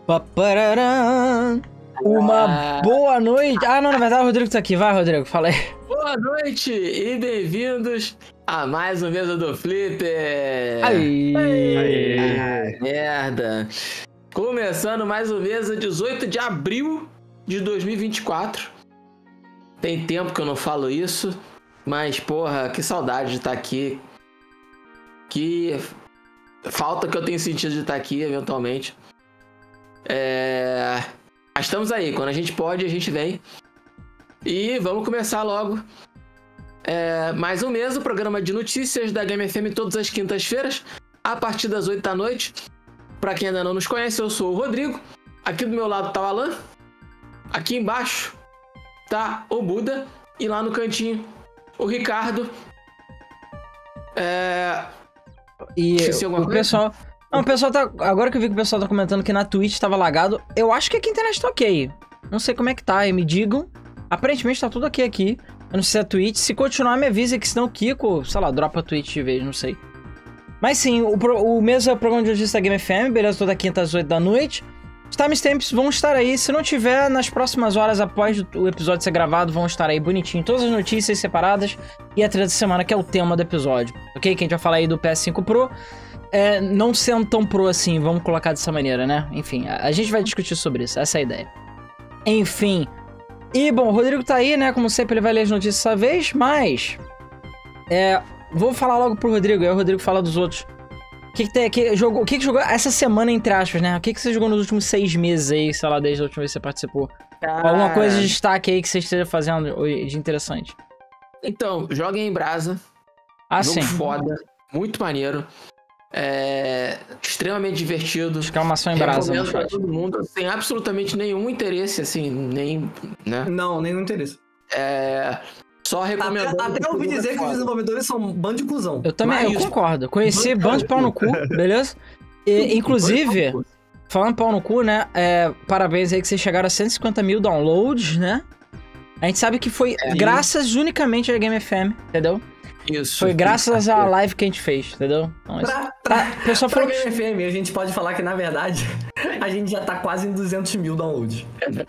Papararã. Uma boa noite. Ah, não, na verdade o Rodrigo tá aqui. Vai, Rodrigo, fala aí. Boa noite e bem-vindos a mais um Mesa do Flipper. Aí. Merda. Começando mais um Mesa 18 de abril de 2024. Tem tempo que eu não falo isso, mas porra, que saudade de estar aqui. Que falta que eu tenho sentido de estar aqui, eventualmente. Mas estamos aí, quando a gente pode, a gente vem. E vamos começar logo. Mais um mês, o programa de notícias da Game FM todas as quintas-feiras, a partir das 8 da noite. Pra quem ainda não nos conhece, eu sou o Rodrigo. Aqui do meu lado tá o Alan. Aqui embaixo tá o Buda. E lá no cantinho, o Ricardo. E o pessoal... Não, o pessoal tá... Agora que eu vi que o pessoal tá comentando que na Twitch tava lagado, eu acho que aqui a internet tá ok. Não sei como é que tá, aí me digam. Aparentemente tá tudo ok aqui. Eu não sei se é a Twitch. Se continuar, me avisa que senão o Kiko, sei lá, dropa a Twitch de vez, não sei. Mas sim, o mesmo é o programa de notícias da Game FM, beleza? Toda quinta às 8 da noite. Os timestamps vão estar aí. Se não tiver, nas próximas horas após o episódio ser gravado, vão estar aí bonitinho. Todas as notícias separadas e a trilha da semana, que é o tema do episódio. Ok? Que a gente vai falar aí do PS5 Pro. Não sendo tão pro assim, vamos colocar dessa maneira, né? Enfim, a gente vai discutir sobre isso, essa é a ideia. Enfim. E, bom, o Rodrigo tá aí, né? Como sempre, ele vai ler as notícias dessa vez, mas... vou falar logo pro Rodrigo, aí o Rodrigo fala dos outros. O que jogou essa semana, entre aspas, né? O que você jogou nos últimos 6 meses aí, sei lá, desde a última vez que você participou? Alguma coisa de destaque aí que você esteja fazendo de interessante? Então, joguem em Brasa. Jogo sim. Foda, muito maneiro. Extremamente divertido. Exclamação em Brasa. Recomendo pra todo mundo, sem absolutamente nenhum interesse, assim, nem, né? Não, nenhum interesse. Só recomendo. Até ouvi dizer que os desenvolvedores são um bando de cuzão. Eu também, eu concordo. Conheci bando de pau no cu, beleza? E, inclusive, falando pau no cu, né? Parabéns aí que vocês chegaram a 150 mil downloads, né? A gente sabe que foi graças unicamente à Game FM, entendeu? Isso. Foi graças à live que a gente fez, entendeu? Então, o pessoal falou que... Game FM, a gente pode falar que, na verdade, a gente já tá quase em 200 mil downloads.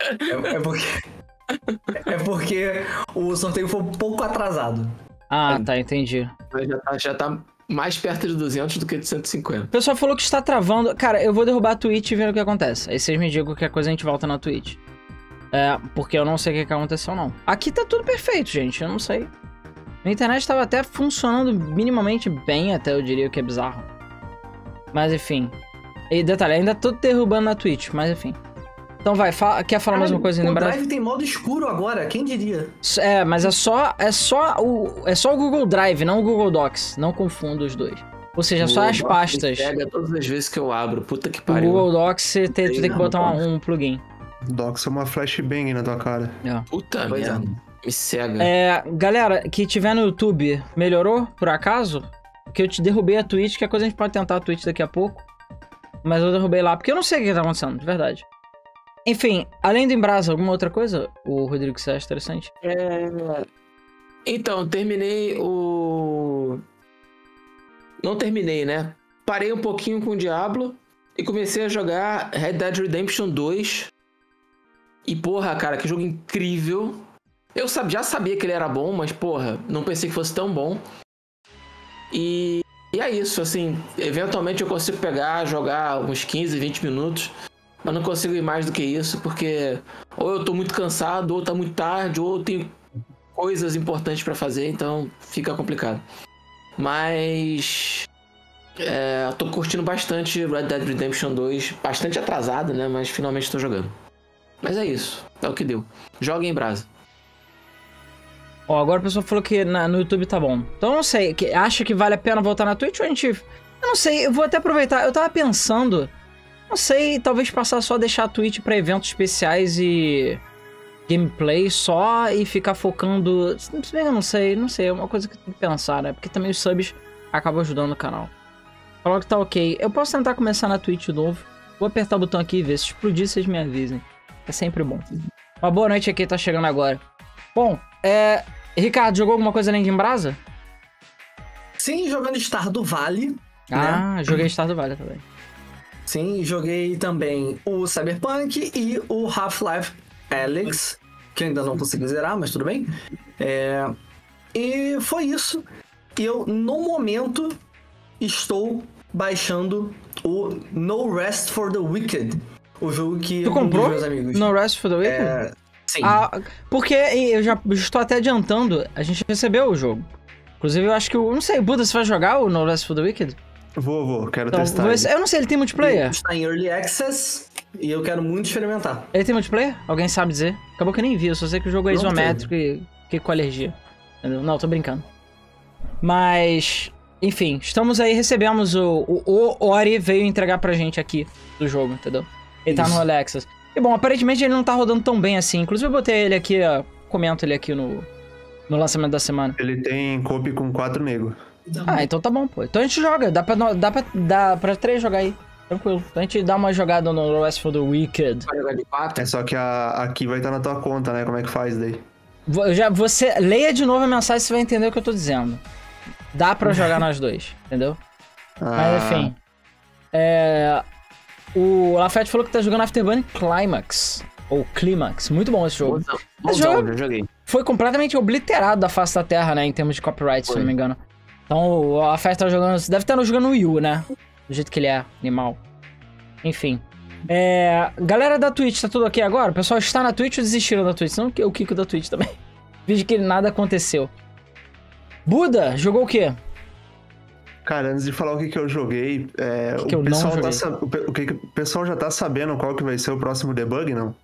É porque o sorteio foi um pouco atrasado. Ah, tá, entendi. Já tá mais perto de 200 do que de 150. O pessoal falou que está travando. Cara, eu vou derrubar a Twitch e ver o que acontece. Aí vocês me digam que a coisa a gente volta na Twitch. Porque eu não sei o que aconteceu, não. Aqui tá tudo perfeito, gente. Eu não sei. A internet tava até funcionando minimamente bem, até eu diria que é bizarro. Mas enfim. E detalhe, ainda tô derrubando na Twitch, mas enfim. Então vai, quer falar mais uma coisa ainda? O Drive tem modo escuro agora, quem diria? Mas é só o Google Drive, não o Google Docs. Não confunda os dois. Ou seja, só as pastas. Pega todas as vezes que eu abro, puta que pariu. O Google Docs, você tem que botar um plugin. Docs é uma flashbang na tua cara. Puta merda. Me cega. Galera, que tiver no YouTube, melhorou, por acaso? Porque eu te derrubei a Twitch, que a coisa a gente pode tentar a Twitch daqui a pouco. Mas eu derrubei lá, porque eu não sei o que tá acontecendo, de verdade. Enfim, além do Embrasa, alguma outra coisa, o Rodrigo, que você acha interessante? Então, terminei o... Não terminei, né? Parei um pouquinho com o Diablo e comecei a jogar Red Dead Redemption 2. E porra, cara, que jogo incrível. Eu já sabia que ele era bom, mas porra, não pensei que fosse tão bom. E é isso, assim, eventualmente eu consigo jogar uns 15, 20 minutos, mas não consigo ir mais do que isso, porque ou eu tô muito cansado, ou tá muito tarde, ou eu tenho coisas importantes pra fazer, então fica complicado. Mas tô curtindo bastante Red Dead Redemption 2, bastante atrasado, né, mas finalmente tô jogando. Mas é isso, é o que deu. Joga em Brasa. Agora o pessoal falou que no YouTube tá bom. Então eu não sei, acha que vale a pena voltar na Twitch ou a gente... Eu não sei, eu vou até aproveitar. Eu tava pensando, não sei, talvez passar só deixar a Twitch pra eventos especiais e gameplay só e ficar focando... Eu não sei, é uma coisa que tem que pensar, né? Porque também os subs acabam ajudando o canal. Falou que tá ok. Eu posso tentar começar na Twitch de novo. Vou apertar o botão aqui e ver. Se explodir, vocês me avisem. É sempre bom. Uma boa noite aqui, tá chegando agora. Bom, Ricardo, jogou alguma coisa além de Embrasa? Sim, jogando Stardew Valley. Joguei Stardew Valley também. Sim, joguei também o Cyberpunk e o Half-Life Alyx, que eu ainda não consegui zerar, mas tudo bem. E foi isso. Eu, no momento, estou baixando o No Rest for the Wicked. O jogo que tu comprou? Meus amigos. No Rest for the Wicked? Sim. Porque eu já estou até adiantando, a gente recebeu o jogo. Inclusive, eu acho que não sei, Buda, você vai jogar o No Rest for the Wicked? Vou, quero Então, testar. eu não sei, ele tem multiplayer? Está em Early Access e eu quero muito experimentar. Ele tem multiplayer? Alguém sabe dizer? Acabou que eu nem vi, eu só sei que o jogo é isométrico e fiquei com alergia. Não, tô brincando. Mas, enfim, estamos aí, recebemos o Ori veio entregar pra gente aqui do jogo, entendeu? Ele tá no Early Access. E bom, aparentemente ele não tá rodando tão bem assim. Inclusive eu botei ele aqui, comento ele aqui no lançamento da semana. Ele tem copy com 4 negros. Então tá bom, pô. Então a gente joga, dá pra 3 jogar aí. Tranquilo. Então a gente dá uma jogada no Rest for the Wicked. Vai jogar de 4? É só que aqui vai estar na tua conta, né? Como é que faz daí? Você leia de novo a mensagem, você vai entender o que eu tô dizendo. Dá pra jogar nós dois, entendeu? Mas enfim. O Lafayette falou que tá jogando Afterburner Climax. Ou Climax. Muito bom esse jogo. Esse jogo eu joguei. foi completamente obliterado da face da Terra, né? Em termos de copyright, se eu não me engano. Então o Lafayette tá jogando... Deve estar jogando no Wii U, né? Do jeito que ele é, animal. Enfim. Galera da Twitch, tá tudo ok agora? O pessoal está na Twitch ou desistiram da Twitch? Não, o Kiko da Twitch também. Vídeo que nada aconteceu. Buda, jogou o quê? Cara, antes de falar o que eu joguei, o pessoal já tá sabendo qual que vai ser o próximo debug, não?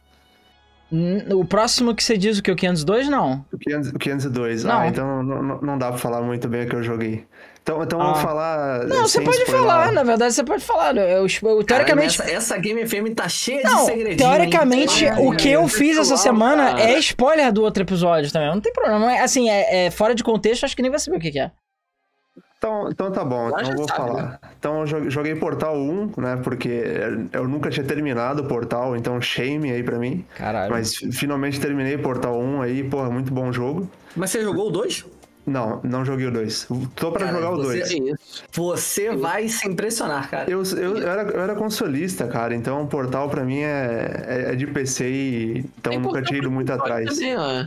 O próximo que você diz o que? O 502, não? O 502. Não. Então não dá pra falar muito bem o que eu joguei. Então vamos falar... Não, você pode falar, na verdade você pode falar. Teoricamente... Cara, essa Game FM tá cheia de segredinhos. Teoricamente, o que eu fiz essa semana é spoiler do outro episódio também. Não tem problema. Não é, assim, fora de contexto, acho que nem vai saber o que é. Então tá bom, então eu vou falar. Né? Então eu joguei Portal 1, né, porque eu nunca tinha terminado o Portal, então shame aí pra mim. Caralho. Mas finalmente terminei Portal 1 aí, porra, muito bom jogo. Mas você jogou o 2? Não joguei o 2. Tô pra jogar o 2. Você vai se impressionar, cara. Eu era consolista, cara, então Portal pra mim é de PC e então nunca tinha ido muito atrás. Também, ó.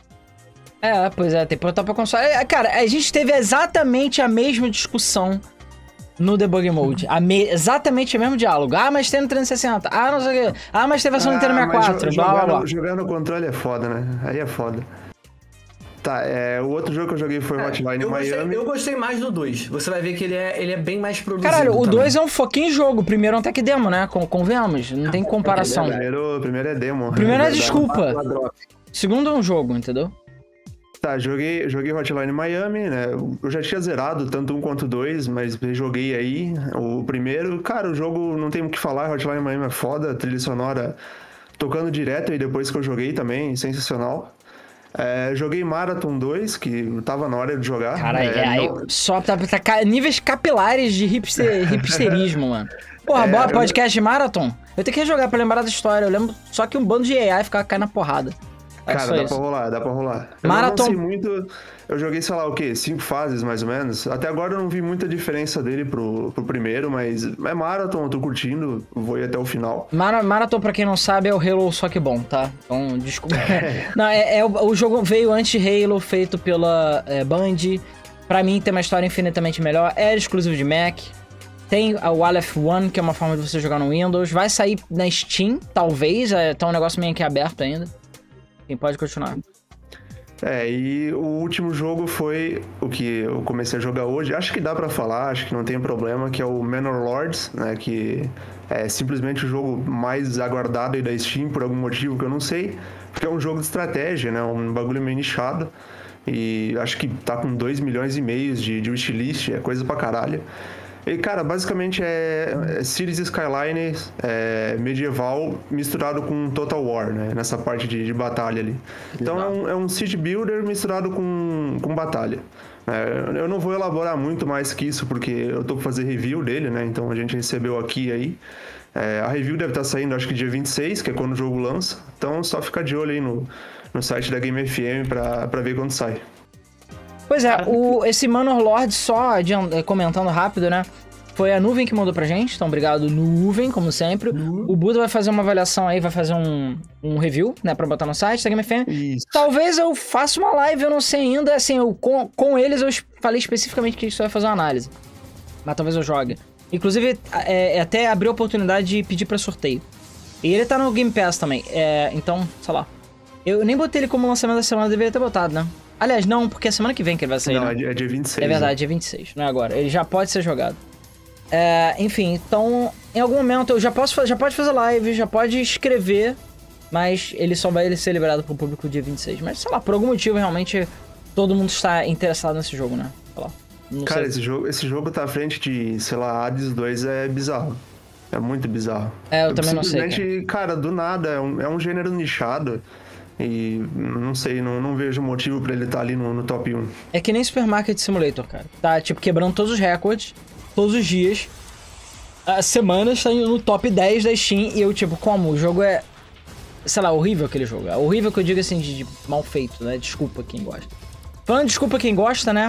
Pois é, tem Portal pra console. Cara, a gente teve exatamente a mesma discussão no Debug Mode. Exatamente o mesmo diálogo. Mas tem no 360. Não sei o quê. Mas tem versão no Nintendo 64. Jogar no controle é foda, né? Aí é foda. Tá, o outro jogo que eu joguei foi o Hotline Miami. Eu gostei mais do 2. Você vai ver que ele é bem mais produzido. Caralho, o 2 é um fucking jogo. O primeiro é um tech demo, né? Convenhamos. Não tem comparação. O primeiro é demo. O primeiro é desculpa. O segundo é um jogo, entendeu? Tá, joguei Hotline Miami, né? Eu já tinha zerado tanto um quanto dois, mas joguei aí o primeiro. Cara, o jogo não tem o que falar, Hotline Miami é foda, trilha sonora tocando direto e depois que eu joguei também, sensacional. Joguei Marathon 2, que tava na hora de jogar. Caralho, só tá níveis capilares de hipsterismo, mano. Porra, bora podcast de Marathon? Eu tenho que rejogar pra lembrar da história. Eu lembro só que um bando de AI ficava caindo na porrada. Cara, dá pra rolar. Eu Marathon... não sei muito... Eu joguei, sei lá, o quê? 5 fases, mais ou menos. Até agora eu não vi muita diferença dele pro primeiro, mas é Marathon, eu tô curtindo, vou ir até o final. Marathon, pra quem não sabe, é o Halo só que bom, tá? Então, desculpa. Não, o jogo veio antes de Halo, feito pela Band. Pra mim, tem uma história infinitamente melhor. É exclusivo de Mac. Tem o Aleph One, que é uma forma de você jogar no Windows. Vai sair na Steam, talvez. Tá um negócio meio que aberto ainda. Quem pode continuar. E o último jogo foi o que eu comecei a jogar hoje. Acho que dá pra falar, acho que não tem problema, que é o Manor Lords, né? Que é simplesmente o jogo mais aguardado aí da Steam, por algum motivo que eu não sei. Porque é um jogo de estratégia, né? Um bagulho meio nichado. E acho que tá com 2,5 milhões de wishlist, é coisa pra caralho. E, cara, basicamente é Cities Skylines medieval misturado com Total War, né? Nessa parte de batalha ali. Então é um City Builder misturado com batalha. Eu não vou elaborar muito mais que isso, porque eu tô pra fazer review dele, né? Então a gente recebeu aqui aí. A review deve estar saindo, acho que dia 26, que é quando o jogo lança. Então só fica de olho aí no site da Game FM pra ver quando sai. Pois é, esse Manor Lord, só comentando rápido, né? Foi a Nuvem que mandou pra gente, então obrigado, Nuvem, como sempre. O Buda vai fazer uma avaliação aí, vai fazer um review, né, pra botar no site da Game FM. Isso. Talvez eu faça uma live, eu não sei ainda, assim, com eles eu falei especificamente que a gente vai fazer uma análise. Mas talvez eu jogue. Inclusive, até abriu a oportunidade de pedir pra sorteio. E ele tá no Game Pass também, então, sei lá. Eu nem botei ele como lançamento da semana, deveria ter botado, né? Aliás, não, porque é semana que vem que ele vai sair, não, né? É dia 26. É verdade, dia 26, não é agora. Ele já pode ser jogado. Enfim, então, em algum momento já pode fazer live, já pode escrever, mas ele só vai ser liberado pro público dia 26. Mas, sei lá, por algum motivo, realmente, todo mundo está interessado nesse jogo, né? Sei lá. Cara, esse jogo tá à frente de, sei lá, Hades 2 é bizarro. É muito bizarro. Eu também não sei. Simplesmente, cara, do nada, é um gênero nichado. E não sei, não vejo motivo pra ele estar ali no top 1. É que nem Supermarket Simulator, cara. Tá, tipo, quebrando todos os recordes, todos os dias. As semanas tá indo no top 10 da Steam. E eu, tipo, como? O jogo é, sei lá, horrível aquele jogo. É horrível que eu digo assim, de mal feito, né? Desculpa quem gosta. Falando de desculpa quem gosta, né?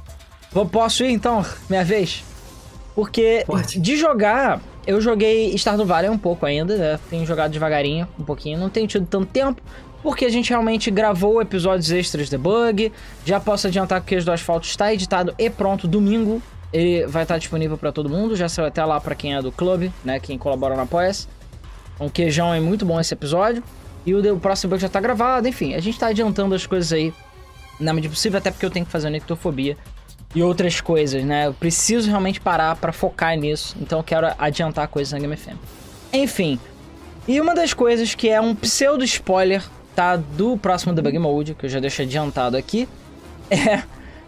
Posso ir, então? Minha vez? Porque de jogar, eu joguei Stardew Valley um pouco ainda, né? Tenho jogado devagarinho, um pouquinho. Não tenho tido tanto tempo, porque a gente realmente gravou episódios extras de debug. Já posso adiantar que o Queijo do Asfalto está editado e pronto domingo. Ele vai estar disponível para todo mundo. Já saiu até lá para quem é do clube, né? Quem colabora no Apoia-se. Um queijão, é muito bom esse episódio. E o próximo bug já tá gravado. Enfim, a gente tá adiantando as coisas aí na medida possível, até porque eu tenho que fazer a Nectofobia e outras coisas, né? Eu preciso realmente parar pra focar nisso. Então eu quero adiantar coisas na Game FM. Enfim. E uma das coisas que é um pseudo spoiler, tá? Do próximo Debug Mode, que eu já deixo adiantado aqui, é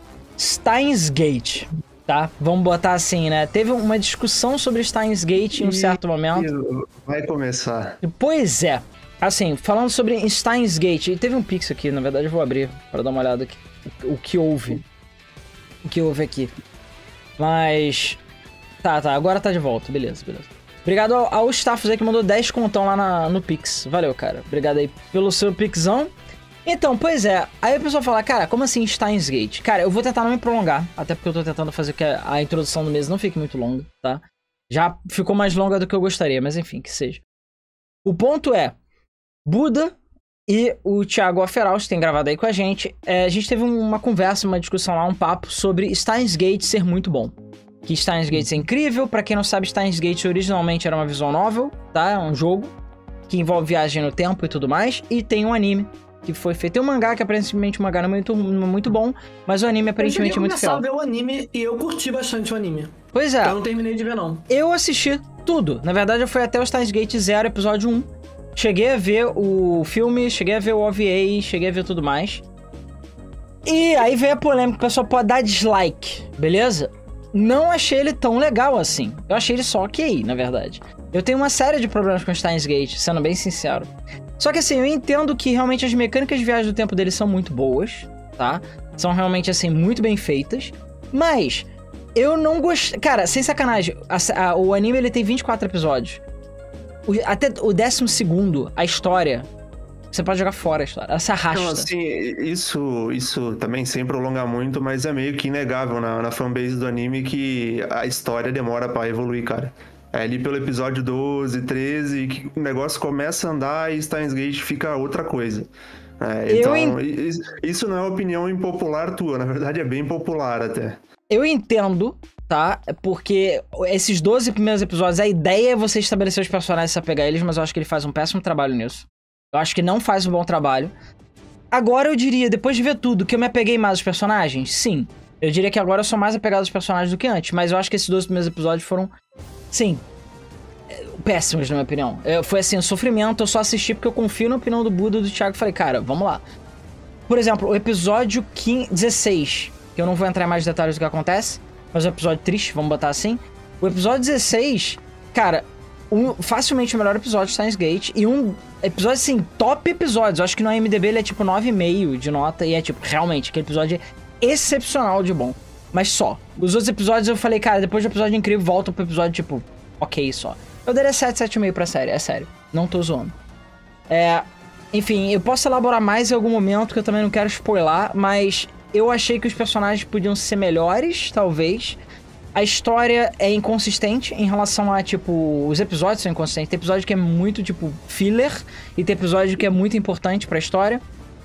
Steins Gate, tá? Vamos botar assim, né? Teve uma discussão sobre Steins Gate em um certo momento. Vai começar. Pois é. Assim, falando sobre Steins Gate, teve um pix aqui, na verdade eu vou abrir para dar uma olhada aqui. O que houve. O que houve aqui. Mas... Tá, agora tá de volta. Beleza. Obrigado ao Staffos aí que mandou 10 contão lá no Pix. Valeu, cara. Obrigado aí pelo seu Pixão. Então, pois é. Aí a pessoa fala, cara, como assim Steins Gate? Cara, eu vou tentar não me prolongar. Até porque eu tô tentando fazer que a introdução do mês não fique muito longa, tá? Já ficou mais longa do que eu gostaria, mas enfim, que seja. O ponto é... Buda e o Thiago Aferaus, que tem gravado aí com a gente teve uma conversa, uma discussão lá, um papo sobre Steins Gate ser muito bom. Que Steins Gate é incrível. Pra quem não sabe, Steins Gate originalmente era uma visual novel, tá? É um jogo que envolve viagem no tempo e tudo mais. E tem um anime que foi feito. Tem um mangá que aparentemente o mangá não é muito bom, mas o anime aparentemente é muito fiel. Eu comecei a ver o anime e eu curti bastante o anime. Pois é. Eu não terminei de ver, não. Eu assisti tudo. Na verdade, eu fui até o Steins Gate 0, episódio 1. Cheguei a ver o filme, cheguei a ver o OVA, cheguei a ver tudo mais. E aí veio a polêmica, o pessoal pode dar dislike, beleza? Não achei ele tão legal assim. Eu achei ele só ok, na verdade. Eu tenho uma série de problemas com Steins Gate, sendo bem sincero. Só que assim, eu entendo que realmente as mecânicas de viagem do tempo dele são muito boas, tá? São realmente, assim, muito bem feitas. Mas eu não gostei... Cara, sem sacanagem, o anime ele tem 24 episódios. Até o 12º, a história, você pode jogar fora a história. Ela se arrasta. Então, assim, isso também sem prolongar muito, mas é meio que inegável na fanbase do anime que a história demora pra evoluir, cara. É ali pelo episódio 12, 13, que o negócio começa a andar e Steins Gate fica outra coisa. Então, isso não é opinião impopular tua, na verdade é bem popular até. Eu entendo, tá? Porque esses 12 primeiros episódios, a ideia é você estabelecer os personagens e se apegar a eles, mas eu acho que ele faz um péssimo trabalho nisso. Eu acho que não faz um bom trabalho. Agora eu diria, depois de ver tudo, que eu me apeguei mais aos personagens? Sim. Eu diria que agora eu sou mais apegado aos personagens do que antes, mas eu acho que esses 12 primeiros episódios foram, sim, péssimos, na minha opinião. Foi assim, um sofrimento, eu só assisti porque eu confio na opinião do Buda e do Thiago e falei, cara, vamos lá. Por exemplo, o episódio 16... que eu não vou entrar em mais detalhes do que acontece, mas é um episódio triste, vamos botar assim. O episódio 16, cara, facilmente o melhor episódio de Steins Gate, e um episódio, assim, top episódios. Eu acho que no IMDb ele é tipo 9,5 de nota, e é tipo, realmente, aquele episódio é excepcional de bom. Mas só. Os outros episódios eu falei, cara, depois do episódio incrível, volta pro episódio, tipo, ok só. Eu daria 7,5 pra série, é sério. Não tô zoando. Enfim, eu posso elaborar mais em algum momento, que eu também não quero spoiler, mas... eu achei que os personagens podiam ser melhores, talvez. a história é inconsistente em relação a, tipo, os episódios são inconsistentes. Tem episódio que é muito, tipo, filler, e tem episódio que é muito importante pra história.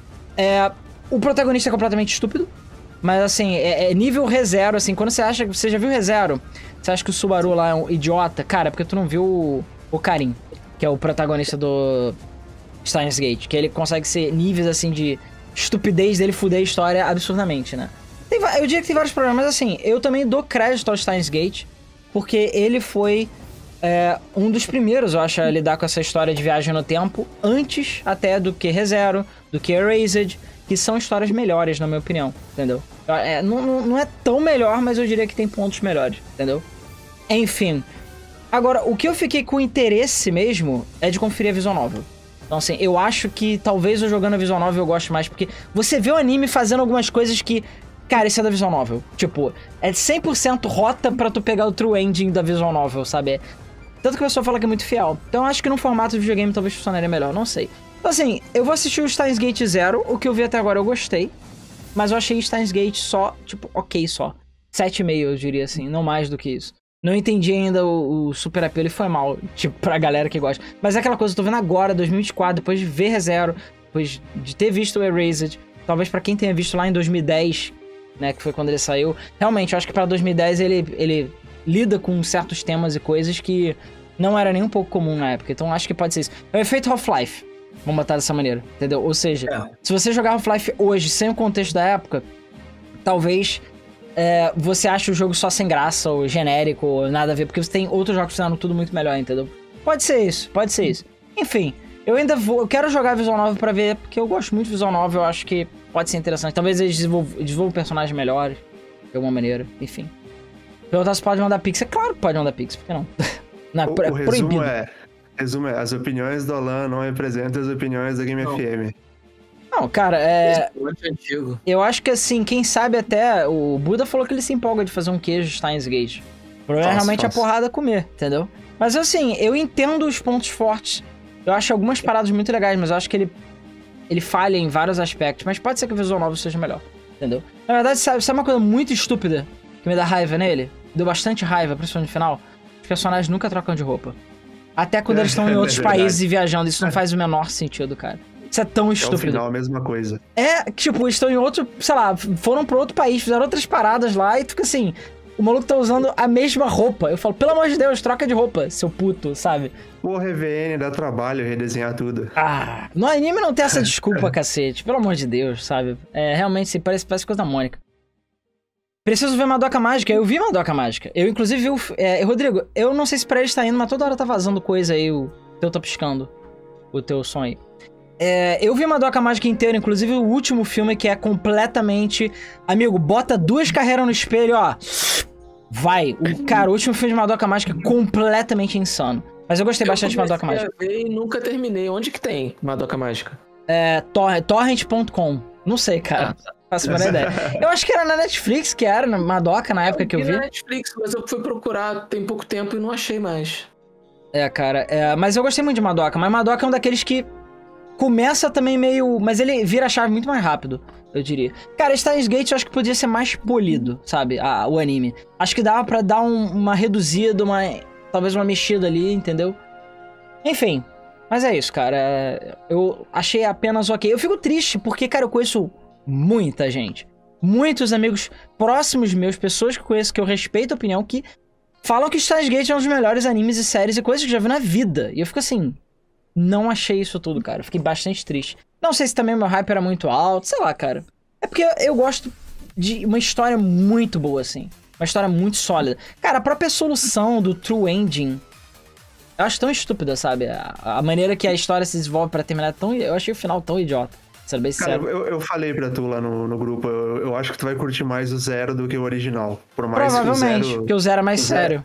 O protagonista é completamente estúpido, mas, assim, é nível ReZero, assim, quando você acha... Você já viu ReZero? Você acha que o Subaru lá é um idiota? Cara, é porque tu não viu o Karin, que é o protagonista do Steins Gate, que ele consegue ser níveis, assim, de estupidez dele fuder a história absurdamente, né? Eu diria que tem vários problemas, mas assim, eu também dou crédito ao Steins Gate, porque ele foi um dos primeiros, eu acho, a lidar com essa história de viagem no tempo, antes até do que ReZero, do que Erased, que são histórias melhores, na minha opinião, entendeu? Não é tão melhor, mas eu diria que tem pontos melhores, entendeu? Enfim. Agora, o que eu fiquei com interesse mesmo é de conferir a Visual Novel. Então, assim, eu acho que talvez eu jogando a Visual Novel eu goste mais, porque você vê o anime fazendo algumas coisas que... Cara, isso é da Visual Novel. Tipo, é 100% rota pra tu pegar o true ending da Visual Novel, sabe? Tanto que a pessoa fala que é muito fiel. Então eu acho que no formato de videogame talvez funcionaria melhor, não sei. Então assim, eu vou assistir o Steins Gate Zero, o que eu vi até agora eu gostei. Mas eu achei Steins Gate só, tipo, ok só. 7,5 eu diria assim, não mais do que isso. Não entendi ainda o super apelo e foi mal, tipo, pra galera que gosta. Mas é aquela coisa, eu tô vendo agora, 2024, depois de ver ReZero, depois de ter visto o Erased, talvez pra quem tenha visto lá em 2010... né, que foi quando ele saiu. Realmente, eu acho que pra 2010 ele lida com certos temas e coisas que não era nem um pouco comum na época. Então acho que pode ser isso. É o efeito Half-Life, vamos botar dessa maneira, entendeu? Ou seja, se você jogar Half-Life hoje sem o contexto da época, talvez você ache o jogo só sem graça, ou genérico, ou nada a ver, porque você tem outros jogos que fizeram tudo muito melhor, entendeu? Pode ser isso, pode ser isso. Enfim, eu quero jogar Visual Novel pra ver, porque eu gosto muito de Visual Novel, eu acho que pode ser interessante. Talvez eles desenvolvam personagens melhores, de alguma maneira, enfim. Perguntar se pode mandar pix. É claro que pode mandar pix, por que não? Não, o resumo é, as opiniões do Alan não representam as opiniões da Game FM. Não, cara, eu acho que assim, quem sabe até, o Buda falou que ele se empolga de fazer um queijo Steins Gate. O problema é realmente a porrada comer, entendeu? Mas assim, eu entendo os pontos fortes. Eu acho algumas paradas muito legais, mas eu acho que ele falha em vários aspectos, mas pode ser que o Visual Novel seja melhor, entendeu? Na verdade, sabe uma coisa muito estúpida que me dá raiva nele? Deu bastante raiva, principalmente no final. Os personagens nunca trocam de roupa. Até quando eles estão em outros países e viajando, isso não faz o menor sentido, cara. Isso é tão estúpido. No final, a mesma coisa. Tipo, eles estão em outro, sei lá, foram pra outro país, fizeram outras paradas lá e tu fica assim... O maluco tá usando a mesma roupa. Eu falo, pelo amor de Deus, troca de roupa, seu puto, sabe? Pô, RVN, dá trabalho redesenhar tudo. No anime não tem essa desculpa, cacete. Pelo amor de Deus, sabe? Realmente, assim, parece coisa da Mônica. Preciso ver Madoka Mágica. Eu vi Madoka Mágica. Eu, inclusive, vi Rodrigo, eu não sei se pra ele está indo, mas toda hora tá vazando coisa aí, o teu tá piscando. O teu som aí. Eu vi Madoka Mágica inteiro, inclusive o último filme, que é completamente... Amigo, bota 2 carreiras no espelho, ó. Vai. O último filme de Madoka Mágica é completamente insano. Mas eu gostei bastante de Madoka Mágica. Eu e nunca terminei. Onde que tem Madoka Mágica? Torrent.com. Não sei, cara. Faço a menor ideia. Eu acho que era na Netflix, que era na Madoka na época que eu vi. Na Netflix, mas eu fui procurar tem pouco tempo e não achei mais. Cara. Mas eu gostei muito de Madoka. Mas Madoka é um daqueles que começa também meio... Mas ele vira a chave muito mais rápido, eu diria. Cara, Steins Gate eu acho que podia ser mais polido, sabe? O anime. Acho que dava pra dar uma reduzida, talvez uma mexida ali, entendeu? Enfim. Mas é isso, cara. Eu achei apenas ok. Eu fico triste porque, cara, eu conheço muita gente. Muitos amigos próximos meus, pessoas que eu conheço, que eu respeito a opinião, que falam que Steins Gate é um dos melhores animes e séries e coisas que eu já vi na vida. E eu fico assim... Não achei isso tudo, cara. Fiquei bastante triste. Não sei se também o meu hype era muito alto. Sei lá, cara. É porque eu gosto de uma história muito boa, assim. Uma história muito sólida. Cara, a própria solução do True Ending... Eu acho tão estúpida, sabe? A maneira que a história se desenvolve pra terminar tão... Eu achei o final tão idiota. Sendo bem sincero. Cara, eu falei pra tu lá no grupo. Eu acho que tu vai curtir mais o Zero do que o original. Por mais provavelmente, que porque o Zero é mais sério.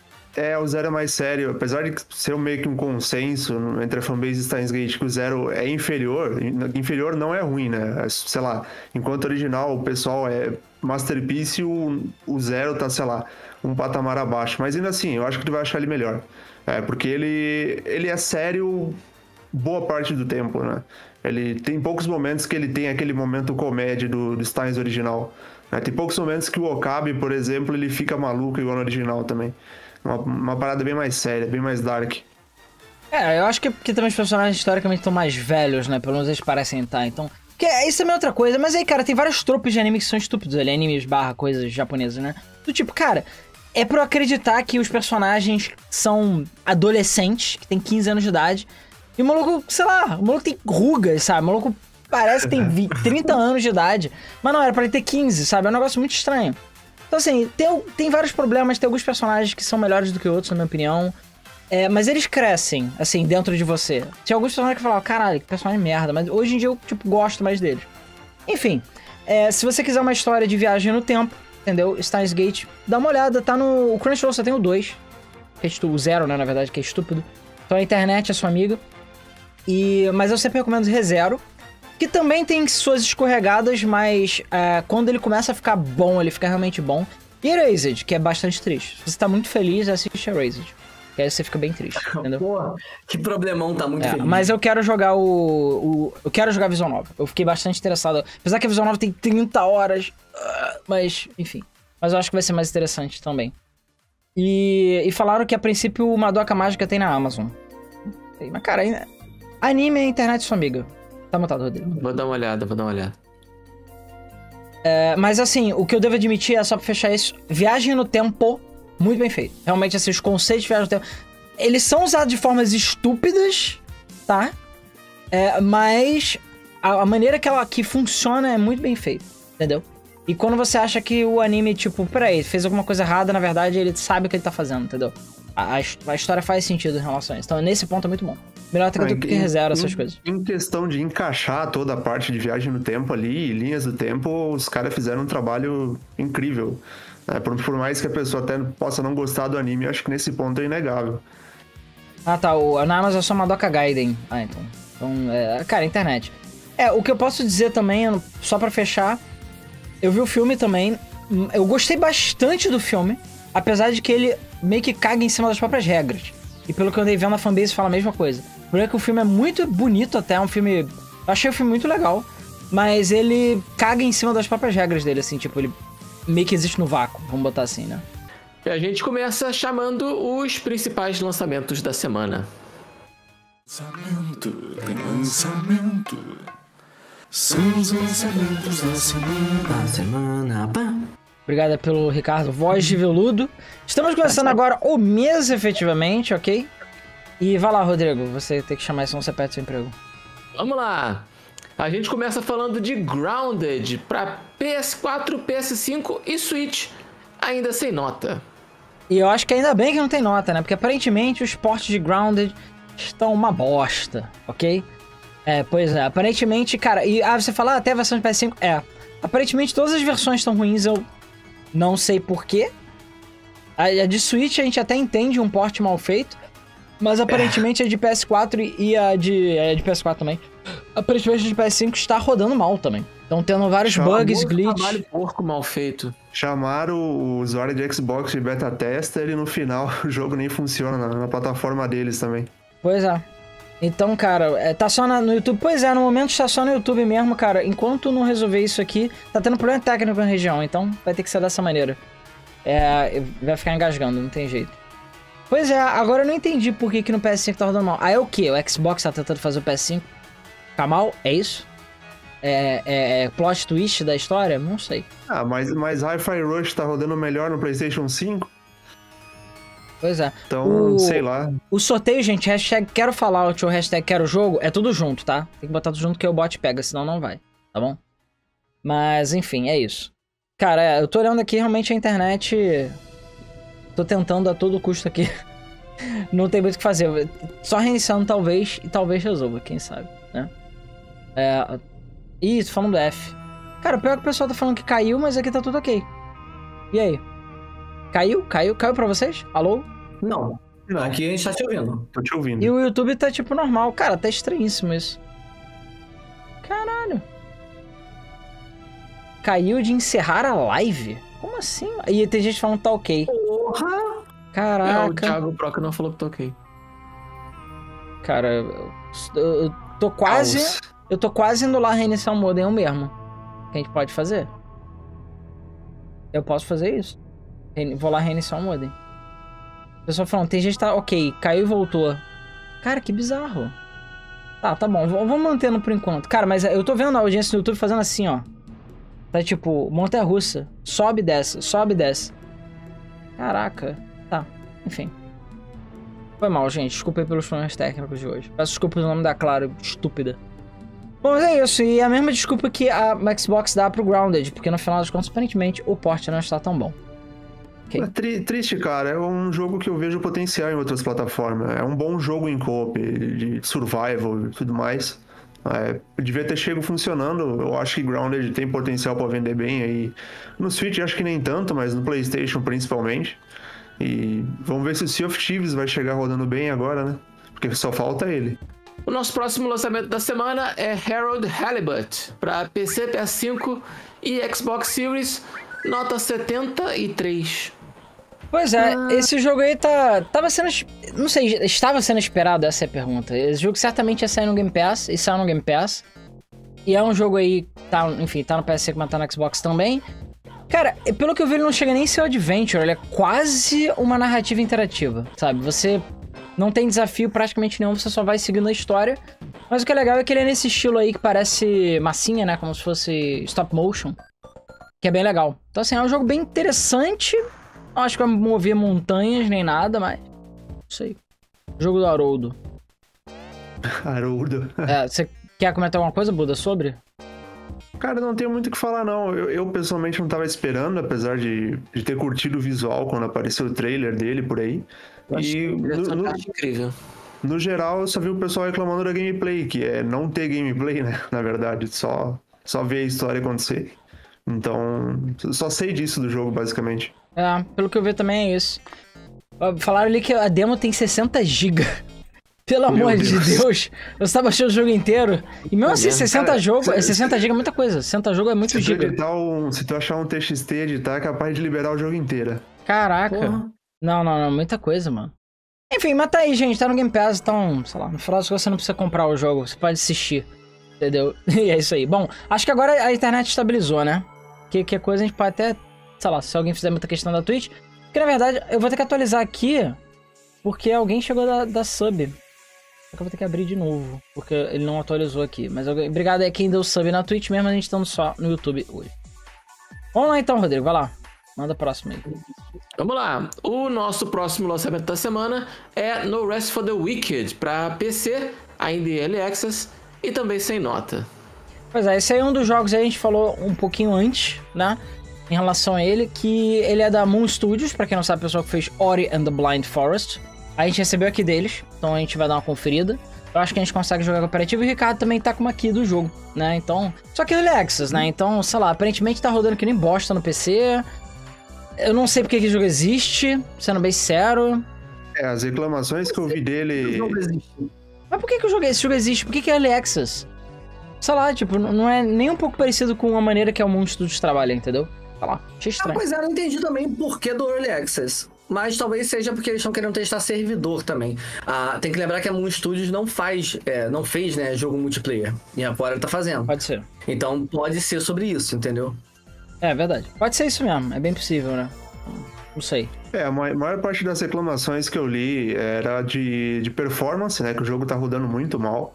O Zero é mais sério. Apesar de ser meio que um consenso entre a fanbase e Steins Gate que o Zero é inferior. Inferior não é ruim, né? Sei lá, enquanto o original o pessoal é Masterpiece, o Zero tá, sei lá, um patamar abaixo. Mas ainda assim, eu acho que tu vai achar ele melhor. Porque ele é sério boa parte do tempo, né? Ele tem poucos momentos que ele tem aquele momento comédia do Steins original. Tem poucos momentos que o Okabe, por exemplo, ele fica maluco igual no original também. Uma parada bem mais séria, bem mais dark. Eu acho que também os personagens historicamente estão mais velhos, né? Pelo menos eles parecem estar, então... Isso também é outra coisa, mas aí, cara, tem vários tropos de anime que são estúpidos ali, animes / coisas japonesas, né? Do tipo, cara, é pra eu acreditar que os personagens são adolescentes, que tem 15 anos de idade, e o maluco, sei lá, o maluco tem rugas, sabe? O maluco parece que tem 30 anos de idade, mas não, era pra ele ter 15, sabe? É um negócio muito estranho. Então, assim, tem vários problemas, tem alguns personagens que são melhores do que outros, na minha opinião. Mas eles crescem, assim, dentro de você. Tinha alguns personagens que falavam, caralho, que personagem merda, mas hoje em dia eu, tipo, gosto mais deles. Enfim, se você quiser uma história de viagem no tempo, entendeu? Steins Gate, dá uma olhada, tá no... O Crunchyroll só tem o 2, que é o 0, né, na verdade, que é estúpido. Então a internet é sua amiga. Mas eu sempre recomendo ReZero, que também tem suas escorregadas, mas quando ele começa a ficar bom, ele fica realmente bom. E Erased, que é bastante triste. Se você tá muito feliz, assiste Erased. Que aí você fica bem triste, entendeu? Porra, que problemão, tá muito feliz. Mas eu quero jogar eu quero jogar a Visão Nova. Eu fiquei bastante interessado. Apesar que a Visão Nova tem 30 horas. Mas, enfim. Mas eu acho que vai ser mais interessante também. E falaram que a princípio o Madoka Mágica tem na Amazon. Mas, cara, anime é a internet sua amiga. Tá mutado, Rodrigo. Vou dar uma olhada. Mas assim, o que eu devo admitir é, só pra fechar isso, viagem no tempo, muito bem feito. Realmente, assim, os conceitos de viagem no tempo, eles são usados de formas estúpidas, tá? Mas a maneira que funciona é muito bem feita, entendeu? E quando você acha que o anime, tipo, peraí, fez alguma coisa errada, na verdade, ele sabe o que ele tá fazendo, entendeu? A história faz sentido em relação a isso. Então, nesse ponto é muito bom. Melhor até do que ReZero, essas coisas. Em questão de encaixar toda a parte de viagem no tempo ali, linhas do tempo, os caras fizeram um trabalho incrível. Por mais que a pessoa até possa não gostar do anime, eu acho que nesse ponto é inegável. Ah, tá. Na Amazon é só Madoka Gaiden. Então, cara, internet. O que eu posso dizer também, só pra fechar, eu vi o filme também. Eu gostei bastante do filme, apesar de que ele meio que caga em cima das próprias regras. E pelo que eu andei vendo, a fanbase fala a mesma coisa. O problema é que o filme é muito bonito até, eu achei o filme muito legal, mas ele caga em cima das próprias regras dele, assim, tipo, ele meio que existe no vácuo, vamos botar assim, né? E a gente começa chamando os principais lançamentos da semana. Lançamento. São os lançamentos da semana. Obrigado pelo Ricardo, voz de veludo. Estamos começando agora o mês, efetivamente, ok? E vai lá, Rodrigo, você tem que chamar isso, senão você perde seu emprego. Vamos lá. A gente começa falando de Grounded para PS4, PS5 e Switch, ainda sem nota. E eu acho que ainda bem que não tem nota, né? Porque aparentemente os portes de Grounded estão uma bosta, ok? Pois é, aparentemente, cara... E você fala, até a versão de PS5... Aparentemente todas as versões estão ruins, eu não sei porquê. A de Switch a gente até entende um port mal feito, mas aparentemente a de PS4 e a de PS4 também. Aparentemente a de PS5 está rodando mal também. Estão tendo vários bugs, glitch. Trabalho porco mal feito. Chamaram o usuário de Xbox de beta tester e no final o jogo nem funciona na plataforma deles também. Pois é. Então, cara, tá só no YouTube. Pois é, no momento está só no YouTube mesmo, cara. Enquanto não resolver isso aqui, tá tendo problema técnico na região, então vai ter que ser dessa maneira. Vai ficar engasgando, não tem jeito. Pois é, agora eu não entendi por que no PS5 tá rodando mal. É o quê? O Xbox tá tentando fazer o PS5 ficar mal? É isso? Plot twist da história? Não sei. Mas Hi-Fi Rush tá rodando melhor no PlayStation 5? Pois é. Então, sei lá. O sorteio, gente, hashtag quero Fallout ou hashtag quero jogo, é tudo junto, tá? Tem que botar tudo junto que o bot pega, senão não vai, tá bom? Mas, enfim, é isso. Cara, eu tô olhando aqui, realmente a internet... Tô tentando a todo custo aqui. Não tem muito o que fazer. Só reiniciando talvez, e talvez resolva, quem sabe, né? Ih, tô falando do F. Cara, o pior é que o pessoal tá falando que caiu, mas aqui tá tudo ok. E aí? Caiu? Caiu pra vocês? Alô? Não. Aqui a gente tá te ouvindo. Tô te ouvindo. E o YouTube tá tipo normal. Cara, tá estranhíssimo isso. Caralho. Caiu de encerrar a live? Como assim? E tem gente falando que tá ok. Porra! Caraca. O Thiago Proca não falou que tá ok. Cara, eu tô quase... Eu tô quase indo lá reiniciar o modem eu mesmo. O que a gente pode fazer? Eu posso fazer isso. Vou lá reiniciar o modem. O pessoal falando, tem gente que tá... Ok, caiu e voltou. Cara, que bizarro. Tá bom. Vamos mantendo por enquanto. Cara, mas eu tô vendo a audiência no YouTube fazendo assim, ó. Tá tipo, montanha-russa. Sobe e desce, sobe e desce. Caraca. Tá, enfim. Foi mal, gente. Desculpa aí pelos problemas técnicos de hoje. Peço desculpa pelo nome da Claro, estúpida. Bom, mas é isso. E a mesma desculpa que a Xbox dá pro Grounded, porque no final das contas, aparentemente, o port não está tão bom. Okay. É triste, cara. É um jogo que eu vejo potencial em outras plataformas. É um bom jogo em co-op, de survival e tudo mais. Devia ter chego funcionando. Eu acho que Grounded tem potencial pra vender bem aí. No Switch acho que nem tanto, mas no PlayStation principalmente. E vamos ver se o Sea of Thieves vai chegar rodando bem agora, né? Porque só falta ele. O nosso próximo lançamento da semana é Harold Halibut para PC, PS5 e Xbox Series, nota 73. Pois é, esse jogo aí tava sendo... Não sei, estava sendo esperado, essa é a pergunta. Esse jogo certamente ia sair no Game Pass, e saiu no Game Pass. E é um jogo aí, enfim, tá no PS5, mas tá no Xbox também. Cara, pelo que eu vi, ele não chega nem a ser um adventure, ele é quase uma narrativa interativa, sabe? Você não tem desafio praticamente nenhum, você só vai seguindo a história. Mas o que é legal é que ele é nesse estilo aí que parece massinha, né? Como se fosse stop motion. Que é bem legal. Então assim, é um jogo bem interessante. Não acho que vai mover montanhas nem nada, mas... Não sei. Jogo do Haroldo. Haroldo. Você quer comentar alguma coisa, Buda, sobre? Cara, não tenho muito o que falar, não. Eu pessoalmente não tava esperando, apesar de ter curtido o visual quando apareceu o trailer dele por aí. Incrível. No geral, eu só vi o pessoal reclamando da gameplay, que é não ter gameplay, né? Na verdade, só ver a história acontecer. Então, só sei disso do jogo, basicamente. Pelo que eu vi também é isso. Falaram ali que a demo tem 60 GB. Pelo amor de Deus, você tá baixando o jogo inteiro. E mesmo assim, 60 GB é muita coisa. 60 GB é muito GB. Se tu achar um TXT editar, é capaz de liberar o jogo inteiro. Caraca. Porra. Não, muita coisa, mano. Enfim, mas tá aí, gente, tá no Game Pass, então, sei lá, no final das coisas você não precisa comprar o jogo, você pode assistir, entendeu? E é isso aí. Bom, acho que agora a internet estabilizou, né? Que coisa a gente pode até, sei lá, se alguém fizer muita questão da Twitch, porque na verdade eu vou ter que atualizar aqui, porque alguém chegou da sub. Só que eu vou ter que abrir de novo, porque ele não atualizou aqui. Mas obrigado a quem deu sub na Twitch mesmo, a gente estando só no YouTube hoje. Vamos lá então, Rodrigo, vai lá. Manda o próximo aí. Vamos lá. O nosso próximo lançamento da semana é No Rest for the Wicked para PC, ainda em Early Access e também sem nota. Pois é, esse aí é um dos jogos aí, a gente falou um pouquinho antes, né? Em relação a ele, que ele é da Moon Studios, pra quem não sabe, o pessoal que fez Ori and the Blind Forest. A gente recebeu aqui deles, então a gente vai dar uma conferida. Eu acho que a gente consegue jogar cooperativo e o Ricardo também tá com uma key do jogo, né? Então, só que Early Access, né? Então, sei lá, aparentemente tá rodando que nem bosta no PC. Eu não sei porque que o jogo existe, sendo bem sincero. As reclamações que eu vi dele... Mas por que esse jogo existe? Por que é Early Access? Sei lá, tipo, não é nem um pouco parecido com a maneira que a Moon Studios trabalha, entendeu? Sei lá, achei estranho. Pois é, eu não entendi também o porquê do Early Access. Mas talvez seja porque eles estão querendo testar servidor também. Tem que lembrar que a Moon Studios não fez, né, jogo multiplayer. E agora tá fazendo. Pode ser. Então pode ser sobre isso, entendeu? É verdade. Pode ser isso mesmo, é bem possível, né? Não sei. A maior parte das reclamações que eu li era de performance, né? Que o jogo tá rodando muito mal.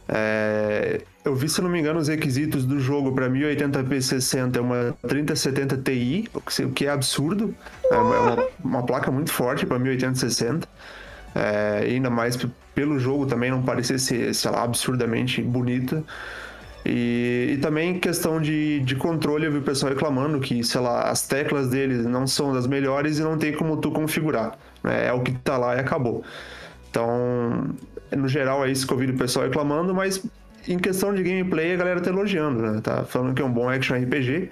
Eu vi, se não me engano, os requisitos do jogo para 1080p 60 é uma 3070 Ti, o que é absurdo. É uma placa muito forte para 1080 60. Ainda mais pelo jogo também não parecer ser, sei lá, absurdamente bonita. E também questão de controle, eu vi o pessoal reclamando que, sei lá, as teclas deles não são das melhores e não tem como tu configurar. É o que tá lá e acabou. Então, no geral é isso que eu vi o pessoal reclamando, mas em questão de gameplay a galera tá elogiando, né? Tá falando que é um bom action RPG.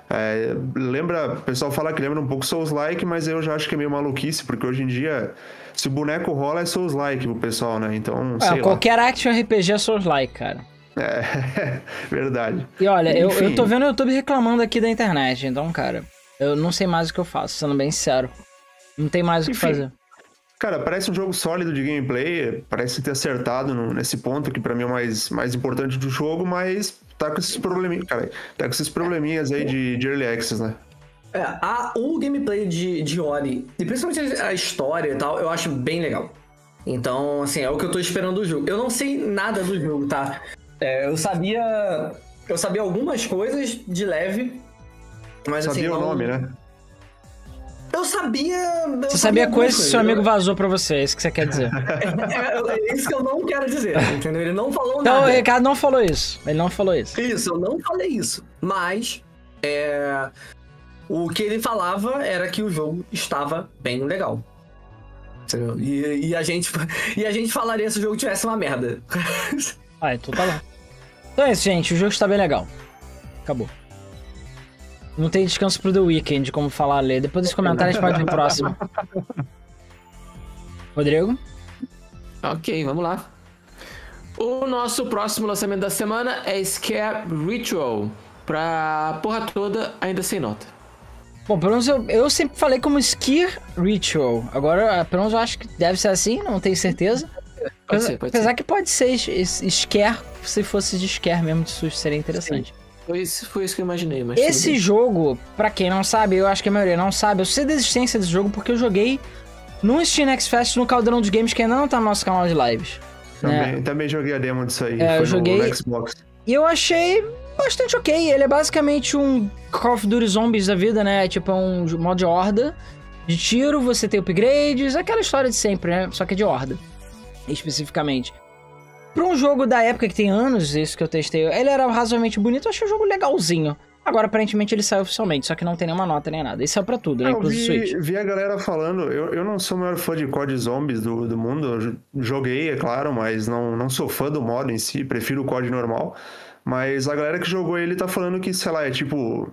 O pessoal fala que lembra um pouco Souls-like, mas eu já acho que é meio maluquice, porque hoje em dia, se o boneco rola é Souls-like pro pessoal, né? Então, sei lá. Qualquer action RPG é Souls-like, cara. Verdade. E olha, eu tô vendo o YouTube reclamando aqui da internet, então, cara, eu não sei mais o que eu faço, sendo bem sincero. Não tem mais o que fazer. Cara, parece um jogo sólido de gameplay, parece ter acertado nesse ponto, que pra mim é o mais importante do jogo, mas tá com esses probleminhas, cara. Tá com esses probleminhas aí de Early Access, né? O gameplay de Ori, e principalmente a história e tal, eu acho bem legal. Então, assim, é o que eu tô esperando do jogo. Eu não sei nada do jogo, tá? Eu sabia algumas coisas de leve, mas sabia assim... o nome, né? Eu sabia... Você sabia coisas que seu amigo vazou pra você, é isso que você quer dizer. É isso que eu não quero dizer, entendeu? Ele não falou então, nada. Então o Ricardo não falou isso. Ele não falou isso. Isso, eu não falei isso. Mas, o que ele falava era que o jogo estava bem legal. Entendeu? E a gente falaria se o jogo tivesse uma merda. Então tá bom. Então é isso, gente. O jogo está bem legal. Acabou. Não tem descanso pro The Weeknd, como falar ali. Depois desse comentário a gente pode ir pro próximo. Rodrigo? Ok, vamos lá. O nosso próximo lançamento da semana é Scare Ritual. Pra porra toda, ainda sem nota. Bom, pelo menos eu sempre falei como Scare Ritual. Agora, pelo menos eu acho que deve ser assim, não tenho certeza. Pode ser. Apesar que pode ser Scare, se fosse de Scare mesmo, de susto, seria interessante. Sim. Foi isso que eu imaginei. Mas esse jogo, pra quem não sabe, eu acho que a maioria não sabe, eu sei da existência desse jogo porque eu joguei no Steam Next Fest no Caldeirão dos Games, que ainda não tá no nosso canal de lives. Também joguei a demo disso aí, eu joguei no Xbox. E eu achei bastante ok. Ele é basicamente um Call of Duty Zombies da vida, né? Tipo, é um modo de horda de tiro, você tem upgrades, aquela história de sempre, né? Só que é de horda, especificamente. Pra um jogo da época que tem anos, isso que eu testei, ele era razoavelmente bonito, eu achei o jogo legalzinho. Agora, aparentemente, ele saiu oficialmente, só que não tem nenhuma nota nem nada. Isso é pra tudo, né? Inclusive Switch. Vi a galera falando, eu não sou o maior fã de COD Zombies do mundo, eu joguei, é claro, mas não sou fã do modo em si, prefiro o COD normal. Mas a galera que jogou ele tá falando que, sei lá, é tipo...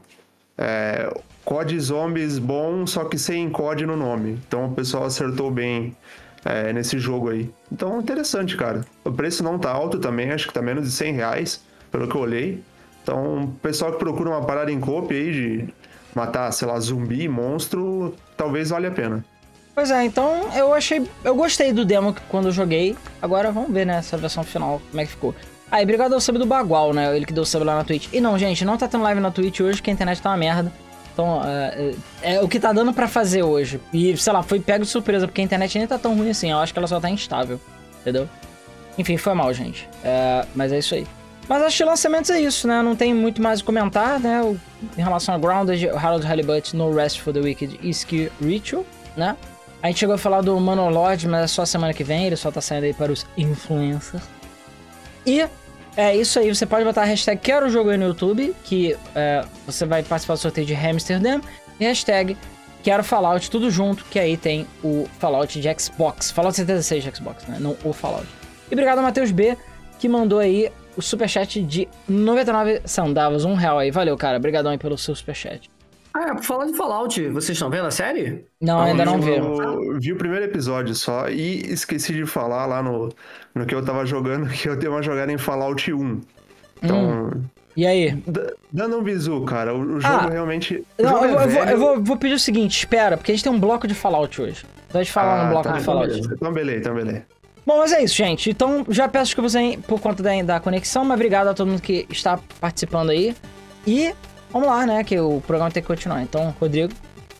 COD Zombies bom, só que sem COD no nome. Então o pessoal acertou bem nesse jogo aí. Então, interessante, cara. O preço não tá alto também, acho que tá menos de R$100, pelo que eu olhei. Então, o pessoal que procura uma parada em coop aí de matar, sei lá, zumbi, monstro, talvez valha a pena. Pois é, então eu gostei do demo quando eu joguei. Agora vamos ver, né, essa versão final, como é que ficou. E obrigado ao sub do Bagual, né, ele que deu sub lá na Twitch. E não, gente, não tá tendo live na Twitch hoje, que a internet tá uma merda. Então, é o que tá dando pra fazer hoje. E, sei lá, foi pego de surpresa, porque a internet nem tá tão ruim assim, eu acho que ela só tá instável, entendeu? Enfim, foi mal, gente. Mas é isso aí. Mas acho que lançamentos é isso, né? Não tem muito mais a comentar, né? Em relação a Grounded, Harold Halibut, No Rest for the Wicked e Scare Ritual, né? A gente chegou a falar do Manor Lord, mas é só semana que vem, ele só tá saindo aí para os influencers. E é isso aí, você pode botar a hashtag Quero o Jogo aí no YouTube, que você vai participar do sorteio de Amsterdam, e hashtag Quero Fallout, tudo junto, que aí tem o Fallout de Xbox. Fallout 76 de Xbox, né? Não o Fallout. E obrigado ao Matheus B, que mandou aí o superchat de 99 centavos, R$1 aí. Valeu, cara. Obrigadão aí pelo seu superchat. Por falar de Fallout, vocês estão vendo a série? Não, ainda não vi. Eu vi o primeiro episódio só e esqueci de falar lá no que eu tava jogando, que eu dei uma jogada em Fallout 1. Então... E aí? Dando um bizu, cara. O jogo realmente... Não, eu vou pedir o seguinte, espera, porque a gente tem um bloco de Fallout hoje. Então a gente fala no bloco de Fallout. Então beleza. Bom, mas é isso, gente. Então, já peço desculpas aí por conta da conexão, mas obrigado a todo mundo que está participando aí. E vamos lá, né, que o programa tem que continuar. Então, Rodrigo.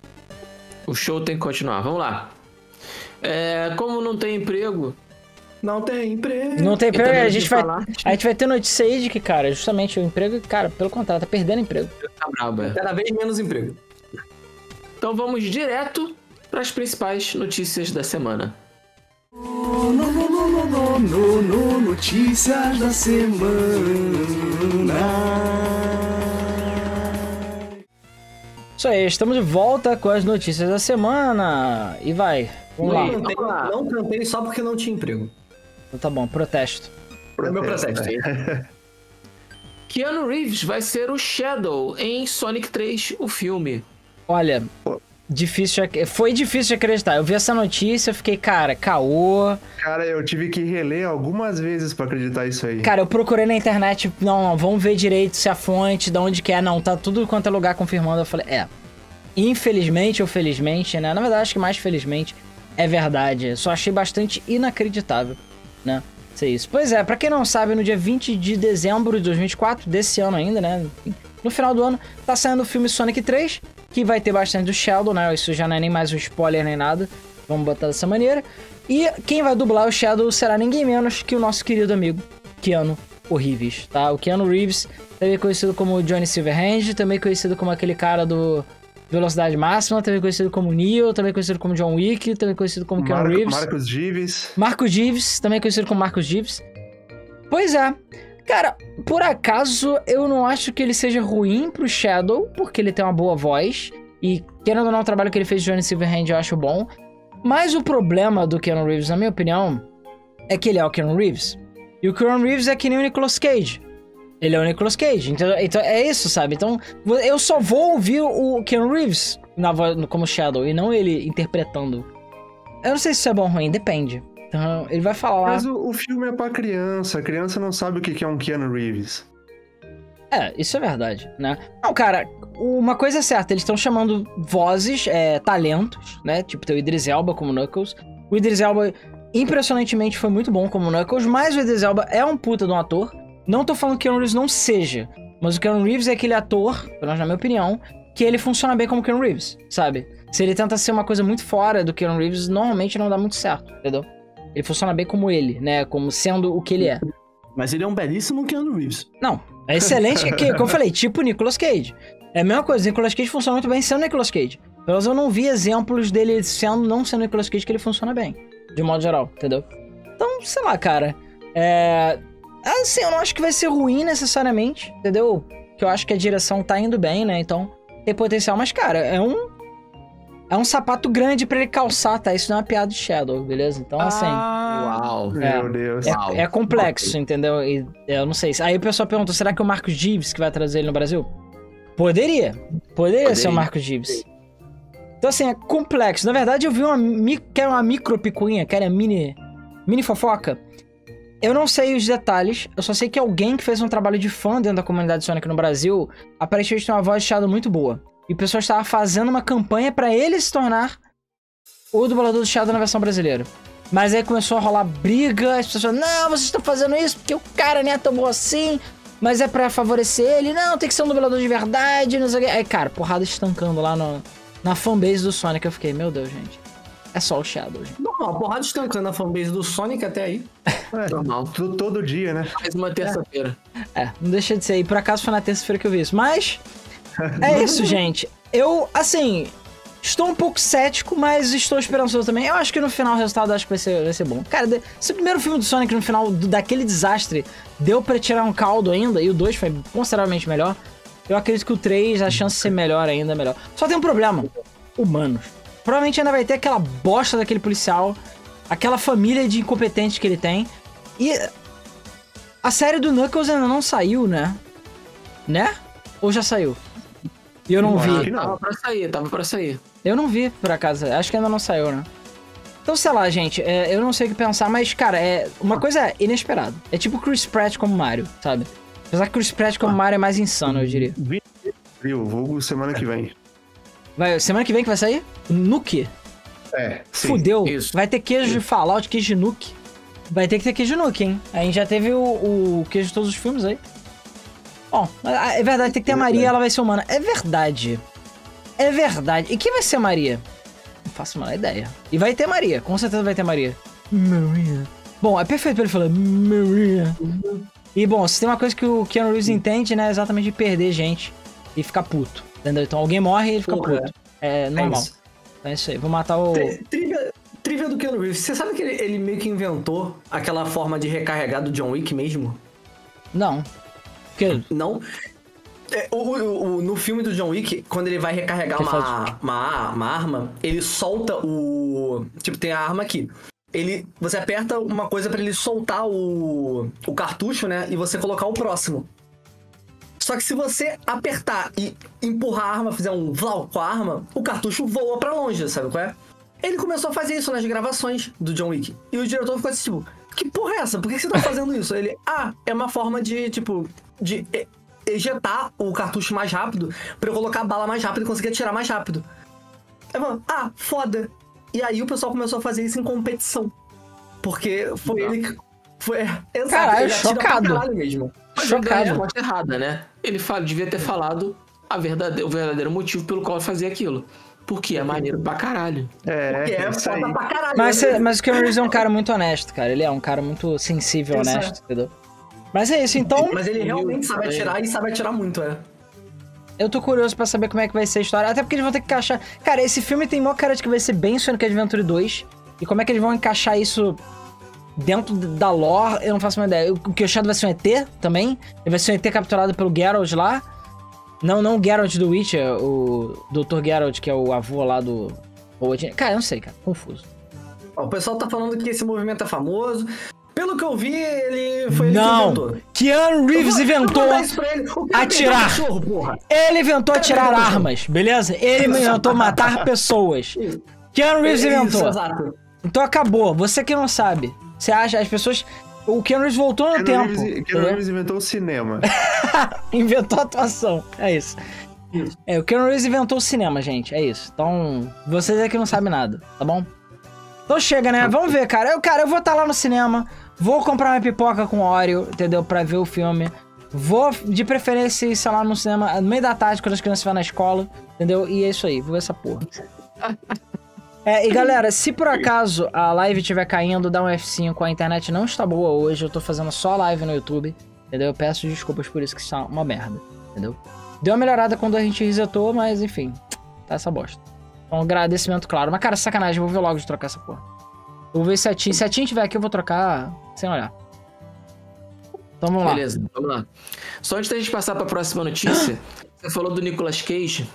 O show tem que continuar. Vamos lá. Como não tem emprego... Não tem emprego. Não tem emprego, a gente vai ter notícia aí de que, cara, justamente o emprego, cara, pelo contrário, tá perdendo emprego. Tá brabo, Cada vez menos emprego. Então vamos direto para as principais notícias da semana. Notícias da semana. Isso aí, estamos de volta com as notícias da semana. E vai, vamos lá. Não cantei só porque não tinha emprego. Então tá bom, protesto. É meu protesto. Keanu Reeves vai ser o Shadow em Sonic 3, o filme. Olha, foi difícil de acreditar. Eu vi essa notícia, eu fiquei, cara, caô. Cara, eu tive que reler algumas vezes pra acreditar isso aí. Cara, eu procurei na internet, não, vamos ver direito se a fonte, de onde que é. Não, tá tudo quanto é lugar confirmando. Eu falei, infelizmente ou felizmente, né? Na verdade, acho que mais felizmente é verdade. Eu só achei bastante inacreditável, né? Ser isso. Pois é, pra quem não sabe, no dia 20 de dezembro de 2024, desse ano ainda, né? No final do ano, tá saindo o filme Sonic 3. que vai ter bastante do Shadow, né? Isso já não é nem mais um spoiler nem nada. Vamos botar dessa maneira. E quem vai dublar o Shadow será ninguém menos que o nosso querido amigo Keanu Reeves, tá? O Keanu Reeves, também conhecido como Johnny Silverhand, também conhecido como aquele cara do Velocidade Máxima, também conhecido como Neo, também conhecido como John Wick, também conhecido como Keanu Reeves. Marcos Gives, também conhecido como Marcos Gives. Pois é. Cara, por acaso, eu não acho que ele seja ruim pro Shadow, porque ele tem uma boa voz. E, querendo ou não, o trabalho que ele fez de Johnny Silverhand eu acho bom. Mas o problema do Keanu Reeves, na minha opinião, é que ele é o Keanu Reeves. E o Keanu Reeves é que nem o Nicolas Cage. Ele é o Nicolas Cage. Então é isso, sabe? Então, eu só vou ouvir o Keanu Reeves como Shadow, e não ele interpretando. Eu não sei se isso é bom ou ruim, depende. Então, ele vai falar lá... Mas o filme é pra criança. A criança não sabe o que é um Keanu Reeves. Isso é verdade, né? Não, cara, uma coisa é certa. Eles estão chamando vozes, talentos, né? Tipo, tem o Idris Elba como Knuckles. O Idris Elba, impressionantemente, foi muito bom como Knuckles. Mas o Idris Elba é um puta de um ator. Não tô falando que o Keanu Reeves não seja. Mas o Keanu Reeves é aquele ator, pelo menos na minha opinião, que ele funciona bem como Keanu Reeves, sabe? Se ele tenta ser uma coisa muito fora do Keanu Reeves, normalmente não dá muito certo, entendeu? Ele funciona bem como ele, né? Como sendo o que ele é. Mas ele é um belíssimo Keanu Reeves. Não, é excelente, como eu falei, tipo Nicolas Cage. É a mesma coisa, Nicolas Cage funciona muito bem sendo Nicolas Cage. Pelo menos eu não vi exemplos dele não sendo Nicolas Cage que ele funciona bem, de modo geral, entendeu? Então, sei lá, cara. Assim, eu não acho que vai ser ruim necessariamente, entendeu? Que eu acho que a direção tá indo bem, né? Então, tem potencial, mas, cara, é um sapato grande pra ele calçar, tá? Isso não é uma piada de Shadow, beleza? Então, assim... Uau! Meu Deus. É complexo, entendeu? E eu não sei. Aí o pessoal perguntou, será que é o Marcos Gives que vai trazer ele no Brasil? Poderia ser o Marcos Gives. Então, assim, é complexo. Na verdade, eu vi que era uma micro picuinha, que era mini fofoca. Eu não sei os detalhes, eu só sei que alguém que fez um trabalho de fã dentro da comunidade Sonic no Brasil, aparentemente tem uma voz de Shadow muito boa. E o pessoal estava fazendo uma campanha pra ele se tornar o dublador do Shadow na versão brasileira. Mas aí começou a rolar briga, as pessoas falaram, não, vocês estão fazendo isso porque o cara nem é tão bom assim, mas é pra favorecer ele. Não, tem que ser um dublador de verdade, não sei o que. Aí, cara, porrada estancando lá na fanbase do Sonic. Eu fiquei, meu Deus, gente. É só o Shadow, gente. Normal, porrada estancando na fanbase do Sonic até aí. Normal. Todo dia, né? Mais uma terça-feira. Não deixa de ser. E por acaso foi na terça-feira que eu vi isso. Mas... é isso, gente. Eu, assim, estou um pouco cético, mas estou esperançoso também. Eu acho que no final o resultado acho que vai ser bom. Cara, se o primeiro filme do Sonic no final daquele desastre deu pra tirar um caldo ainda, e o 2 foi consideravelmente melhor, eu acredito que o 3, a chance de ser melhor ainda é melhor. Só tem um problema. Humanos. Provavelmente ainda vai ter aquela bosta daquele policial, aquela família de incompetentes que ele tem. E a série do Knuckles ainda não saiu, né? Né? Ou já saiu? E eu não vi. Tava pra sair. Eu não vi, por acaso. Acho que ainda não saiu, né? Então, sei lá, gente. Eu não sei o que pensar, mas, cara, uma coisa é inesperada. É tipo o Chris Pratt como Mario, sabe? Apesar que o Chris Pratt como Mario é mais insano, eu diria. Viu? Vulgo semana que vem. Semana que vem que vai sair? Nuke? Sim. Fudeu. Isso. Vai ter queijo de Fallout, queijo de Nuke. Vai ter que ter queijo de Nuke, hein? A gente já teve o queijo de todos os filmes aí. Bom, é verdade, tem que ter a Maria, ela vai ser humana. É verdade. E quem vai ser a Maria? Não faço a menor ideia. E vai ter Maria, com certeza vai ter Maria. Maria. Bom, é perfeito pra ele falar Maria. E bom, se tem uma coisa que o Keanu Reeves entende, né, é exatamente perder gente e ficar puto, entendeu? Então alguém morre e ele fica puto. É normal. É isso aí, vou matar o... Trivia do Keanu Reeves. Você sabe que ele meio que inventou aquela forma de recarregar do John Wick mesmo? Não. Não? No filme do John Wick, quando ele vai recarregar uma arma, ele solta o... Tipo, tem a arma aqui. Você aperta uma coisa pra ele soltar o cartucho, né? E você colocar o próximo. Só que se você apertar e empurrar a arma, fizer um vlau com a arma, o cartucho voa pra longe, sabe qual é? Ele começou a fazer isso nas gravações do John Wick. E o diretor ficou assim, tipo, que porra é essa? Por que você tá fazendo isso? Ele, é uma forma de, tipo, de ejetar o cartucho mais rápido pra eu colocar a bala mais rápido e conseguir atirar mais rápido. Aí falou, foda. E aí o pessoal começou a fazer isso em competição. Porque foi ele que... Exato, caralho, ele chocado. Mesmo. Mas a resposta errada, né? Ele devia ter falado o verdadeiro motivo pelo qual fazia aquilo. Porque é maneiro pra caralho. Porque é isso aí. foda pra caralho. Mas o Keanu Reeves é um cara muito honesto, cara. Ele é um cara muito sensível, honesto, entendeu? Mas é isso, então... Mas ele realmente sabe atirar e sabe atirar muito, Eu tô curioso pra saber como é que vai ser a história. Até porque eles vão ter que encaixar... Cara, esse filme tem maior cara de que vai ser bem Sonic Adventure 2. E como é que eles vão encaixar isso dentro da lore, eu não faço uma ideia. O que eu achado vai ser um ET também. Ele vai ser um ET capturado pelo Geralt lá. Não o Geralt do Witcher, o Dr. Geralt, que é o avô lá do... Cara, eu não sei, cara. Confuso. O pessoal tá falando que esse movimento é famoso. Pelo que eu vi, ele foi ele que Não! inventou. Keanu Reeves inventou atirar. Ele inventou atirar armas, beleza? Ele inventou matar pessoas. Keanu Reeves inventou. Exato. Então acabou. Você que não sabe. Você acha, as pessoas... O Keanu Reeves voltou no tempo. Keanu Reeves inventou o cinema. Inventou a atuação. É isso. O Keanu Reeves inventou o cinema, gente. É isso. Então, vocês é que não sabem nada, tá bom? Então chega, né? Vamos ver, cara. Eu vou estar lá no cinema. Vou comprar uma pipoca com Oreo, entendeu? Pra ver o filme. Vou, de preferência, sei lá, no cinema, no meio da tarde, quando as crianças vão na escola, entendeu? E é isso aí. Vou ver essa porra. E galera, se por acaso a live estiver caindo, dá um F5, a internet não está boa hoje, eu tô fazendo só live no YouTube, entendeu? Eu peço desculpas por isso, que isso é uma merda, entendeu? Deu uma melhorada quando a gente resetou, mas enfim, tá essa bosta. Então, agradecimento, claro. Mas, cara, sacanagem, eu vou ver logo de trocar essa porra. Eu vou ver se a Tim tiver aqui, eu vou trocar sem olhar. Então vamos lá. Beleza, vamos lá. Só antes da gente passar pra próxima notícia, você falou do Nicolas Cage.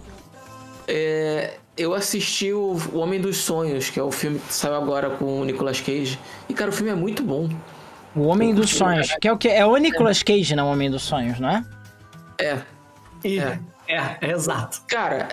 Eu assisti o Homem dos Sonhos, que é o filme que saiu agora com o Nicolas Cage. E, cara, o filme é muito bom. O Homem dos Sonhos, que é o quê? É o Nicolas Cage, né? O Homem dos Sonhos, não é? Exato. Cara,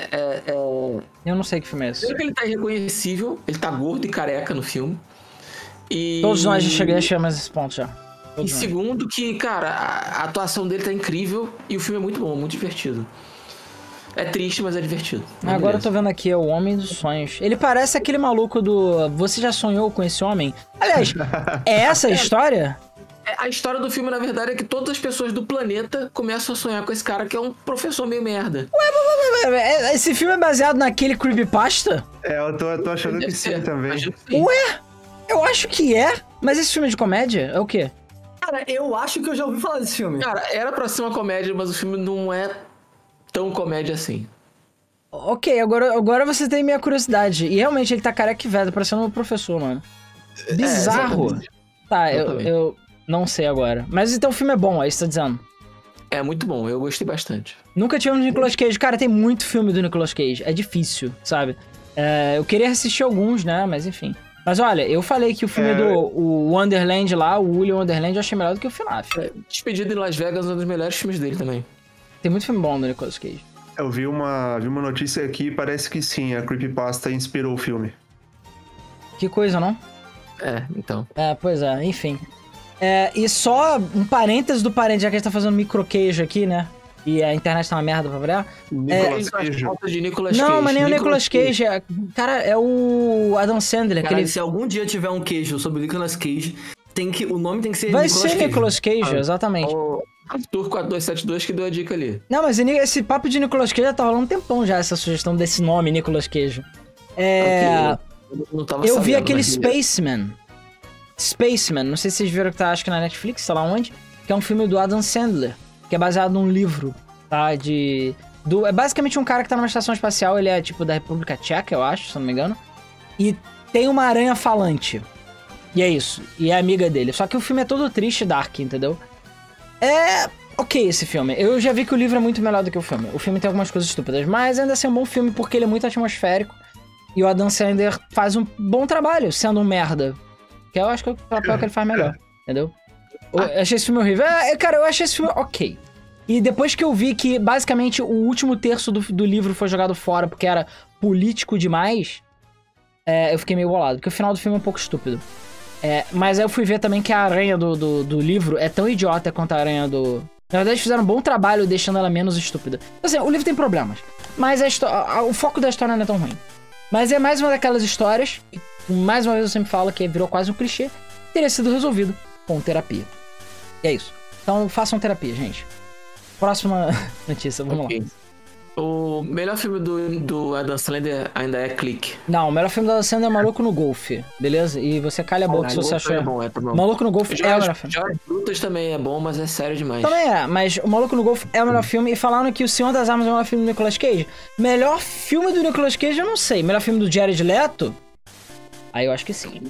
Eu não sei que filme é esse. primeiro que ele tá irreconhecível, ele tá gordo e careca no filme. E... Todos nós já chegamos a esse ponto já. E segundo que, cara, a atuação dele tá incrível e o filme é muito bom, muito divertido. É triste, mas é divertido. Agora eu tô vendo aqui, é o Homem dos Sonhos. Ele parece aquele maluco do... Você já sonhou com esse homem? Aliás, é essa a história? A história do filme, na verdade, é que todas as pessoas do planeta começam a sonhar com esse cara que é um professor meio merda. Ué, esse filme é baseado naquele creepypasta? Eu tô achando que sim também. Ué, eu acho que é. Mas esse filme é de comédia? É o quê? Cara, eu acho que eu já ouvi falar desse filme. Cara, era pra ser uma comédia, mas o filme não é tão comédia assim. Ok, agora você tem minha curiosidade. E realmente ele tá careca e velho, parecendo um professor, mano. Bizarro. Eu não sei agora. Mas então o filme é bom, é isso que você tá dizendo? É muito bom, eu gostei bastante. Nunca tive um Nicolas Cage. Cara, tem muito filme do Nicolas Cage. É difícil, sabe? Eu queria assistir alguns, né? Mas enfim. Mas olha, eu falei que o filme o Wonderland lá, o William Wonderland, eu achei melhor do que o FNAF. Despedido em Las Vegas é um dos melhores filmes dele também. Tem muito filme bom do Nicolas Cage. Eu vi uma notícia aqui, parece que sim, a Creepypasta inspirou o filme. Que coisa, não? Então. Pois é, enfim. E só um parênteses do parênteses, já que a gente tá fazendo micro-queijo aqui, né? E a internet tá uma merda pra variar. Nicolas Cage. Não, mas nem o Nicolas Cage. Cara, é o Adam Sandler. Cara, se algum dia tiver um queijo sobre o Nicolas Cage, o nome tem que ser Vai Nicolas ser Cage. Nicolas Cage, exatamente. O Arthur 4272 que deu a dica ali. Não, mas esse papo de Nicolas Cage já tá rolando um tempão já, essa sugestão desse nome, Nicolas Cage. Não tava Eu vi sabendo, aquele mas... Spaceman, não sei se vocês viram que tá, acho que na Netflix, sei lá onde, que é um filme do Adam Sandler, que é baseado num livro, tá, é basicamente um cara que tá numa estação espacial, ele é tipo da República Tcheca, eu acho, se eu não me engano, e tem uma aranha falante, e é isso, e é amiga dele, só que o filme é todo triste e dark, entendeu? Ok esse filme, eu já vi que o livro é muito melhor do que o filme tem algumas coisas estúpidas, mas ainda assim é um bom filme porque ele é muito atmosférico, e o Adam Sandler faz um bom trabalho sendo um merda. Que eu acho que é o papel que ele faz melhor, entendeu? Eu achei esse filme horrível. Cara, eu achei esse filme ok. E depois que eu vi que, basicamente, o último terço do livro foi jogado fora porque era político demais, eu fiquei meio bolado. Porque o final do filme é um pouco estúpido. Mas aí eu fui ver também que a aranha do livro é tão idiota quanto a aranha do... Na verdade, eles fizeram um bom trabalho deixando ela menos estúpida. Assim, o livro tem problemas. Mas o foco da história não é tão ruim. Mas é mais uma daquelas histórias... Mais uma vez eu sempre falo que virou quase um clichê. Teria sido resolvido com terapia. E é isso. Então façam terapia, gente. Próxima notícia, vamos lá. O melhor filme do Adam Sandler ainda é Clique. Não, o melhor filme do Adam Sandler é Maluco no Golfe, beleza? E você calha a boca se você achou. É bom. Maluco no Golfe é o melhor filme. Jorge Brutas também é bom, mas é sério demais. Também é, mas o Maluco no Golfe é o melhor filme. E falando que o Senhor das Armas é o melhor filme do Nicolas Cage, melhor filme do Nicolas Cage eu não sei. Melhor filme do Jared Leto? Aí eu acho que sim.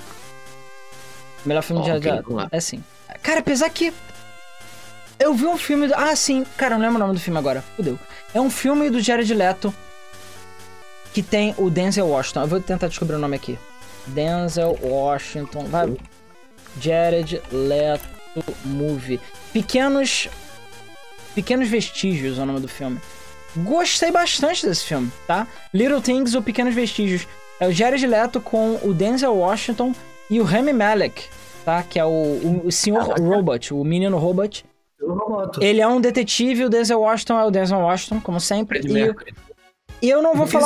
Melhor filme do Jared Leto é sim. Cara, apesar que eu vi um filme... Ah, sim. Cara, eu não lembro o nome do filme agora. Fudeu. É um filme do Jared Leto que tem o Denzel Washington. Eu vou tentar descobrir o nome aqui. Denzel Washington. Vai. Jared Leto Movie. Pequenos Vestígios é o nome do filme. Gostei bastante desse filme, tá? Little Things ou Pequenos Vestígios. É o Jared Leto com o Denzel Washington e o Rami Malek, tá? Que é o senhor Robot, o menino Robot. Ele é um detetive, o Denzel Washington é o Denzel Washington, como sempre. E eu não vou falar...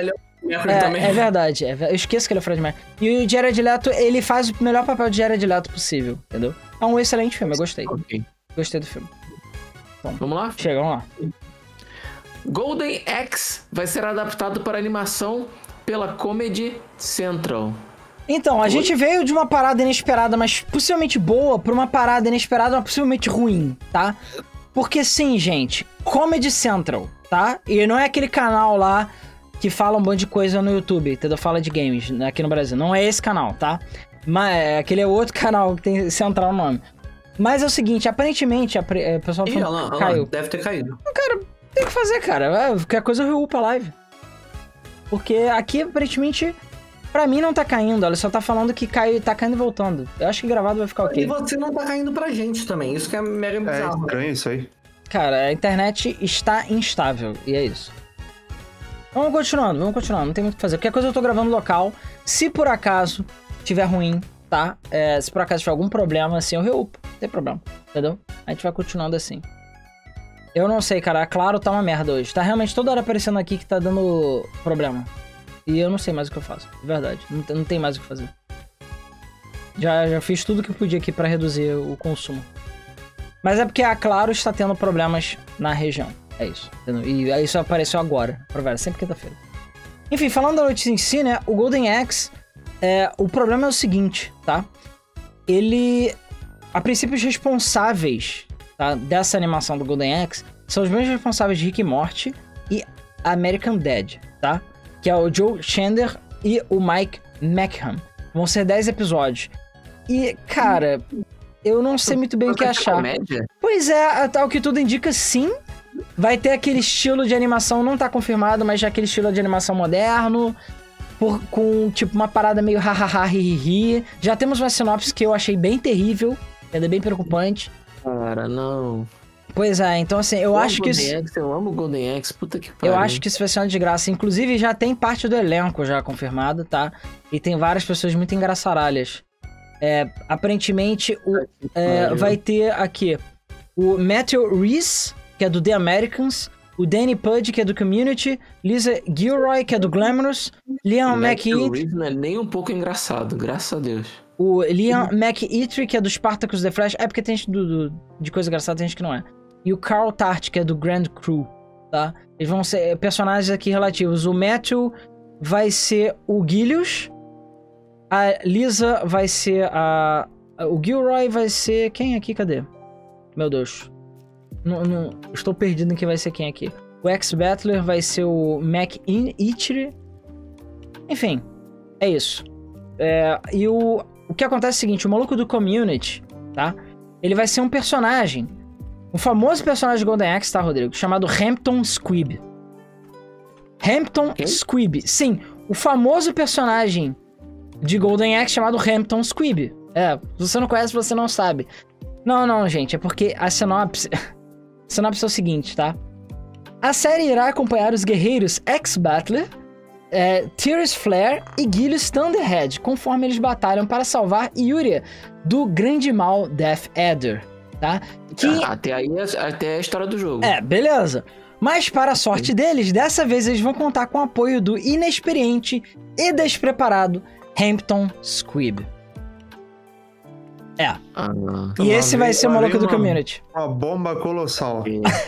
É verdade, eu esqueço que ele é o Fred Mercury. E o Jared Leto, ele faz o melhor papel de Jared Leto possível, entendeu? É um excelente filme, eu gostei. Okay. Gostei do filme. Então, vamos lá? Chega, vamos lá. Golden Axe vai ser adaptado para animação pela Comedy Central. Então, a gente veio de uma parada inesperada, mas possivelmente boa, pra uma parada inesperada, mas possivelmente ruim, tá? Porque sim, gente, Comedy Central, tá? E não é aquele canal lá que fala um monte de coisa no YouTube, entendeu? Fala de games aqui no Brasil. Não é esse canal, tá? Mas aquele é outro canal que tem Central no nome. Mas é o seguinte, aparentemente, o pessoal falou, caiu. Deve ter caído. Cara, tem que fazer, cara. Qualquer coisa eu reúpo a live. Porque aqui, aparentemente... Pra mim não tá caindo, ela só tá falando que tá caindo e voltando. Eu acho que gravado vai ficar ok. E você não tá caindo pra gente também, isso que é mega bizarro. É estranho isso aí. Cara, a internet está instável, e é isso. Vamos continuando, não tem muito o que fazer. Qualquer coisa eu tô gravando local, se por acaso tiver ruim, tá? Se por acaso tiver algum problema, assim, eu reupo, não tem problema, entendeu? A gente vai continuando assim. Eu não sei, cara, a Claro tá uma merda hoje. Tá realmente toda hora aparecendo aqui que tá dando problema. E eu não sei mais o que eu faço, de verdade. Não tem mais o que fazer. Já fiz tudo que eu podia aqui pra reduzir o consumo. Mas é porque a Claro está tendo problemas na região. É isso, entendeu? E isso apareceu agora, sempre quinta-feira. Enfim, falando da notícia em si, né? O Golden Axe, o problema é o seguinte, tá? Ele... A princípio, os responsáveis, tá, dessa animação do Golden Axe são os mesmos responsáveis de Rick e Morty e American Dad, tá? Que é o Joe Chandler e o Mike McCann. Vão ser 10 episódios. E, cara, eu não sei muito bem o que achar. Comédia? Pois é, ao que tudo indica, sim. Vai ter aquele estilo de animação, não tá confirmado, mas já aquele estilo de animação moderno, com, tipo, uma parada meio hahaha, hi. Já temos uma sinopse que eu achei bem terrível, é bem preocupante. Cara, não... Pois é, então assim, eu acho que isso... Eu amo Golden Axe, puta que pariu. Eu acho que isso vai ser uma desgraça. Inclusive, já tem parte do elenco já confirmado, tá? E tem várias pessoas muito engraçaralhas. Aparentemente, vai ter aqui o Matthew Rhys, que é do The Americans, o Danny Pudge, que é do Community, Lisa Gilroy, que é do Glamorous, Liam McEatry... não é nem um pouco engraçado, graças a Deus. O Liam McEatry, que é do Spartacus The Flash. É porque tem gente de coisa engraçada, tem gente que não é. E o Carl Tart, que é do Grand Crew, tá? Eles vão ser personagens aqui relativos. O Matthew vai ser o Gilius. A Lisa vai ser o Gilroy vai ser... Quem aqui? Cadê? Meu Deus. Não, estou perdido em quem vai ser quem aqui. O Ex-Battler vai ser o McEatry. Enfim, é isso. E o que acontece é o seguinte, o maluco do Community, tá? Ele vai ser um personagem, um famoso personagem de Golden Axe, tá, Rodrigo? Chamado Hampton Squibb. Hampton Squibb. Sim, o famoso personagem de Golden Axe chamado Hampton Squibb. Se você não conhece, você não sabe. Não, gente, é porque a sinopse... A sinopse é o seguinte, tá? A série irá acompanhar os guerreiros Ex-Battler, Tears Flare e Gilius Thunderhead, conforme eles batalham para salvar Yuria do grande mal Death Adder, tá? Até a história do jogo. Beleza. Mas para a sorte deles, dessa vez eles vão contar com o apoio do inexperiente e despreparado Hampton Squibb. É. E esse vai ser o maluco do Community. Uma bomba colossal.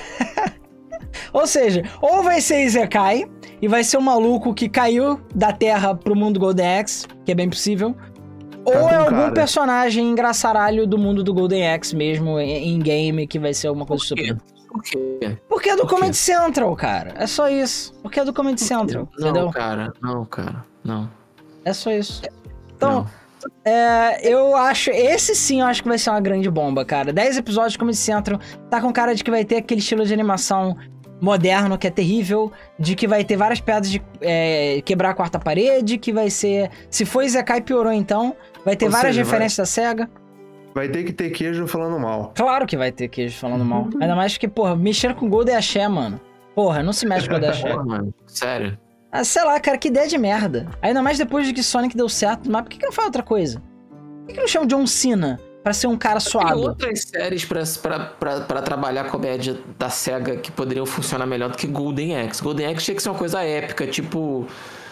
Ou seja, ou vai ser Isekai, e vai ser um maluco que caiu da Terra pro mundo Golden Axe, que é bem possível, ou é algum personagem engraçaralho do mundo do Golden Axe mesmo, em game, que vai ser alguma coisa estúpida. Por quê? Porque é do Comedy Central, cara. É só isso. Porque é do Comedy Central, entendeu? Não. É só isso. Então, eu acho... Esse sim eu acho que vai ser uma grande bomba, cara. 10 episódios de Comedy Central. Tá com cara de que vai ter aquele estilo de animação moderno, que é terrível. De que vai ter várias piadas de quebrar a quarta parede. Que vai ser... Se for Isekai, piorou então. Vai ter várias referências da SEGA. Vai ter que ter queijo falando mal. Claro que vai ter queijo falando mal. Ainda mais que, porra, mexer com Golden Axé, mano. Porra, não se mexe com Golden Axé. Mano, sério. Ah, sei lá, cara, que ideia de merda. Ainda mais depois de que Sonic deu certo. Mas por que não faz outra coisa? Por que não chama John Cena pra ser um cara suado? Tem outras séries pra trabalhar a comédia da SEGA que poderiam funcionar melhor do que Golden Axe. Golden Axe tinha que ser uma coisa épica, tipo,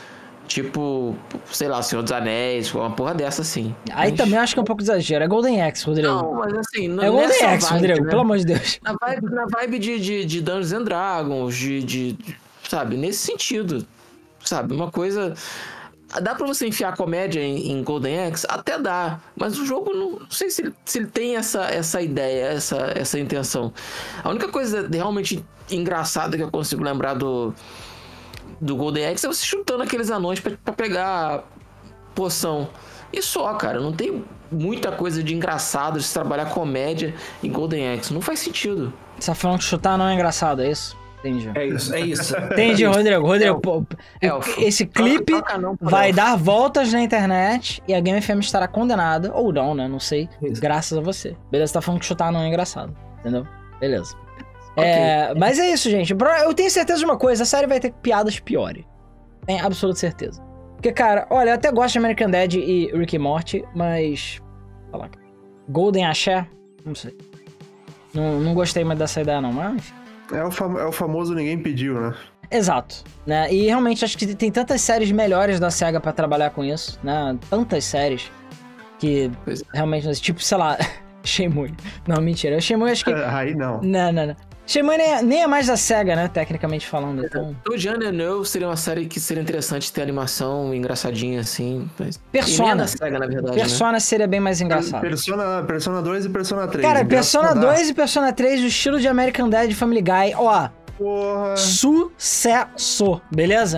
sei lá, Senhor dos Anéis, uma porra dessa assim. Aí também acho que é um pouco de exagero. É Golden Axe, Rodrigo. Não, mas assim... É Golden Axe, Rodrigo, né? Pelo amor de Deus. Na vibe de Dungeons and Dragons, sabe, nesse sentido, sabe, uma coisa... Dá pra você enfiar comédia em Golden Axe? Até dá, mas o jogo não sei se ele tem essa ideia, essa intenção. A única coisa realmente engraçada que eu consigo lembrar do Golden Axe é você chutando aqueles anões pra pegar poção. E só, cara, não tem muita coisa de engraçado de se trabalhar comédia em Golden Axe. Não faz sentido. Você tá falando que chutar não é engraçado, é isso? Entendi. É isso. Entendi, Rodrigo. Esse clipe vai dar voltas na internet e a Game FM estará condenada, ou não, né? Não sei. Isso. Graças a você. Beleza, você tá falando que chutar não é engraçado. Entendeu? Beleza. Okay. Mas é isso, gente. Eu tenho certeza de uma coisa, a série vai ter piadas piores. Tenho absoluta certeza. Porque, cara, olha, eu até gosto de American Dad e Rick e Morty, mas... Falar. Golden Axé? Não sei. Não gostei mais dessa ideia, não, mas enfim. É o famoso ninguém pediu, né? Exato, né? E realmente acho que tem tantas séries melhores da SEGA pra trabalhar com isso, né? Tantas séries que realmente, tipo, sei lá, Shenmue. Não, mentira. Shenmue acho que... Aí não. Não. Shenmue nem é mais da SEGA, né? Tecnicamente falando, então... O Johnny No seria uma série que seria interessante ter animação engraçadinha, assim. Mas... Persona. Da SEGA, na verdade, Persona, né? Seria bem mais engraçado. Persona 2 e Persona 3. Cara, Persona 2 e Persona 3, o estilo de American Dad e Family Guy, ó. Porra. Sucesso, beleza?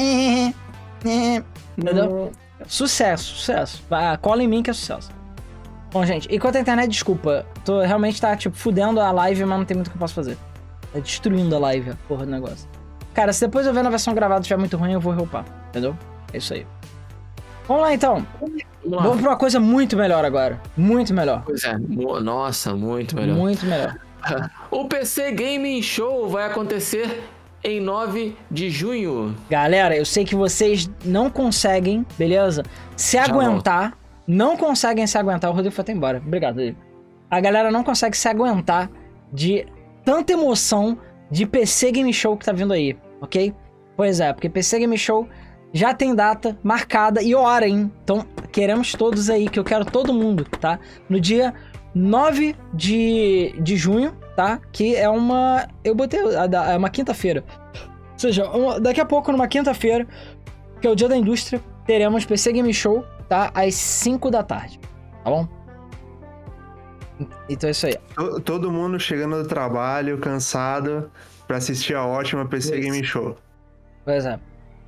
Entendeu? Sucesso. Cola em mim que é sucesso. Bom, gente, enquanto a internet, desculpa, realmente tá, tipo, fudendo a live, mas não tem muito o que eu posso fazer. Tá destruindo a live, a porra do negócio. Cara, se depois eu ver na versão gravada estiver muito ruim, eu vou reupar, entendeu? É isso aí. Vamos lá, então. Vamos pra uma coisa muito melhor agora. Muito melhor. Pois é. Nossa, muito melhor. Muito melhor. O PC Gaming Show vai acontecer em 9 de junho. Galera, eu sei que vocês não conseguem, beleza? Se aguentar... Não conseguem se aguentar. O Rodrigo foi até embora. Obrigado, Rodrigo. A galera não consegue se aguentar de tanta emoção de PC Game Show que tá vindo aí, ok? Pois é, porque PC Game Show já tem data marcada e hora, hein? Então, queremos todos aí, que eu quero todo mundo, tá? No dia 9 de junho, tá? Que é uma... Eu botei... É uma quinta-feira. Ou seja, daqui a pouco, numa quinta-feira, que é o dia da indústria, teremos PC Game Show, tá? Às 5 da tarde, tá bom? Então é isso aí. Todo mundo chegando do trabalho, cansado, pra assistir a ótima PC Game Show. Pois é.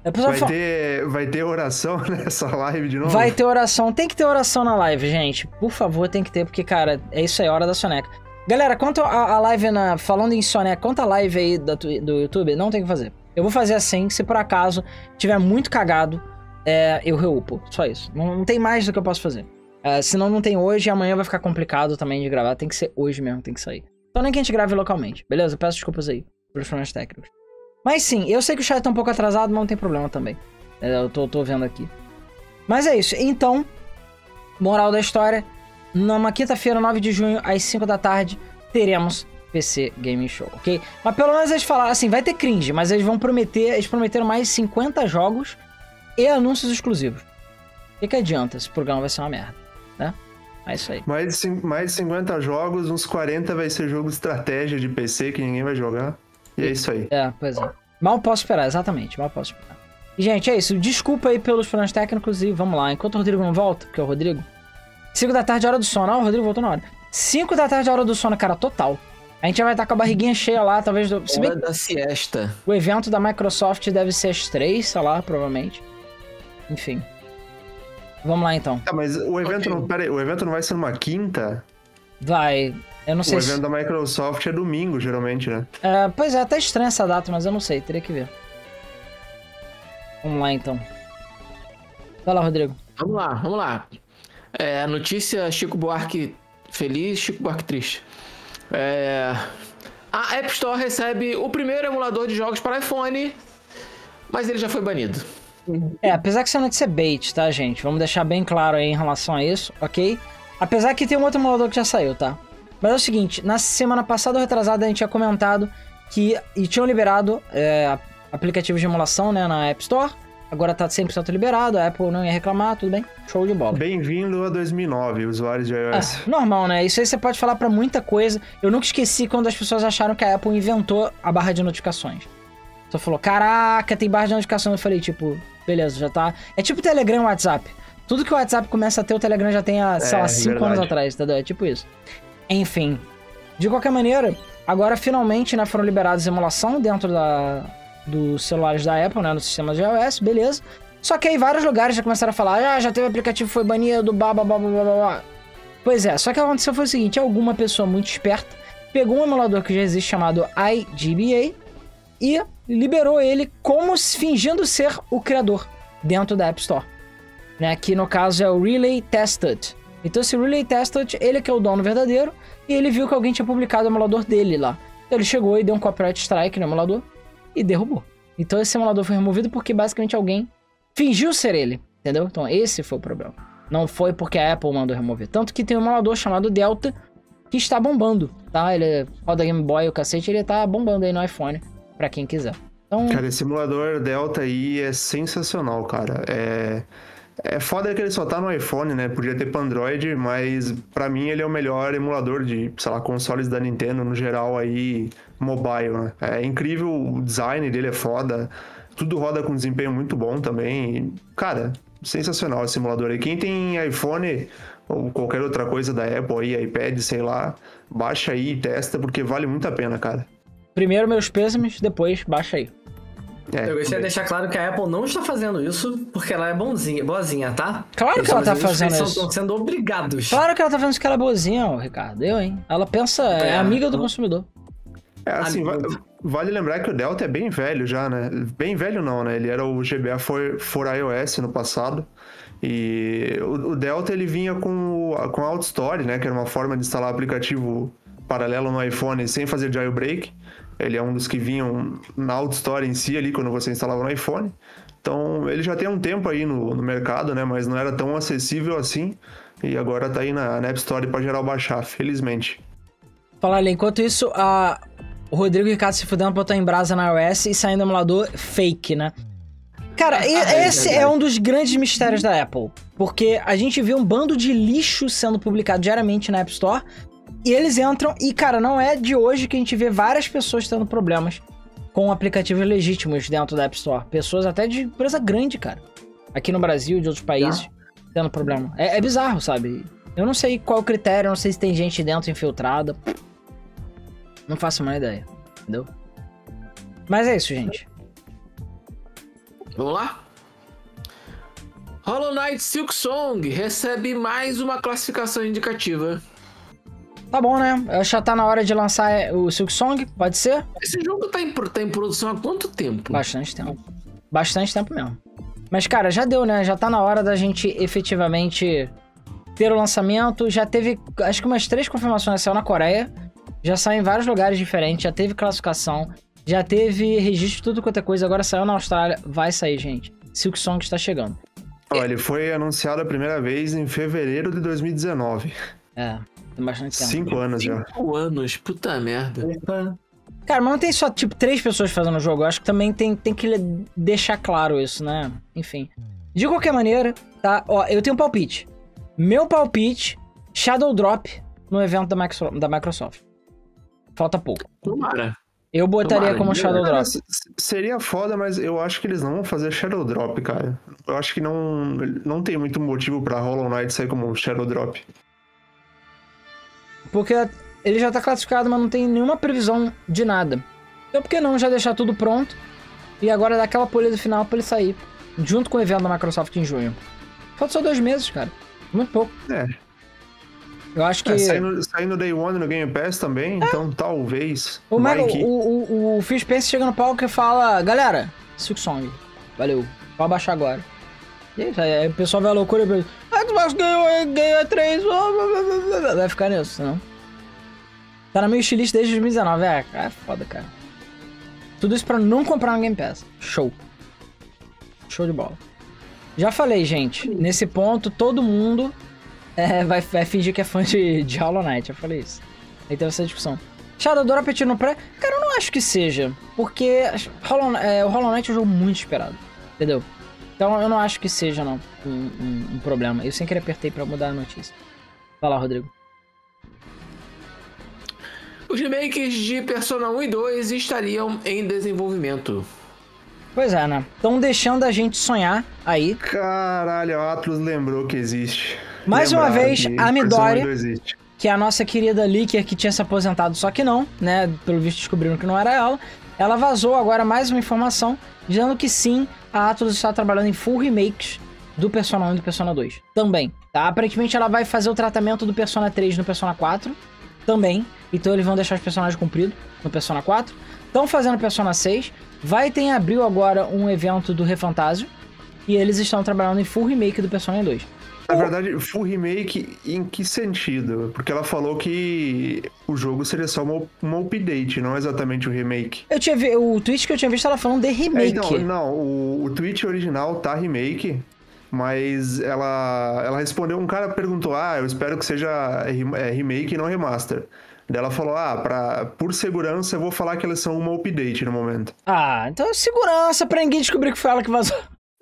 Vai ter oração nessa live de novo? Vai ter oração. Tem que ter oração na live, gente. Por favor, tem que ter, porque, cara, é isso aí, hora da soneca. Galera, quanto a live falando em soneca, quanto a live aí do YouTube, não tem o que fazer. Eu vou fazer assim, se por acaso tiver muito cagado, eu reupo, só isso. Não tem mais do que eu posso fazer. Senão não tem hoje e amanhã vai ficar complicado também de gravar. Tem que ser hoje mesmo, tem que sair. Então nem que a gente grave localmente, beleza? Peço desculpas aí pelos problemas técnicos. Mas sim, eu sei que o chat tá um pouco atrasado, mas não tem problema também. Eu tô vendo aqui. Mas é isso, então, moral da história, numa quinta-feira, 9 de junho, às 5 da tarde, teremos PC Game Show, ok? Mas pelo menos eles falaram assim, vai ter cringe, mas eles prometeram mais 50 jogos e anúncios exclusivos. O que adianta? Esse programa vai ser uma merda, né? É isso aí. Mais de 50 jogos, uns 40 vai ser jogo de estratégia de PC que ninguém vai jogar. E é isso aí. Pois é. Mal posso esperar, exatamente. Mal posso esperar. E, gente, é isso. Desculpa aí pelos problemas técnicos e vamos lá. Enquanto o Rodrigo não volta, porque é o Rodrigo... 5 da tarde, hora do sono. Ah, o Rodrigo voltou na hora. 5 da tarde, hora do sono, cara, total. A gente já vai estar com a barriguinha cheia lá, talvez... Hora da siesta. O evento da Microsoft deve ser às 3, sei lá, provavelmente. Enfim. Vamos lá, então. Tá, mas o evento não... Pera aí, o evento não vai ser numa quinta? Vai... Eu não sei o evento da Microsoft é domingo, geralmente, né? Pois é, até estranha essa data, mas eu não sei, teria que ver. Vamos lá, então. Vai lá, Rodrigo. Vamos lá. A notícia, Chico Buarque feliz, Chico Buarque triste. A App Store recebe o primeiro emulador de jogos para iPhone, mas ele já foi banido. Apesar que isso é notícia bait, tá, gente? Vamos deixar bem claro aí em relação a isso, ok? Apesar que tem um outro emulador que já saiu, tá? Mas é o seguinte, na semana passada ou retrasada a gente tinha comentado que tinham liberado aplicativos de emulação, né, na App Store. Agora tá 100% liberado, a Apple não ia reclamar, tudo bem? Show de bola. Bem-vindo a 2009, usuários de iOS. Normal, né? Isso aí você pode falar pra muita coisa. Eu nunca esqueci quando as pessoas acharam que a Apple inventou a barra de notificações. Só falou, caraca, tem barra de notificação. Eu falei, tipo, beleza, já tá... É tipo Telegram e WhatsApp. Tudo que o WhatsApp começa a ter, o Telegram já tem há, sei lá, 5 anos atrás, entendeu? É tipo isso. Enfim. De qualquer maneira, agora finalmente, né, foram liberados emulação dentro dos celulares da Apple, né, no sistema de iOS, beleza. Só que aí vários lugares já começaram a falar, já teve aplicativo que foi banido, blá. Pois é, só que o que aconteceu foi o seguinte, alguma pessoa muito esperta pegou um emulador que já existe chamado iGBA e liberou ele como fingindo ser o criador dentro da App Store, né, que no caso é o Relay Tested. Então esse Relay Tested, ele que é o dono verdadeiro, e ele viu que alguém tinha publicado o emulador dele lá. Então ele chegou e deu um copyright strike no emulador e derrubou. Então esse emulador foi removido porque basicamente alguém fingiu ser ele, entendeu? Então esse foi o problema. Não foi porque a Apple mandou remover. Tanto que tem um emulador chamado Delta que está bombando, tá? Ele roda Game Boy, o cacete, ele tá bombando aí no iPhone, pra quem quiser. Então... Cara, esse emulador Delta aí é sensacional, cara. É foda que ele só tá no iPhone, né? Podia ter pra Android, mas pra mim ele é o melhor emulador de, sei lá, consoles da Nintendo no geral aí, mobile, né? É incrível, o design dele é foda, tudo roda com desempenho muito bom também. Cara, sensacional esse emulador aí. Quem tem iPhone ou qualquer outra coisa da Apple aí, iPad, sei lá, baixa aí e testa, porque vale muito a pena, cara. Primeiro meus pêsames, depois baixa aí. Eu gostaria de deixar claro que a Apple não está fazendo isso porque ela é boazinha, tá? Claro que ela tá fazendo isso. Estão sendo obrigados. Claro que ela tá fazendo isso que ela é boazinha, ó, Ricardo. Hein? Ela pensa, é amiga do consumidor. Assim, vale lembrar que o Delta é bem velho já, né? Bem velho não, né? Ele era o GBA for iOS no passado. E o Delta, ele vinha com a AutoStore, né? Que era uma forma de instalar aplicativo paralelo no iPhone sem fazer jailbreak. Ele é um dos que vinham na AutoStore em si ali, quando você instalava no iPhone. Então, ele já tem um tempo aí no mercado, né? Mas não era tão acessível assim. E agora tá aí na App Store pra geral baixar, felizmente. Falar ali, enquanto isso, o Rodrigo e o Ricardo se fudendo, botou em brasa na iOS e saindo emulador fake, né? Cara, esse é um dos grandes mistérios da Apple. Porque a gente vê um bando de lixo sendo publicado diariamente na App Store. E eles entram, e cara, não é de hoje que a gente vê várias pessoas tendo problemas com aplicativos legítimos dentro da App Store. Pessoas até de empresa grande, cara. Aqui no Brasil, de outros países, tendo problema. É bizarro, sabe? Eu não sei qual o critério, não sei se tem gente dentro infiltrada. Não faço a menor ideia, entendeu? Mas é isso, gente. Vamos lá? Hollow Knight Silksong recebe mais uma classificação indicativa. Tá bom, né? Já tá na hora de lançar o Silksong, pode ser? Esse jogo tá em produção há quanto tempo? Bastante tempo. Bastante tempo mesmo. Mas, cara, já deu, né? Já tá na hora da gente efetivamente ter o lançamento. Já teve, acho que umas 3 confirmações. Saiu na Coreia. Já saiu em vários lugares diferentes. Já teve classificação. Já teve registro, tudo quanto é coisa. Agora saiu na Austrália. Vai sair, gente. Silksong está chegando. Olha, ele foi anunciado a primeira vez em fevereiro de 2019. Tem bastante tempo. 5 anos já. 5 anos, puta merda. Cara, mas não tem só, tipo, 3 pessoas fazendo o jogo. Eu acho que também tem que deixar claro isso, né? Enfim. De qualquer maneira, tá? Ó, eu tenho um palpite. Meu palpite Shadow Drop no evento da Microsoft. Falta pouco. Tomara. Eu botaria como Shadow Drop. Seria foda, mas eu acho que eles não vão fazer Shadow Drop, cara. Eu acho que não tem muito motivo pra Hollow Knight sair como Shadow Drop. Porque ele já tá classificado, mas não tem nenhuma previsão de nada. Então por que não já deixar tudo pronto e agora dar aquela polida final pra ele sair junto com o evento da Microsoft em junho? Falta só 2 meses, cara. Muito pouco. Eu acho que... Saindo Day One no Game Pass também, então talvez... O Phil Spencer chega no palco e fala, galera, Silksong, valeu, pode baixar agora. E aí o pessoal vai à loucura e pensa, Xbox ganhou 3, vai ficar nisso, não? Tá na minha wishlist desde 2019, é foda, cara. Tudo isso pra não comprar no Game Pass. Show. Show de bola. Já falei, gente, nesse ponto todo mundo... vai fingir que é fã de Hollow Knight, eu falei isso. Aí teve essa discussão. Shadow Drop no pré? Cara, eu não acho que seja. Porque o Hollow Knight é um jogo muito esperado. Entendeu? Então eu não acho que seja, não, um problema. Eu sem querer apertei pra mudar a notícia. Vai lá, Rodrigo. Os remakes de Persona 1 e 2 estariam em desenvolvimento. Pois é, né? Estão deixando a gente sonhar aí. Caralho, a Atlus lembrou que existe. Mais uma vez, a Midori, que é a nossa querida leaker que tinha se aposentado, só que não, né? Pelo visto descobriram que não era ela. Ela vazou agora mais uma informação, dizendo que sim, a Atlus está trabalhando em full remakes do Persona 1 e do Persona 2. Também, tá? Aparentemente ela vai fazer o tratamento do Persona 3 no Persona 4. Também. Então eles vão deixar os personagens compridos no Persona 4. Estão fazendo Persona 6. Vai ter em abril agora um evento do Refantasio. E eles estão trabalhando em full remake do Persona 2. Na verdade, full remake em que sentido? Porque ela falou que o jogo seria só uma update, não exatamente um remake. Eu tinha visto, o tweet que eu tinha visto ela falando de remake. O tweet original tá remake, mas ela respondeu, um cara perguntou, eu espero que seja remake e não remaster. Daí ela falou, por segurança eu vou falar que elas são uma update no momento. Então é segurança pra ninguém descobrir que foi ela que vazou.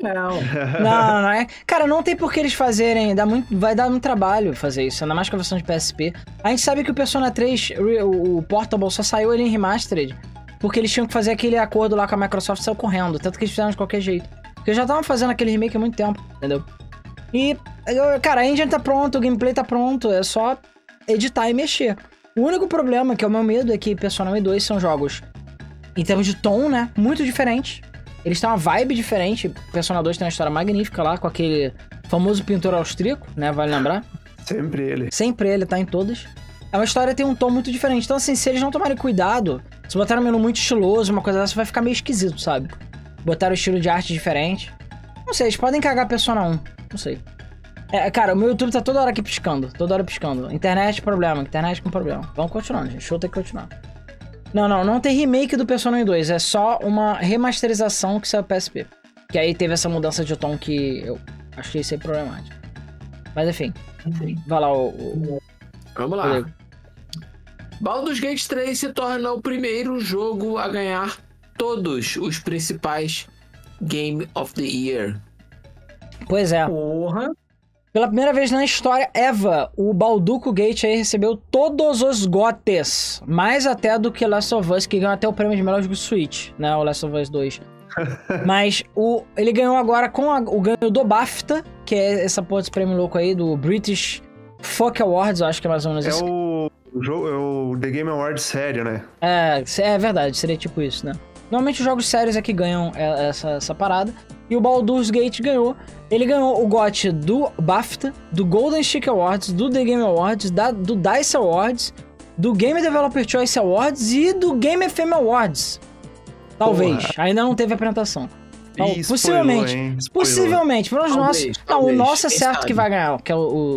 Não é. Cara, não tem por que eles fazerem. Vai dar muito trabalho fazer isso, ainda mais com a versão de PSP. A gente sabe que o Persona 3, o Portable, só saiu ele em Remastered porque eles tinham que fazer aquele acordo lá com a Microsoft e saiu correndo. Tanto que eles fizeram de qualquer jeito. Porque já estavam fazendo aquele remake há muito tempo, entendeu? E, cara, a engine tá pronto, o gameplay tá pronto, é só editar e mexer. O único problema, que é o meu medo, é que Persona 1 e 2 são jogos, em termos de tom, né, muito diferentes. Eles têm uma vibe diferente. Persona 2 tem uma história magnífica lá, com aquele famoso pintor austríaco, né? Vale lembrar? Sempre ele, tá em todas. É uma história que tem um tom muito diferente. Então, assim, se eles não tomarem cuidado, se botarem um menu muito estiloso, uma coisa dessa, vai ficar meio esquisito, sabe? Botaram um estilo de arte diferente. Não sei, eles podem cagar Persona 1. Não sei. Cara, o meu YouTube tá toda hora aqui piscando. Toda hora piscando. Internet, problema. Internet com problema. Vamos continuando, gente. Show tem que continuar. Não tem remake do Persona 1 e 2, é só uma remasterização que saiu PSP. Que aí teve essa mudança de tom que eu achei isso aí problemático. Mas enfim, vai lá Vamos lá. Baldur's Gate 3 se torna o primeiro jogo a ganhar todos os principais Game of the Year. Pois é. Porra. Pela primeira vez na história, o Baldur's Gate aí recebeu todos os GOTYs. Mais até do que Last of Us, que ganhou até o prêmio de melhor jogo Switch, né? O Last of Us 2. Mas ele ganhou agora com o ganho do BAFTA, que é essa porra desse prêmio louco aí, do British Fuck Awards, eu acho que é mais ou menos isso. É o The Game Awards sério, né? É verdade, seria tipo isso, né? Normalmente os jogos sérios é que ganham essa parada. E o Baldur's Gate ganhou. Ele ganhou o GOT do BAFTA, do Golden Stick Awards, do The Game Awards, do DICE Awards, do Game Developer Choice Awards e do Game FM Awards. Talvez. Porra. Ainda não teve apresentação. Então, possivelmente. Para nós, o nosso é certo que vai ganhar, que é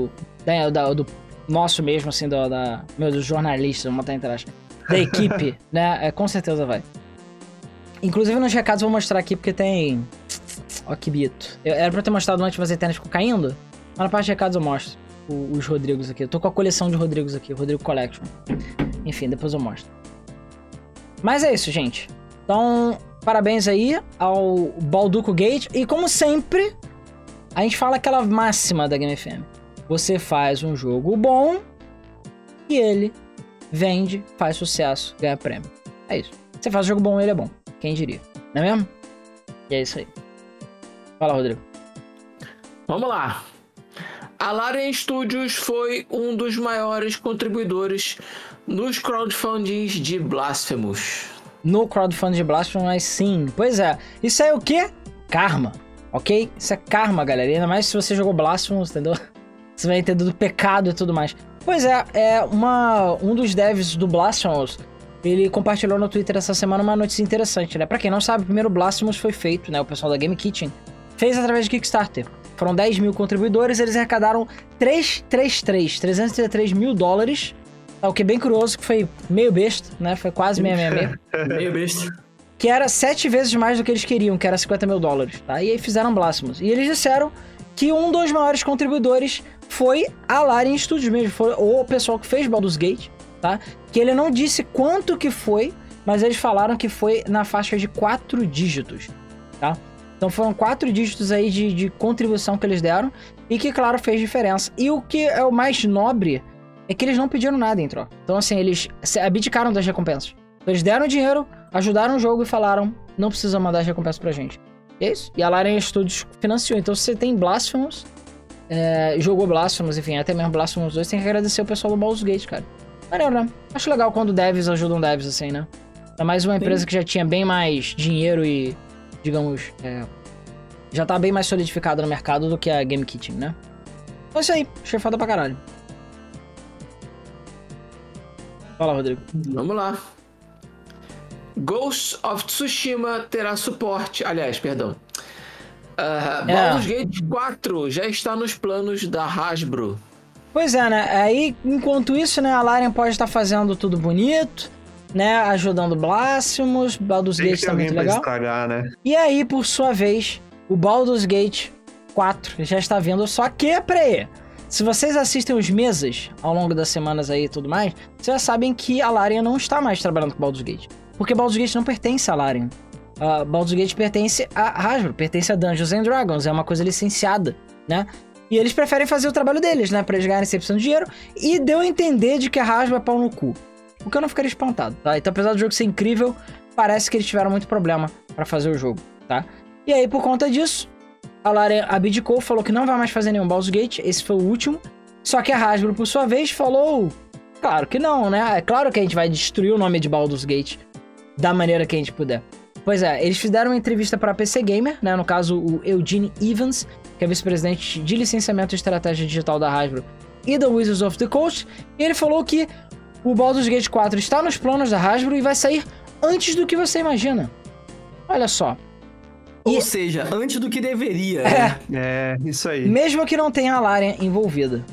do nosso mesmo, assim, do jornalista, vamos botar entre aspas, da equipe, né? Com certeza vai. Inclusive nos recados eu vou mostrar aqui porque tem... Ó que bito. Era pra eu ter mostrado antes, mas a internet ficou caindo. Mas na parte de recados eu mostro os Rodrigos aqui. Eu tô com a coleção de Rodrigos aqui, Rodrigo Collection. Enfim, depois eu mostro. Mas é isso, gente. Então, parabéns aí ao Baldur's Gate. E como sempre, a gente fala aquela máxima da Game FM. Você faz um jogo bom e ele vende, faz sucesso, ganha prêmio. É isso. Você faz um jogo bom e ele é bom. Quem diria? Não é mesmo? E é isso aí. Fala, Rodrigo. Vamos lá. A Larian Studios foi um dos maiores contribuidores nos crowdfundings de Blasphemous. No crowdfunding de Blasphemous, mas sim. Pois é. Isso aí é o quê? Karma. Ok? Isso é karma, galera. E ainda mais se você jogou Blasphemous, entendeu? Você vai entender do pecado e tudo mais. Pois é, um dos devs do Blasphemous, ele compartilhou no Twitter essa semana uma notícia interessante, né? Pra quem não sabe, o primeiro Blasphemous foi feito, né? O pessoal da Game Kitchen fez através de Kickstarter. Foram 10 mil contribuidores, eles arrecadaram 333 mil dólares. O que é bem curioso, que foi meio besta, né? Foi quase meio. Meio besta. Que era 7 vezes mais do que eles queriam, que era 50 mil dólares, tá? E aí fizeram Blasphemous. E eles disseram que um dos maiores contribuidores foi a Larian Studios mesmo, foi o pessoal que fez Baldur's Gate, tá? Que ele não disse quanto que foi, mas eles falaram que foi na faixa de 4 dígitos, tá? Então foram 4 dígitos aí de contribuição que eles deram e que, claro, fez diferença. E o que é o mais nobre é que eles não pediram nada em troca. Então, assim, eles abdicaram das recompensas. Então, eles deram dinheiro, ajudaram o jogo e falaram, não precisa mandar as recompensas pra gente. E é isso. E a Larian Studios financiou. Então, se você tem Blasphemous, jogou Blasphemous, enfim, até mesmo Blasphemous 2, tem que agradecer o pessoal do Baldur's Gate, cara. Maneiro, né? Acho legal quando devs ajudam devs, assim, né? Ainda mais uma empresa que já tinha bem mais dinheiro e, digamos, já tá bem mais solidificada no mercado do que a Game Kitchen, né? Então é isso aí. Achei foda pra caralho. Fala, Rodrigo. Vamos lá. Ghost of Tsushima terá suporte. Aliás, perdão. Baldur's Gate 4 já está nos planos da Hasbro. Pois é, né? Aí, enquanto isso, né, a Larian pode estar fazendo tudo bonito, né? Ajudando Blasphemous, Baldur's Gate tá muito legal. Estragar, né? E aí, por sua vez, o Baldur's Gate 4 já está vindo. Só que, peraí, se vocês assistem os mesas ao longo das semanas aí e tudo mais, vocês já sabem que a Larian não está mais trabalhando com Baldur's Gate. Porque Baldur's Gate não pertence à Larian. Baldur's Gate pertence a Hasbro, pertence a Dungeons & Dragons, é uma coisa licenciada, né? E eles preferem fazer o trabalho deles, né? Pra eles ganharem 100% de dinheiro. E deu a entender de que a Hasbro é pau no cu. O que eu não ficaria espantado, tá? Então, apesar do jogo ser incrível, parece que eles tiveram muito problema pra fazer o jogo, tá? E aí, por conta disso, a Larian abdicou, falou que não vai mais fazer nenhum Baldur's Gate. Esse foi o último. Só que a Hasbro, por sua vez, falou... Claro que não, né? É claro que a gente vai destruir o nome de Baldur's Gate da maneira que a gente puder. Pois é, eles fizeram uma entrevista para PC Gamer, né? No caso, o Eugene Evans, que é vice-presidente de licenciamento e estratégia digital da Hasbro e da Wizards of the Coast. E ele falou que o Baldur's Gate 4 está nos planos da Hasbro e vai sair antes do que você imagina. Olha só. Ou seja, antes do que deveria. Isso aí. Mesmo que não tenha a Larian envolvida.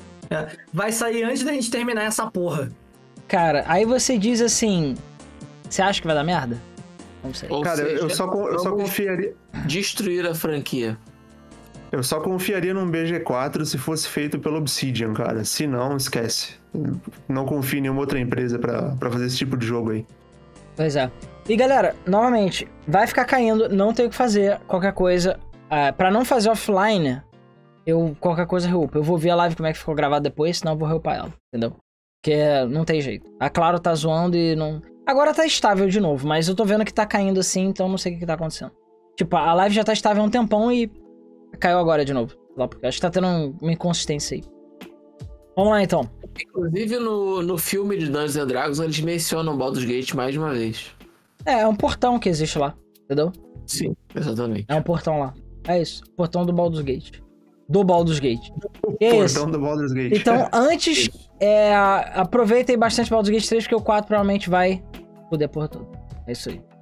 Vai sair antes da gente terminar essa porra. Cara, aí você diz assim... Você acha que vai dar merda? Não sei. Ou Cara, seja, eu só confiaria... Destruir a franquia. Eu só confiaria num BG4 se fosse feito pelo Obsidian, cara. Se não, esquece. Não confio em nenhuma outra empresa pra fazer esse tipo de jogo aí. Pois é. E galera, novamente, vai ficar caindo, não tem o que fazer, qualquer coisa. Pra não fazer offline, qualquer coisa eu reupo. Eu vou ver a live como é que ficou gravada depois, senão eu vou reupar ela, entendeu? Porque não tem jeito. A Claro tá zoando e não... Agora tá estável de novo, mas eu tô vendo que tá caindo assim, então não sei o que tá acontecendo. Tipo, a live já tá estável há um tempão e caiu agora de novo. Acho que tá tendo uma inconsistência aí. Vamos lá, então. Inclusive, no filme de Dungeons & Dragons, eles mencionam Baldur's Gate mais de uma vez. É um portão que existe lá, entendeu? Sim, exatamente. É um portão lá. É isso, portão do Baldur's Gate. Do Baldur's Gate. Portão do Baldur's Gate. Então, antes, aproveitem bastante Baldur's Gate 3, porque o 4 provavelmente vai poder por tudo. É isso aí.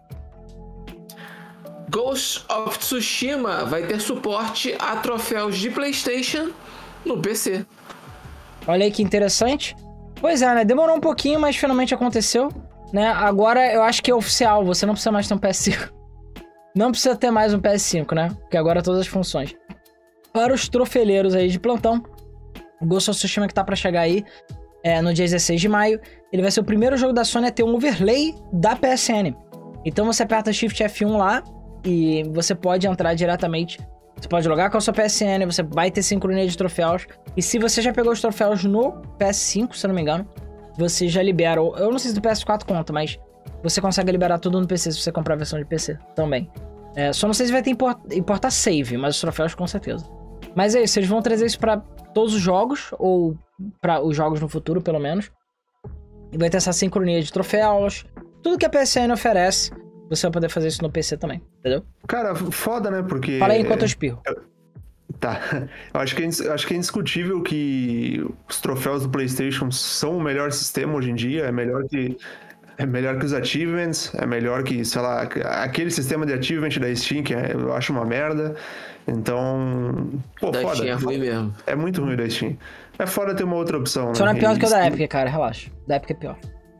Ghost of Tsushima vai ter suporte a troféus de PlayStation no PC. Olha aí que interessante. Pois é, né? Demorou um pouquinho, mas finalmente aconteceu. Né? Agora eu acho que é oficial, você não precisa mais ter um PS5. Não precisa ter mais um PS5, né? Porque agora todas as funções. Para os trofeleiros aí de plantão, o Ghost of Tsushima que tá pra chegar aí no dia 16 de maio, ele vai ser o primeiro jogo da Sony a ter um overlay da PSN. Então você aperta Shift F1 lá e você pode entrar diretamente Você pode jogar com a sua PSN, você vai ter sincronia de troféus. E se você já pegou os troféus no PS5, se eu não me engano, você já libera. Eu não sei se do PS4 conta, mas você consegue liberar tudo no PC se você comprar a versão de PC também. Só não sei se vai ter importar save, mas os troféus com certeza. Mas é isso, eles vão trazer isso pra todos os jogos, ou pra os jogos no futuro, pelo menos. E vai ter essa sincronia de troféus. Tudo que a PSN oferece, você vai poder fazer isso no PC também, entendeu? Cara, foda, né? Porque... Fala aí enquanto eu espirro. Tá. Eu acho que é indiscutível que os troféus do PlayStation são o melhor sistema hoje em dia. É melhor que os achievements, é melhor que, sei lá, aquele sistema de achievement da Steam, que eu acho uma merda. Então, pô, da foda. Steam é ruim mesmo. É muito ruim da Steam. É foda ter uma outra opção, Só né? não é pior do que o da Epic, cara, relaxa. Da Epic é pior.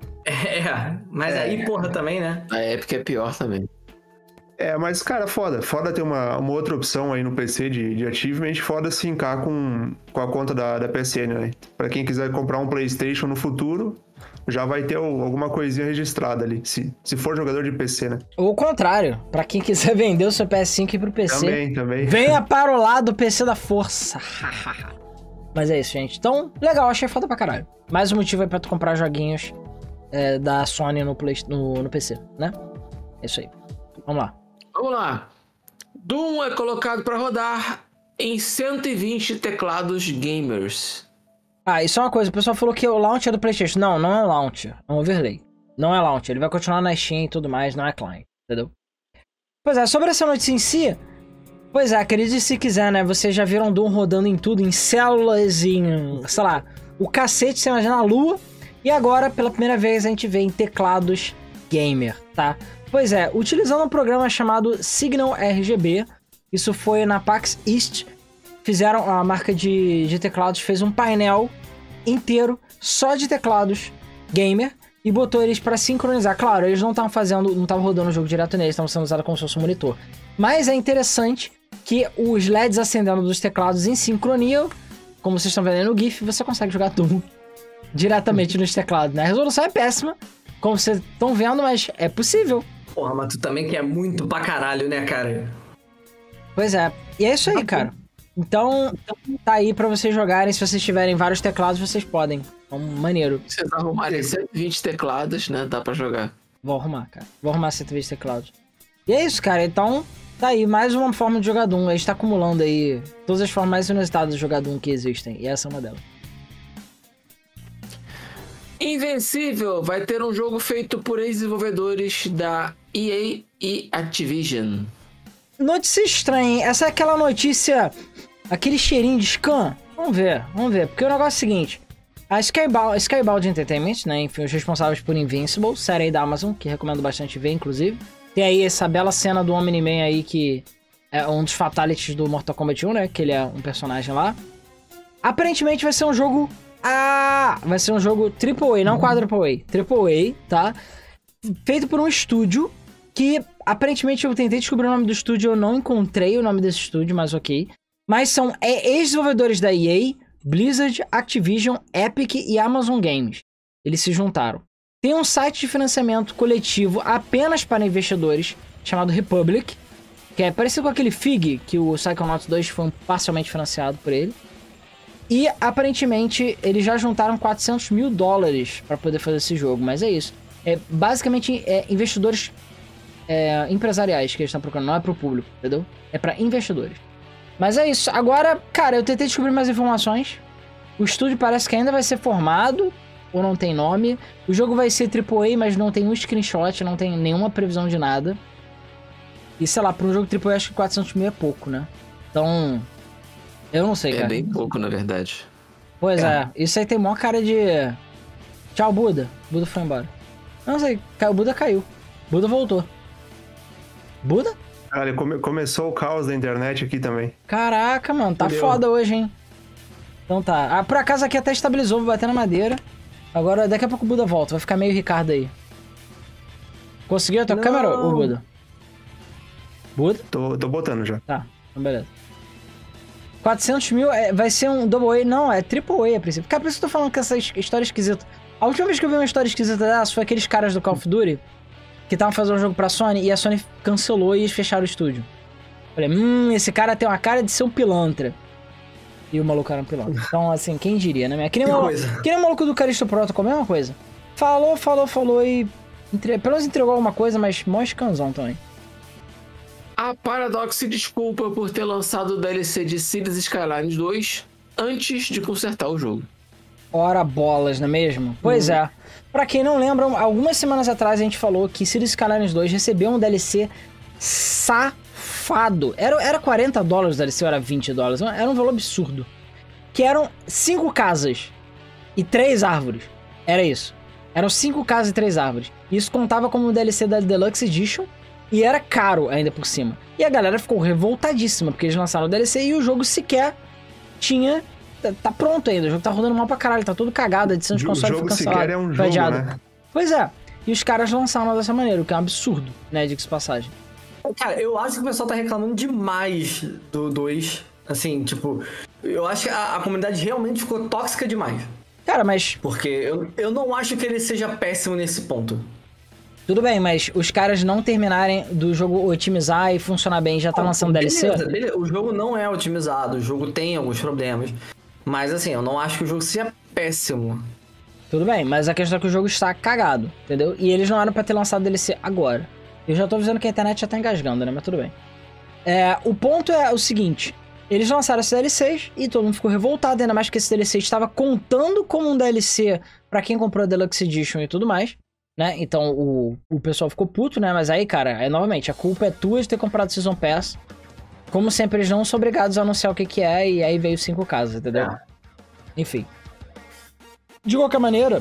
Mas aí, porra, também, né? A Epic é pior também. Mas, cara, foda. Foda ter uma outra opção aí no PC de achievement. Foda sincar com a conta da PSN, né? Pra quem quiser comprar um PlayStation no futuro, já vai ter alguma coisinha registrada ali. Se for jogador de PC, né? Ou o contrário, pra quem quiser vender o seu PS5 e ir pro PC. Também. Venha para o lado do PC da força. Mas é isso, gente. Então, legal, achei foda pra caralho. Mais um motivo aí pra tu comprar joguinhos da Sony no PC, né? É isso aí. Vamos lá. Vamos lá. Doom é colocado para rodar em 120 teclados gamers. Isso é uma coisa. O pessoal falou que o launcher é do PlayStation. Não é launcher. É um overlay. Não é launcher. Ele vai continuar na Steam e tudo mais. Não é client. Entendeu? Pois é, sobre essa notícia em si... Pois é, acredite se quiser, né? Vocês já viram Doom rodando em tudo, em células, em, sei lá, o cacete, você imagina a lua. E agora, pela primeira vez, a gente vê em teclados gamer, tá? Pois é, utilizando um programa chamado Signal RGB, isso foi na PAX East, fizeram, a marca de teclados fez um painel inteiro só de teclados gamer e botou eles pra sincronizar. Claro, eles não estavam rodando o jogo direto neles, estavam sendo usados como se fosse um monitor. Mas é interessante que os LEDs acendendo dos teclados em sincronia, como vocês estão vendo no GIF, você consegue jogar Doom diretamente nos teclados, né? A resolução é péssima, como vocês estão vendo, mas é possível. Porra, mas tu também quer muito pra caralho, né, cara? Pois é. E é isso aí, cara. Então, tá aí pra vocês jogarem. Se vocês tiverem vários teclados, vocês podem. É um maneiro. Se vocês arrumarem 120 teclados, né? Dá pra jogar. Vou arrumar, cara. Vou arrumar 120 teclados. E é isso, cara. Então, tá aí. Mais uma forma de jogar Doom. A gente tá acumulando aí todas as formas mais inusitadas de jogar Doom que existem. E essa é uma delas. Invencível vai ter um jogo feito por ex-desenvolvedores da EA e Activision. Notícia estranha, essa é aquela notícia, aquele cheirinho de scan? Vamos ver, porque o negócio é o seguinte, a Skybound Entertainment, né, enfim, os responsáveis por Invincible, série aí da Amazon, que recomendo bastante ver, inclusive, tem aí essa bela cena do Omni-Man aí, que é um dos fatalities do Mortal Kombat 1, né, que ele é um personagem lá. Aparentemente vai ser um jogo, vai ser um jogo AAA, não quadruple A, AAA, tá, feito por um estúdio que aparentemente eu tentei descobrir o nome do estúdio, eu não encontrei o nome desse estúdio, mas ok. Mas são ex-desenvolvedores da EA, Blizzard, Activision, Epic e Amazon Games. Eles se juntaram. Tem um site de financiamento coletivo apenas para investidores, chamado Republic, que é parecido com aquele FIG, que o Psychonauts 2 foi parcialmente financiado por ele. E aparentemente eles já juntaram $400 mil para poder fazer esse jogo, mas é isso. Basicamente investidores empresariais que eles estão procurando, não é pro público, entendeu? É pra investidores. Mas é isso. Agora, cara, eu tentei descobrir mais informações. O estúdio parece que ainda vai ser formado, ou não tem nome. O jogo vai ser AAA, mas não tem um screenshot, não tem nenhuma previsão de nada. E sei lá, pra um jogo AAA acho que 400 mil é pouco, né? Então, eu não sei, cara. É bem pouco, na verdade. Pois é. Isso aí tem maior cara de... Tchau, Buda. Buda foi embora. Não sei, o Buda caiu. Buda voltou. Buda? Cara, começou o caos da internet aqui também. Caraca, mano, tá foda hoje, hein? Então tá. Por acaso aqui até estabilizou, vou bater na madeira. Agora, daqui a pouco o Buda volta, vai ficar meio Ricardo aí. Conseguiu a tua câmera, ô Buda? Buda? Tô botando já. Tá, então beleza. 400 mil vai ser um double A, não, é triple A a princípio. Cara, por isso que eu tô falando que essa história é esquisita. A última vez que eu vi uma história esquisita dessa foi aqueles caras do Call of Duty que estavam fazendo um jogo pra Sony e a Sony cancelou e eles fecharam o estúdio. Falei, esse cara tem uma cara de ser um pilantra. E o maluco era um pilantra. Então, assim, quem diria, né? Que nem o maluco do Callisto Protocol, a mesma coisa. Falou e... pelo menos entregou alguma coisa, mas mó escanzão também. A Paradox se desculpa por ter lançado o DLC de Cities Skylines 2 antes de consertar o jogo. Ora bolas, não é mesmo? Pois é. Pra quem não lembra, algumas semanas atrás a gente falou que Cities Skylines 2 recebeu um DLC safado. Era $40 o DLC ou era $20? Era um valor absurdo. Que eram 5 casas e 3 árvores. Era isso. Eram 5 casas e 3 árvores. Isso contava como um DLC da Deluxe Edition e era caro ainda por cima. E a galera ficou revoltadíssima porque eles lançaram o DLC e o jogo sequer tinha... Tá pronto ainda, o jogo tá rodando mal pra caralho, tá todo cagado, a edição de console fica cancelada. O jogo sequer é um jogo, né? Pois é, e os caras lançaram dessa maneira, o que é um absurdo, né, diga-se passagem. Cara, eu acho que o pessoal tá reclamando demais do 2, assim, tipo, eu acho que a comunidade realmente ficou tóxica demais. Cara, mas... Porque eu não acho que ele seja péssimo nesse ponto. Tudo bem, mas os caras não terminarem do jogo otimizar e funcionar bem, já tá lançando DLC? Beleza, o jogo não é otimizado, o jogo tem alguns problemas. Mas assim, eu não acho que o jogo seja péssimo. Tudo bem, mas a questão é que o jogo está cagado, entendeu? E eles não eram pra ter lançado DLC agora. Eu já tô avisando que a internet já tá engasgando, né? Mas tudo bem. O ponto é o seguinte. Eles lançaram esses DLCs e todo mundo ficou revoltado, ainda mais que esse DLC estava contando como um DLC pra quem comprou a Deluxe Edition e tudo mais, né? Então o pessoal ficou puto, né? Mas aí, cara, novamente, a culpa é tua de ter comprado Season Pass. Como sempre, eles não são obrigados a anunciar o que é, e aí veio 5 casas, entendeu? Enfim. De qualquer maneira,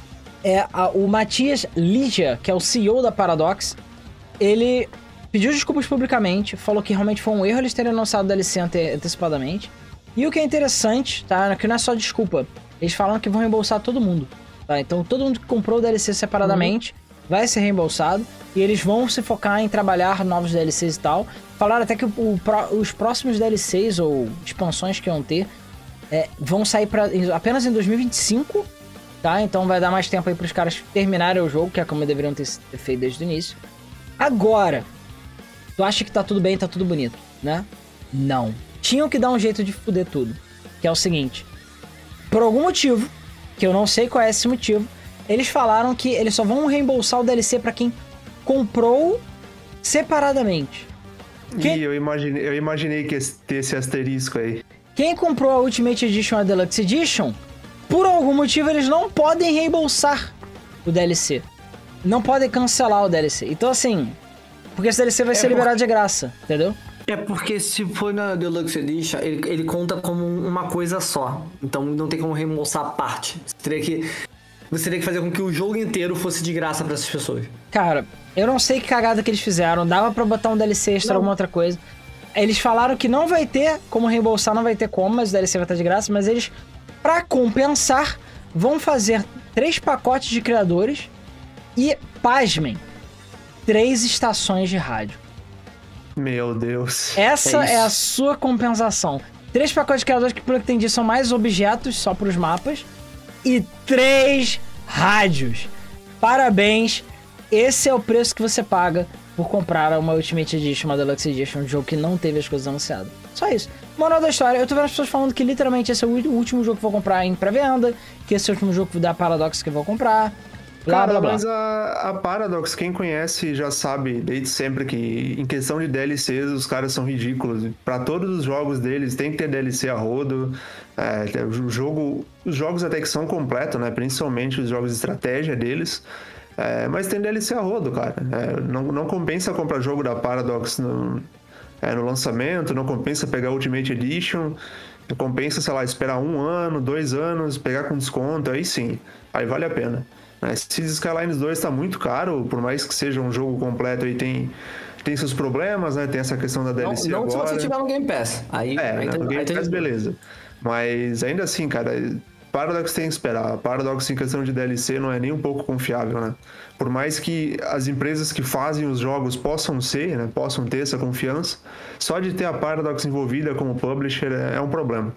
o Matias Ligia, que é o CEO da Paradox, ele pediu desculpas publicamente, falou que realmente foi um erro eles terem anunciado o DLC antecipadamente. E o que é interessante, tá? Que não é só desculpa. Eles falaram que vão reembolsar todo mundo, tá? Então todo mundo que comprou o DLC separadamente vai ser reembolsado. E eles vão se focar em trabalhar novos DLCs e tal. Falaram até que os próximos DLCs ou expansões que vão ter vão sair apenas em 2025, tá? Então vai dar mais tempo aí pros caras terminarem o jogo, que é como deveriam ter feito desde o início. Agora, tu acha que tá tudo bem, tá tudo bonito, né? Não. Tinham que dar um jeito de foder tudo. Que é o seguinte. Por algum motivo, que eu não sei qual é esse motivo, eles falaram que eles só vão reembolsar o DLC pra quem comprou separadamente. Eu imaginei que ia ter esse asterisco aí. Quem comprou a Ultimate Edition e a Deluxe Edition, por algum motivo eles não podem reembolsar o DLC. Não podem cancelar o DLC. Então assim, porque esse DLC vai ser liberado de graça, entendeu? É porque se for na Deluxe Edition, ele conta como uma coisa só. Então não tem como reembolsar a parte. Você teria que fazer com que o jogo inteiro fosse de graça pra essas pessoas. Cara, eu não sei que cagada que eles fizeram. Dava pra botar um DLC extra, alguma outra coisa. Eles falaram que não vai ter como reembolsar, não vai ter como, mas o DLC vai estar de graça. Mas eles, pra compensar, vão fazer 3 pacotes de criadores e, pasmem, 3 estações de rádio. Meu Deus. Essa é a sua compensação. 3 pacotes de criadores que, pelo que entendi, são mais objetos só pros mapas. E 3 rádios. Parabéns. Esse é o preço que você paga por comprar uma Ultimate Edition, uma Deluxe Edition, um jogo que não teve as coisas anunciadas. Só isso. Moral da história, eu tô vendo as pessoas falando que literalmente esse é o último jogo que eu vou comprar em pré-venda, que esse é o último jogo da Paradox que eu vou comprar. Blá, blá, blá. Mas a Paradox, quem conhece já sabe desde sempre que em questão de DLCs os caras são ridículos. Pra todos os jogos deles tem que ter DLC a rodo. Os jogos até que são completos, né? Principalmente os jogos de estratégia deles. Mas tem DLC a rodo, cara. Não compensa comprar jogo da Paradox no lançamento, não compensa pegar Ultimate Edition. Compensa, sei lá, esperar 1 ano, 2 anos, pegar com desconto, aí sim. Aí vale a pena. Cities Skylines 2 tá muito caro, por mais que seja um jogo completo e tem seus problemas, né? Tem essa questão da DLC agora. Não se você tiver no Game Pass. No Game Pass, beleza. Mas ainda assim, cara, Paradox tem que esperar. Paradox em questão de DLC não é nem um pouco confiável, né? Por mais que as empresas que fazem os jogos possam ser, né? Possam ter essa confiança, só de ter a Paradox envolvida como publisher é um problema.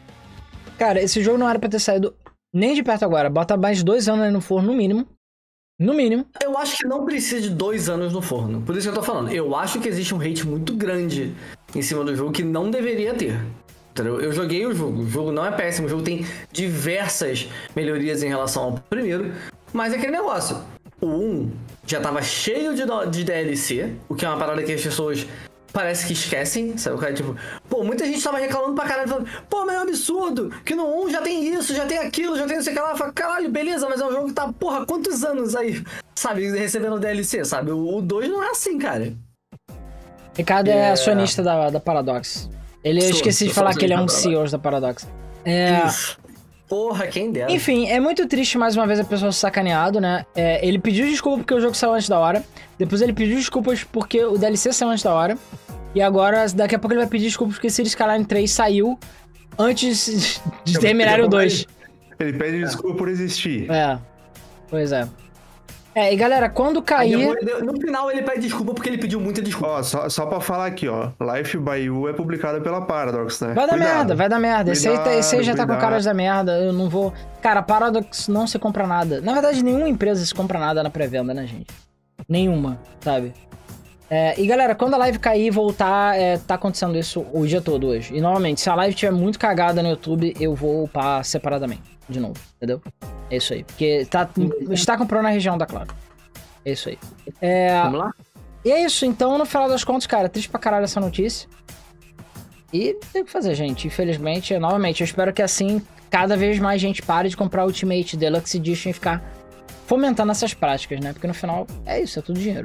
Cara, esse jogo não era pra ter saído nem de perto agora. Bota mais 2 anos aí no forno, no mínimo. No mínimo. Eu acho que não precisa de 2 anos no forno. Por isso que eu tô falando. Eu acho que existe um hate muito grande em cima do jogo que não deveria ter. Entendeu? Eu joguei o jogo não é péssimo. O jogo tem diversas melhorias em relação ao primeiro. Mas é aquele negócio. O 1 já tava cheio de DLC, o que é uma parada que as pessoas parece que esquecem, sabe? O cara, tipo, pô, muita gente tava reclamando pra caralho, falando, pô, mas é um absurdo, que no 1 já tem isso, já tem aquilo, já tem não sei o que lá. Fala, caralho, beleza, mas é um jogo que tá, porra, quantos anos aí, sabe, recebendo DLC, sabe? O 2 não é assim, cara. Ricardo é acionista da Paradox. Eu esqueci de falar que ele é um dos CEOs da Paradox. Isso. Porra, quem dera. Enfim, é muito triste mais uma vez a pessoa ser sacaneado, né? Ele pediu desculpa porque o jogo saiu antes da hora. Depois ele pediu desculpas porque o DLC saiu antes da hora. E agora, daqui a pouco ele vai pedir desculpas porque Cities Skyline 3 saiu antes de terminar o 2. Ele pede desculpa por existir. Pois é. E galera, quando cair... No final ele pede desculpa porque ele pediu muita desculpa. Ó, só pra falar aqui, ó. Life by You é publicado pela Paradox, né? Vai dar merda. Esse aí já tá com caras da merda. Eu não vou... Cara, Paradox não se compra nada. Na verdade, nenhuma empresa se compra nada na pré-venda, né, gente? Nenhuma, sabe? E galera, quando a live cair e voltar, tá acontecendo isso o dia todo hoje. E novamente, se a live tiver muito cagada no YouTube, eu vou upar separadamente. De novo, entendeu? É isso aí. Porque está comprando na região da Claro. É isso aí. Vamos lá? E é isso. Então, no final das contas, cara, triste pra caralho essa notícia. E tem o que fazer, gente. Infelizmente, novamente, eu espero que assim, cada vez mais gente pare de comprar Ultimate Deluxe Edition e ficar fomentando essas práticas, né? Porque no final, é isso. É tudo dinheiro.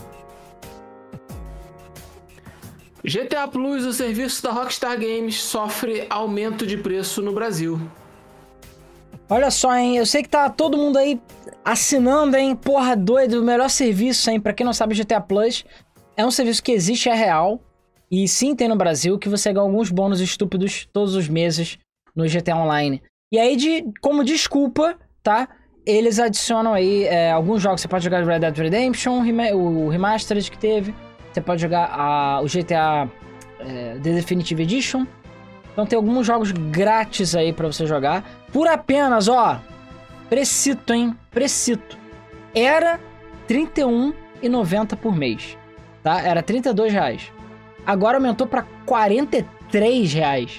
GTA Plus, o serviço da Rockstar Games, sofre aumento de preço no Brasil. Olha só, hein? Eu sei que tá todo mundo aí assinando, hein? Porra, doido. O melhor serviço, hein? Pra quem não sabe, GTA Plus é um serviço que existe, é real. E sim, tem no Brasil, que você ganha alguns bônus estúpidos todos os meses no GTA Online. E aí, como desculpa, tá? Eles adicionam aí alguns jogos. Você pode jogar Red Dead Redemption, o Remastered que teve. Você pode jogar o GTA The Definitive Edition. Então tem alguns jogos grátis aí pra você jogar. Por apenas, ó, precito, hein? Precito. Era R$31,90 por mês, tá? Era R$32. Agora aumentou pra R$43.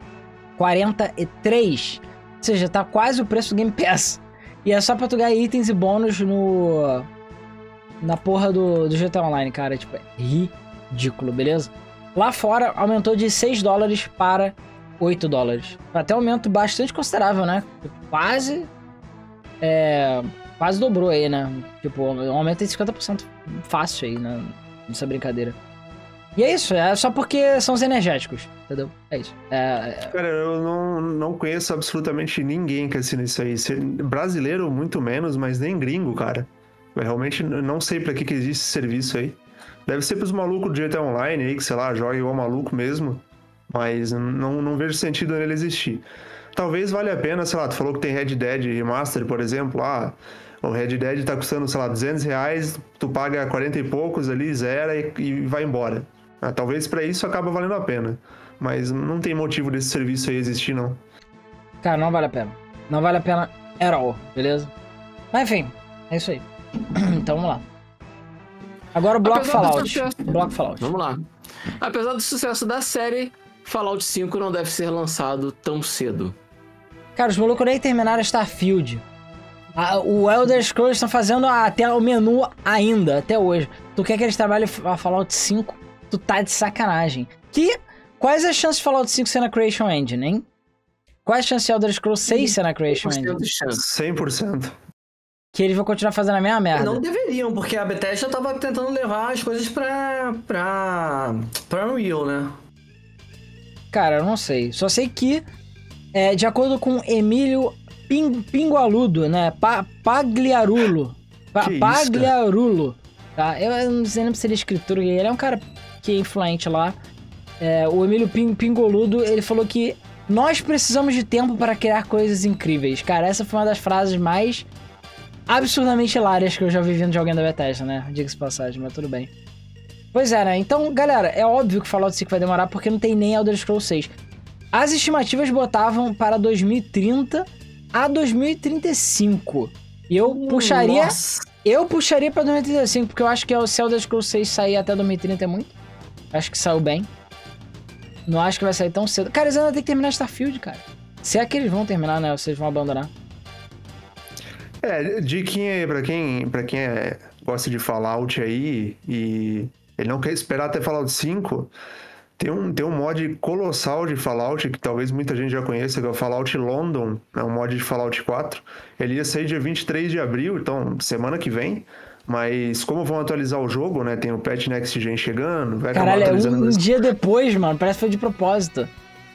43. Ou seja, tá quase o preço do Game Pass. E é só pra tu ganhar itens e bônus na porra do GTA Online, cara. Tipo, é ridículo, beleza? Lá fora, aumentou de $6 para $8. Até um aumento bastante considerável, né? Quase dobrou aí, né? Tipo, um aumento de 50% fácil aí, né? Nessa brincadeira. E é isso, é só porque são os energéticos, entendeu? É isso. Cara, eu não conheço absolutamente ninguém que assina isso aí. Brasileiro, muito menos, mas nem gringo, cara. Eu realmente não sei pra que existe esse serviço aí. Deve ser pros malucos do GTA Online aí, que sei lá, joga igual maluco mesmo. Mas não vejo sentido nele existir. Talvez valha a pena, sei lá, tu falou que tem Red Dead Remaster, por exemplo. O Red Dead tá custando, sei lá, R$200, tu paga 40 e poucos ali, zera e vai embora. Talvez pra isso acaba valendo a pena. Mas não tem motivo desse serviço aí existir, não. Cara, não vale a pena. Não vale a pena at all, beleza? Mas enfim, é isso aí. Então vamos lá. Agora o Bloco Fallout. Vamos lá. Apesar do sucesso da série, Fallout 5 não deve ser lançado tão cedo. Cara, os malucos nem terminaram Starfield. O Elder Scrolls estão fazendo até o menu ainda, até hoje. Tu quer que eles trabalhem a Fallout 5? Tu tá de sacanagem. Quais as chances de Fallout 5 ser na Creation Engine, hein? Quais as chances de Elder Scrolls 6 ser na Creation Engine? 100%. Que eles vão continuar fazendo a mesma merda. Não deveriam, porque a Bethesda tava tentando levar as coisas pra Unreal, né? Cara, eu não sei. Só sei que, de acordo com Emílio Pingualudo, né? Pagliarulo. Pagliarulo. Tá? Eu não sei nem se ele é escritor. Ele é um cara que é influente lá. O Emílio Pingoludo, ele falou que nós precisamos de tempo para criar coisas incríveis. Cara, essa foi uma das frases mais absurdamente hilárias que eu já vi vindo de alguém da Bethesda, né? Diga-se passagem, mas tudo bem. Pois é, né? Então, galera, é óbvio que Fallout 5 vai demorar porque não tem nem Elder Scrolls 6. As estimativas botavam para 2030 a 2035. E eu puxaria Eu puxaria pra 2035, porque eu acho que se o Elder Scrolls 6 sair até 2030 é muito. Acho que saiu bem. Não acho que vai sair tão cedo. Cara, eles ainda tem que terminar Starfield, cara. Se é que eles vão terminar, né? Ou vocês vão abandonar. Diquinha aí pra quem gosta de Fallout aí e ele não quer esperar até Fallout 5, tem um mod colossal de Fallout que talvez muita gente já conheça, que é o Fallout London, é um mod de Fallout 4. Ele ia sair dia 23 de abril, então semana que vem. Mas como vão atualizar o jogo, né? Tem o patch Next Gen chegando, vai acabar atualizando... Caralho, um dia depois, mano. Parece que foi de propósito.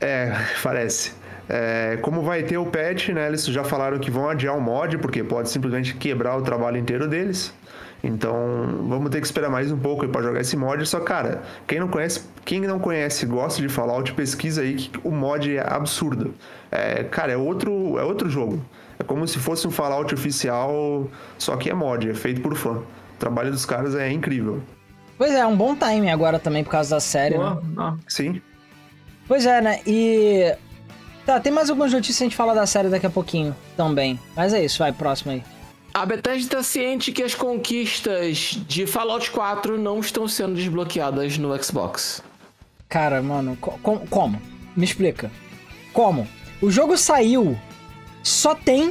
Parece. Como vai ter o patch, né? Eles já falaram que vão adiar o mod, porque pode simplesmente quebrar o trabalho inteiro deles. Então, vamos ter que esperar mais um pouco aí pra jogar esse mod. Só, cara, quem não conhece e gosta de Fallout, pesquisa aí que o mod é absurdo. Cara, é outro jogo. É como se fosse um Fallout oficial, só que é mod, é feito por fã. O trabalho dos caras é incrível. Pois é, um bom timing agora também por causa da série, né? Sim. Pois é, né? E... Tá, tem mais algumas notícias, a gente fala da série daqui a pouquinho também. Mas é isso, vai, próximo aí. A Bethesda tá ciente que as conquistas de Fallout 4 não estão sendo desbloqueadas no Xbox. Cara, mano, como? Me explica. Como? O jogo saiu... Só tem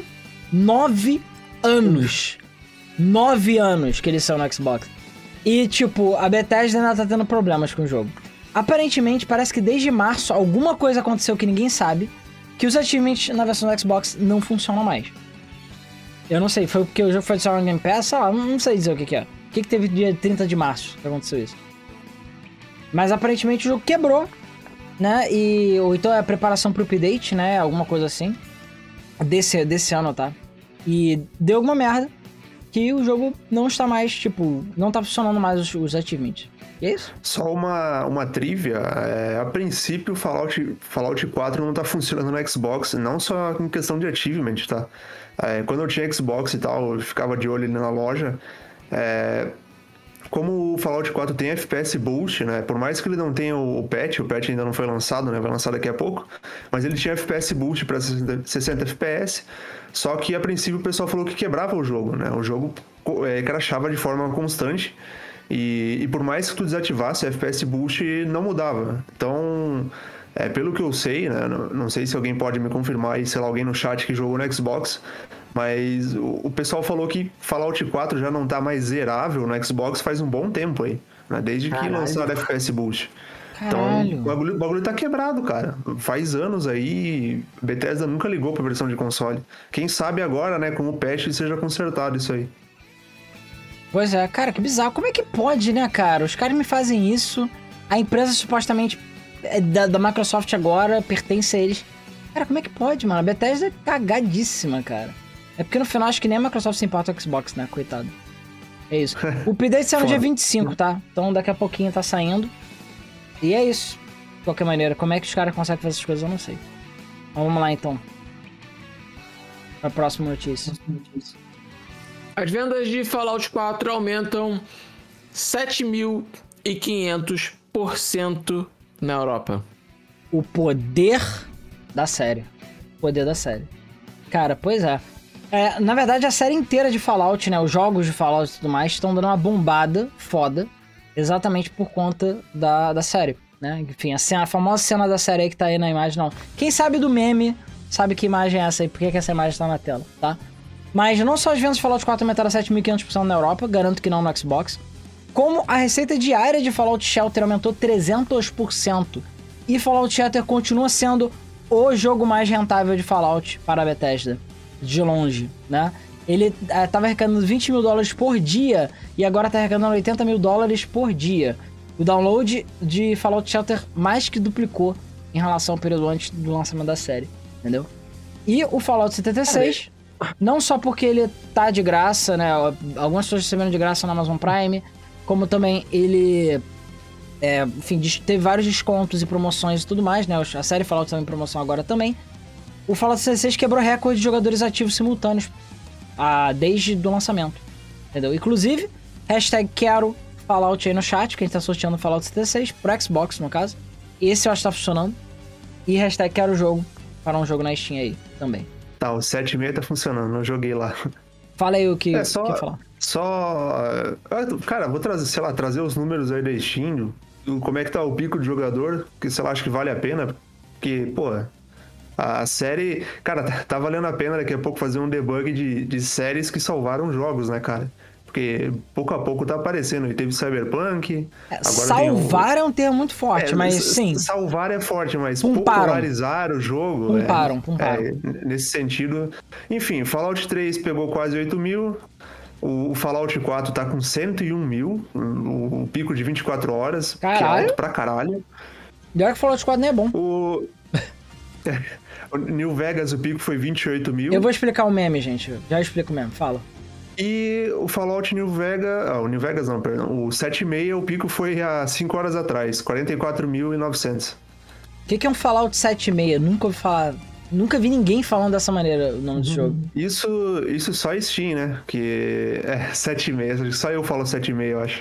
9 anos. 9 anos que ele saiu no Xbox. E, tipo, a Bethesda ainda tá tendo problemas com o jogo. Aparentemente, parece que desde março alguma coisa aconteceu que ninguém sabe, que os achievements na versão do Xbox não funcionam mais. Eu não sei, foi porque o jogo foi adicionado no Game Pass? Sei lá, não sei dizer o que é. O que teve dia 30 de março que aconteceu isso? Mas aparentemente o jogo quebrou, né? Ou então é a preparação pro update, né? Alguma coisa assim. Desse ano, tá? E deu alguma merda que o jogo não está mais, tipo, não tá funcionando mais os achievements. E é isso? Só uma trivia, a princípio Fallout 4 não tá funcionando no Xbox, não só em questão de achievement, tá? Quando eu tinha Xbox e tal, eu ficava de olho ali na loja, como o Fallout 4 tem FPS Boost, né? Por mais que ele não tenha o patch ainda não foi lançado, né? Vai lançar daqui a pouco. Mas ele tinha FPS Boost para 60 FPS. Só que a princípio o pessoal falou que quebrava o jogo, né? O jogo crashava de forma constante. E por mais que tu desativasse o FPS Boost, não mudava. Então, pelo que eu sei, né? Não sei se alguém pode me confirmar aí, sei lá, alguém no chat que jogou no Xbox. Mas o pessoal falou que Fallout 4 já não tá mais zerável no Xbox faz um bom tempo aí, né? Desde que lançaram FPS Boost. Caralho. Então, o bagulho tá quebrado, cara. Faz anos aí, Bethesda nunca ligou pra versão de console. Quem sabe agora, né, com o patch seja consertado isso aí. Pois é, cara, que bizarro. Como é que pode, né, cara? Os caras me fazem isso, a empresa supostamente da Microsoft agora pertence a eles. Cara, como é que pode, mano? A Bethesda é cagadíssima, cara. É porque no final acho que nem a Microsoft se importa com o Xbox, né? Coitado. É isso. O update saiu no dia 25, tá? Então daqui a pouquinho tá saindo. E é isso. De qualquer maneira, como é que os caras conseguem fazer essas coisas, eu não sei. Então, vamos lá, então. Pra próxima notícia. As vendas de Fallout 4 aumentam 7.500% na Europa. O poder da série. O poder da série. Cara, pois é. Na verdade, a série inteira de Fallout, né? Os jogos de Fallout e tudo mais estão dando uma bombada foda. Exatamente por conta da série, né? Enfim, a famosa cena da série aí que tá aí na imagem, não. Quem sabe do meme, sabe que imagem é essa aí, por que essa imagem tá na tela, tá? Mas não só as vendas de Fallout 4 aumentaram 7.500% na Europa, garanto que não no Xbox, como a receita diária de Fallout Shelter aumentou 300%. E Fallout Shelter continua sendo o jogo mais rentável de Fallout para a Bethesda. De longe, né? Ele tava arrecadando $20 mil por dia e agora tá arrecadando $80 mil por dia. O download de Fallout Shelter mais que duplicou em relação ao período antes do lançamento da série, entendeu? E o Fallout 76, não só porque ele tá de graça, né? Algumas pessoas recebendo de graça na Amazon Prime, como também ele... enfim, teve vários descontos e promoções e tudo mais, né? A série Fallout tá em promoção agora também. O Fallout 76 quebrou recorde de jogadores ativos simultâneos desde o lançamento, entendeu? Inclusive, #quero Fallout aí no chat, que a gente tá sorteando Fallout 76 pro Xbox, no caso. Esse eu acho que tá funcionando. E #quero jogo para um jogo na Steam aí também. Tá, o 7.6 tá funcionando, eu joguei lá. Fala aí o que quer falar. Só... Cara, vou trazer os números aí da Steam, como é que tá o pico de jogador, que sei lá, acho que vale a pena, porque, pô, a série... Cara, tá valendo a pena daqui a pouco fazer um debug de séries que salvaram jogos, né, cara? Porque pouco a pouco tá aparecendo. E teve Cyberpunk. Salvar é um termo muito forte, mas sim. Salvar é forte, mas popularizar o jogo. Pumparam. Nesse sentido. Enfim, Fallout 3 pegou quase 8 mil. O Fallout 4 tá com 101 mil. O pico de 24 horas. Caralho. Que é alto pra caralho. E olha que o Fallout 4 nem é bom. O New Vegas, o pico foi 28 mil. Eu vou explicar o meme, gente. Já explico o meme. Fala. E o Fallout New Vegas... o New Vegas não, perdão. O 7.6, o pico foi há 5 horas atrás. 44.900. O que é um Fallout 7.6? Nunca ouvi falar... Nunca vi ninguém falando dessa maneira o nome do jogo. Isso só Steam, né? Que é 7.6. Só eu falo 7.6, eu acho.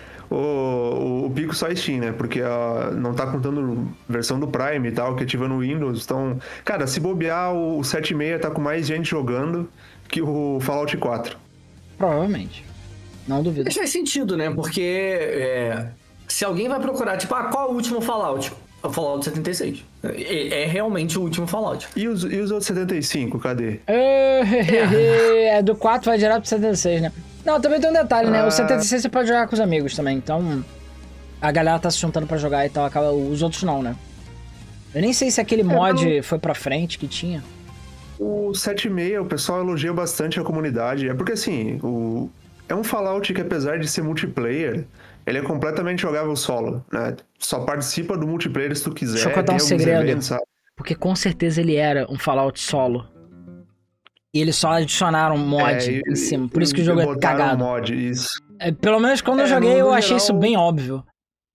O pico só Steam, né? Porque não tá contando versão do Prime e tal, que ativa no Windows. Então, cara, se bobear, o 7.6 tá com mais gente jogando que o Fallout 4. Provavelmente. Não duvido. Mas faz sentido, né? Porque se alguém vai procurar, tipo, qual é o último Fallout? O Fallout 76. É realmente o último Fallout. E os outros 75, cadê? É do 4 vai direto pro 76, né? Não, também tem um detalhe, né? O 76 você pode jogar com os amigos também, então... A galera tá se juntando pra jogar e tal, os outros não, né? Eu nem sei se aquele mod foi pra frente que tinha. O 7.6, o pessoal elogia bastante a comunidade. É porque, assim, é um Fallout que, apesar de ser multiplayer, ele é completamente jogável solo, né? Só participa do multiplayer se tu quiser. Deixa eu contar um segredo. Eventos, porque com certeza ele era um Fallout solo. E eles só adicionaram mod em cima. Por isso que o jogo é cagado. Mod, isso. Pelo menos quando eu joguei, eu achei isso bem óbvio.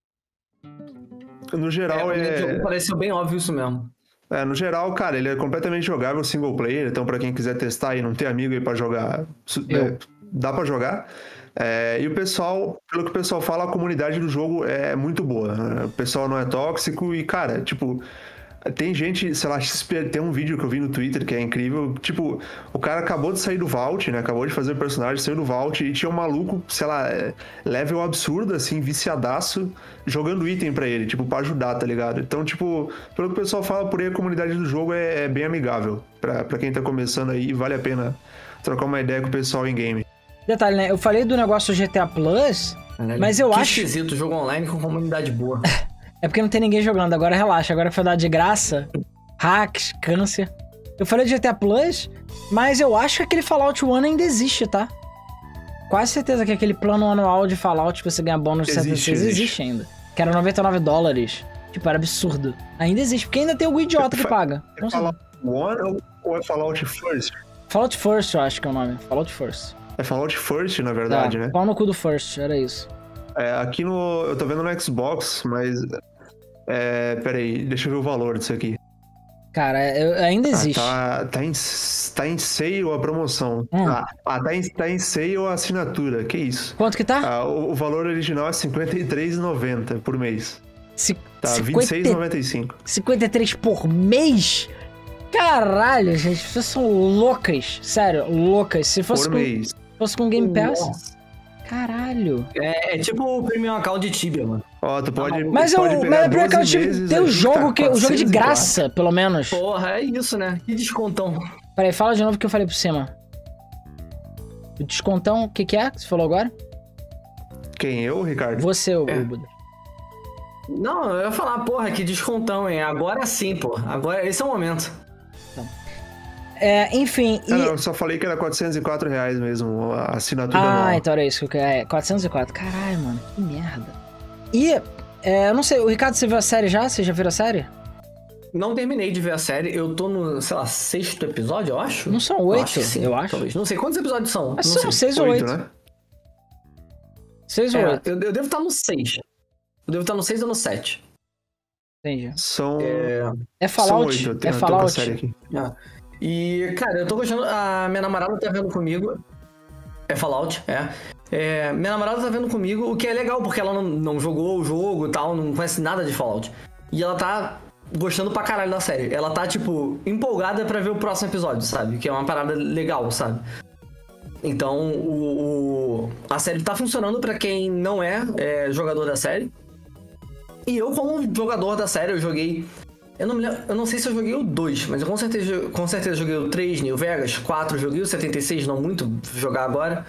No geral, pareceu bem óbvio isso mesmo. No geral, cara, ele é completamente jogável single player, então pra quem quiser testar e não ter amigo aí pra jogar, dá pra jogar. E o pessoal, pelo que o pessoal fala, a comunidade do jogo é muito boa, né? O pessoal não é tóxico e, cara, tipo... Tem gente, sei lá, tem um vídeo que eu vi no Twitter que é incrível, tipo, o cara acabou de sair do Vault, né, acabou de fazer o personagem, saiu do Vault e tinha um maluco, sei lá, level absurdo, assim, viciadaço, jogando item pra ele, tipo, pra ajudar, tá ligado? Então, tipo, pelo que o pessoal fala por aí, a comunidade do jogo é bem amigável, pra quem tá começando aí, vale a pena trocar uma ideia com o pessoal em game. Detalhe, né, eu falei do negócio do GTA Plus, mas eu acho... Que esquisito, jogo online com comunidade boa. É porque não tem ninguém jogando, agora relaxa, agora foi dar de graça, hacks, câncer. Eu falei de GTA Plus, mas eu acho que aquele Fallout 1 ainda existe, tá? Quase certeza que aquele plano anual de Fallout que você ganha bônus de 76 existe ainda. Que era $99. Tipo, era absurdo. Ainda existe, porque ainda tem o idiota que paga. É Fallout 1 ou é Fallout First? Fallout First, eu acho que é o nome. Fallout First. É Fallout First, na verdade, né? Pau no cu do First, era isso. Aqui eu tô vendo no Xbox, mas... peraí, deixa eu ver o valor disso aqui. Cara, ainda existe. Tá em sale a promoção. Tá em sale a assinatura, que isso? Quanto que tá? O valor original é R$53,90 por mês. Tá, R$26,95. 53 por mês? Caralho, gente, vocês são loucas. Sério, loucas. Se fosse mês. Se fosse com Game Pass... Nossa. Caralho. É tipo o Premium Account de Tibia, mano. Tu pode. Mas o Premium Account de Tibia tem o jogo, o jogo de graça, pelo menos. Porra, é isso, né? Que descontão. Peraí, fala de novo o que eu falei por cima. O descontão, o que é que você falou agora? Quem, eu, Ricardo? Você, o Buda. Não, eu ia falar, porra, que descontão, hein? Agora sim, porra. Agora, esse é o momento. Enfim... Não, eu só falei que era R$404 mesmo, a assinatura anual. Então era isso que eu queria. 404. Caralho, mano, que merda. E, eu não sei, o Ricardo, você viu a série já? Você já viu a série? Não terminei de ver a série, eu tô no, sei lá, 6º episódio, eu acho. Não são 8, eu acho. Talvez. Não sei, quantos episódios são? Não são 6 ou 8, né? 6 ou 8. Eu devo estar no 6. Eu devo estar no 6 ou no 7. Entendi. São... Fallout? São 8, é Fallout. Aqui. E, cara, eu tô gostando. A minha namorada tá vendo comigo. É Fallout, minha namorada tá vendo comigo, o que é legal, porque ela não jogou o jogo e tal, não conhece nada de Fallout. E ela tá gostando pra caralho da série. Ela tá, tipo, empolgada pra ver o próximo episódio, sabe? Que é uma parada legal, sabe? Então, a série tá funcionando pra quem não é jogador da série. E eu, como jogador da série, eu joguei... Eu não sei se eu joguei o 2, mas eu com certeza joguei o 3, New Vegas, 4 joguei o 76, não muito, jogar agora.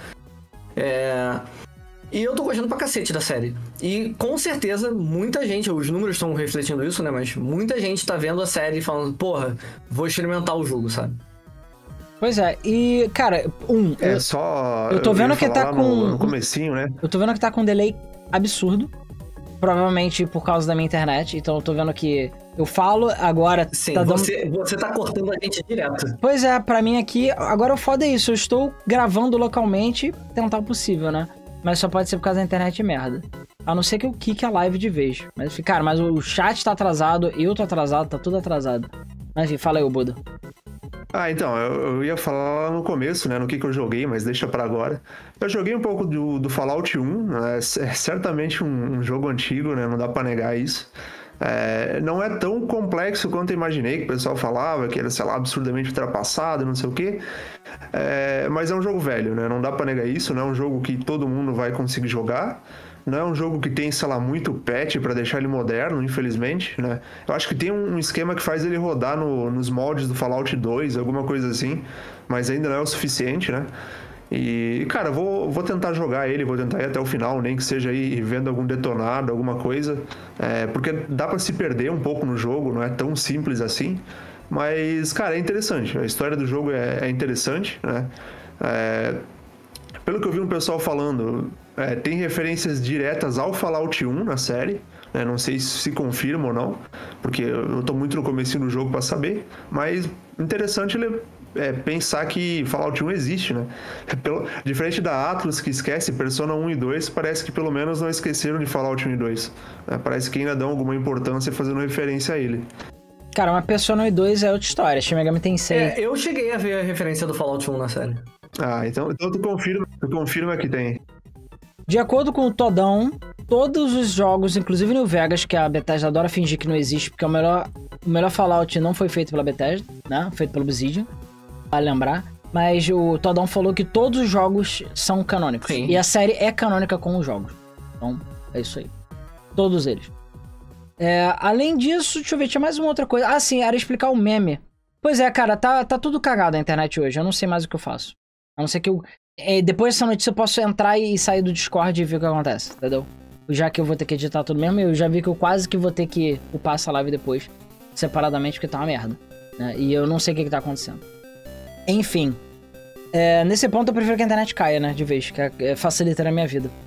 E eu tô gostando pra cacete da série. E com certeza, muita gente, os números estão refletindo isso, né? Mas muita gente tá vendo a série e falando, porra, vou experimentar o jogo, sabe? Pois é, e, cara, eu tô vendo que tá com... No comecinho, né? Eu tô vendo que tá com um delay absurdo. Provavelmente por causa da minha internet. Então eu tô vendo que eu falo, agora... Sim, tá dando... você tá cortando a gente direto. Pois é, pra mim aqui... Agora o foda é isso, eu estou gravando localmente, tentar o possível, né? Mas só pode ser por causa da internet merda. A não ser que eu quique a live de vez. Mas, cara, mas o chat tá atrasado, eu tô atrasado, tá tudo atrasado. Mas enfim, fala aí, ô Buda. Então, eu ia falar lá no começo, né, no que eu joguei, mas deixa pra agora. Eu joguei um pouco do Fallout 1, né, é certamente um jogo antigo, né, não dá pra negar isso. Não é tão complexo quanto eu imaginei, que o pessoal falava, que era, sei lá, absurdamente ultrapassado, não sei o quê. Mas é um jogo velho, né, não dá pra negar isso, não é um jogo que todo mundo vai conseguir jogar. Não é um jogo que tem, sei lá, muito patch pra deixar ele moderno, infelizmente, né? Eu acho que tem um esquema que faz ele rodar nos moldes do Fallout 2, alguma coisa assim, mas ainda não é o suficiente, né? E, cara, vou tentar jogar ele, vou tentar ir até o final, nem que seja aí vendo algum detonado, alguma coisa, porque dá pra se perder um pouco no jogo, não é tão simples assim, mas, cara, é interessante, a história do jogo é interessante, né? Pelo que eu vi um pessoal falando, tem referências diretas ao Fallout 1 na série, né? Não sei se confirma ou não, porque eu tô muito no comecinho do jogo pra saber, mas interessante pensar que Fallout 1 existe, né? Diferente da Atlus, que esquece Persona 1 e 2, parece que pelo menos não esqueceram de Fallout 1 e 2. Parece que ainda dão alguma importância fazendo referência a ele. Cara, uma Persona 1 e 2 é outra história, Shin Megami Tensei. Eu cheguei a ver a referência do Fallout 1 na série. Então tu confirma que tem. De acordo com o Todão, todos os jogos, inclusive New Vegas, que a Bethesda adora fingir que não existe, porque o melhor Fallout não foi feito pela Bethesda, né? Feito pelo Obsidian, vale lembrar. Mas o Todão falou que todos os jogos são canônicos. Sim. E a série é canônica com os jogos. Então, é isso aí. Todos eles. Além disso, deixa eu ver, tinha mais uma outra coisa. Ah, sim, era explicar o meme. Pois é, cara, tá tudo cagado a internet hoje. Eu não sei mais o que eu faço. A não ser que depois dessa notícia eu posso entrar e sair do Discord e ver o que acontece, entendeu? Já que eu vou ter que editar tudo mesmo, eu já vi que eu quase que vou ter que upar essa live depois, separadamente, porque tá uma merda, né? E eu não sei o que tá acontecendo. Enfim, nesse ponto eu prefiro que a internet caia, né, de vez, que facilita a minha vida.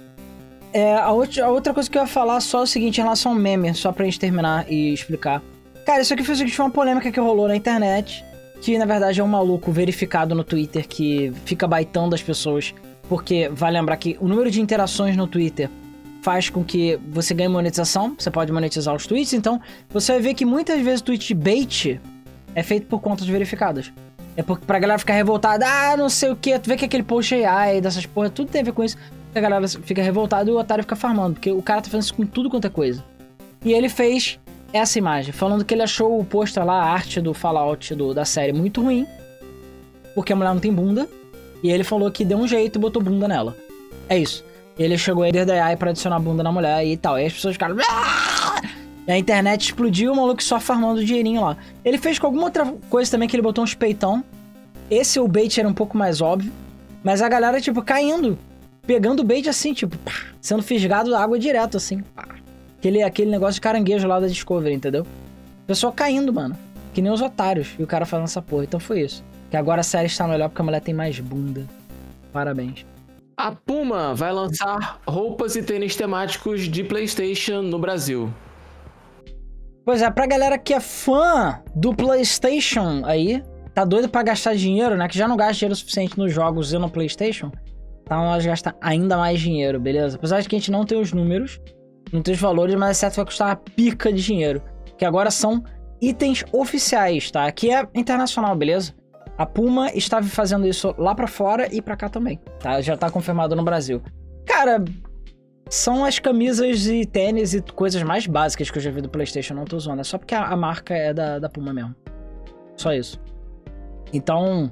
A outra coisa que eu ia falar só é o seguinte, em relação ao meme, só pra gente terminar e explicar. Cara, isso aqui foi uma polêmica que rolou na internet, que na verdade é um maluco verificado no Twitter que fica baitando as pessoas, porque vai lembrar que o número de interações no Twitter faz com que você ganhe monetização, você pode monetizar os tweets, então você vai ver que muitas vezes o tweet bait é feito por contas verificadas. É pra galera ficar revoltada, não sei o que, tu vê que aquele post AI dessas porra, tudo tem a ver com isso, a galera fica revoltada e o otário fica farmando, porque o cara tá fazendo isso com tudo quanto é coisa. E ele fez essa imagem, falando que ele achou o pôster lá, a arte do Fallout da série muito ruim, porque a mulher não tem bunda, e ele falou que deu um jeito e botou bunda nela. É isso. Ele chegou aí desde a AI pra adicionar bunda na mulher e tal, e as pessoas ficaram... E a internet explodiu, o maluco só farmando dinheirinho lá. Ele fez com alguma outra coisa também, que ele botou uns peitão. Esse o bait era um pouco mais óbvio, mas a galera, tipo, caindo, pegando o bait assim, tipo, pá, sendo fisgado da água direto, assim, pá. Aquele negócio de caranguejo lá da Discovery, entendeu? O pessoal caindo, mano. Que nem os otários. E o cara fazendo essa porra. Então foi isso. Que agora a série está melhor porque a mulher tem mais bunda. Parabéns. A Puma vai lançar roupas e tênis temáticos de PlayStation no Brasil. Pois é, pra galera que é fã do PlayStation aí, tá doido pra gastar dinheiro, né? Que já não gasta dinheiro suficiente nos jogos e no PlayStation. Então nós gastar ainda mais dinheiro, beleza? Apesar de que a gente não tem os números, não tem os valores, mas é certo que vai custar uma pica de dinheiro. Que agora são itens oficiais, tá? Aqui é internacional, beleza? A Puma estava fazendo isso lá pra fora e pra cá também, tá? Já tá confirmado no Brasil. Cara, são as camisas e tênis e coisas mais básicas que eu já vi do PlayStation, não tô zoando. É só porque a marca é da Puma mesmo. Só isso. Então,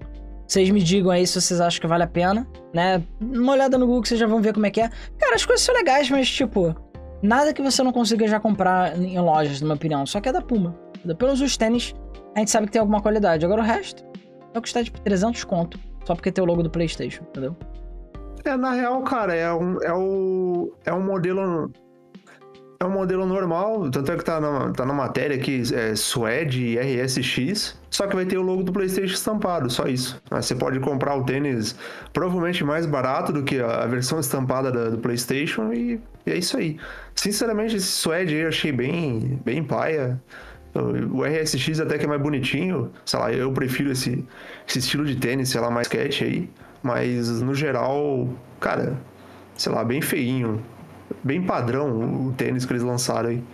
Vocês me digam aí se vocês acham que vale a pena, né? Uma olhada no Google que vocês já vão ver como é que é. Cara, as coisas são legais, mas tipo... Nada que você não consiga já comprar em lojas, na minha opinião. Só que é da Puma. Pelos os tênis, a gente sabe que tem alguma qualidade. Agora o resto é o que está de 300 conto. Só porque tem o logo do PlayStation, entendeu? Na real, cara, é um modelo... É um modelo normal, tanto é que tá na matéria aqui, Suede RSX, só que vai ter o logo do PlayStation estampado, só isso. Você pode comprar o tênis provavelmente mais barato do que a versão estampada do PlayStation e é isso aí. Sinceramente, esse Suede eu achei bem paia. O RSX até que é mais bonitinho, sei lá, eu prefiro esse estilo de tênis, sei lá, mais sketch aí, mas no geral, cara, sei lá, bem feinho. Bem padrão o tênis que eles lançaram aí.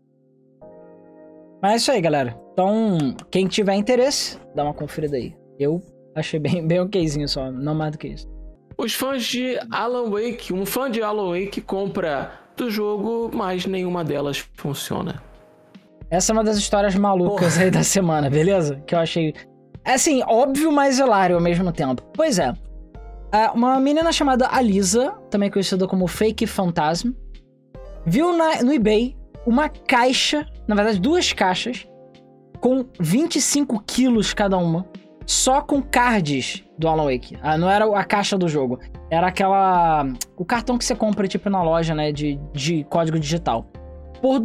Mas é isso aí, galera. Então, quem tiver interesse, dá uma conferida aí. Eu achei bem okzinho só, não mais do que isso. Os fãs de Alan Wake, um fã de Alan Wake compra do jogo, mas nenhuma delas funciona. Essa é uma das histórias malucas aí da semana, beleza? Que eu achei, assim, óbvio, mas hilário ao mesmo tempo. Pois é. Uma menina chamada Alisa, também conhecida como Fake Phantasm, viu no eBay uma caixa, na verdade 2 caixas, com 25 quilos cada uma, só com cards do Alan Wake. Não era a caixa do jogo, era o cartão que você compra tipo na loja, né, de código digital, por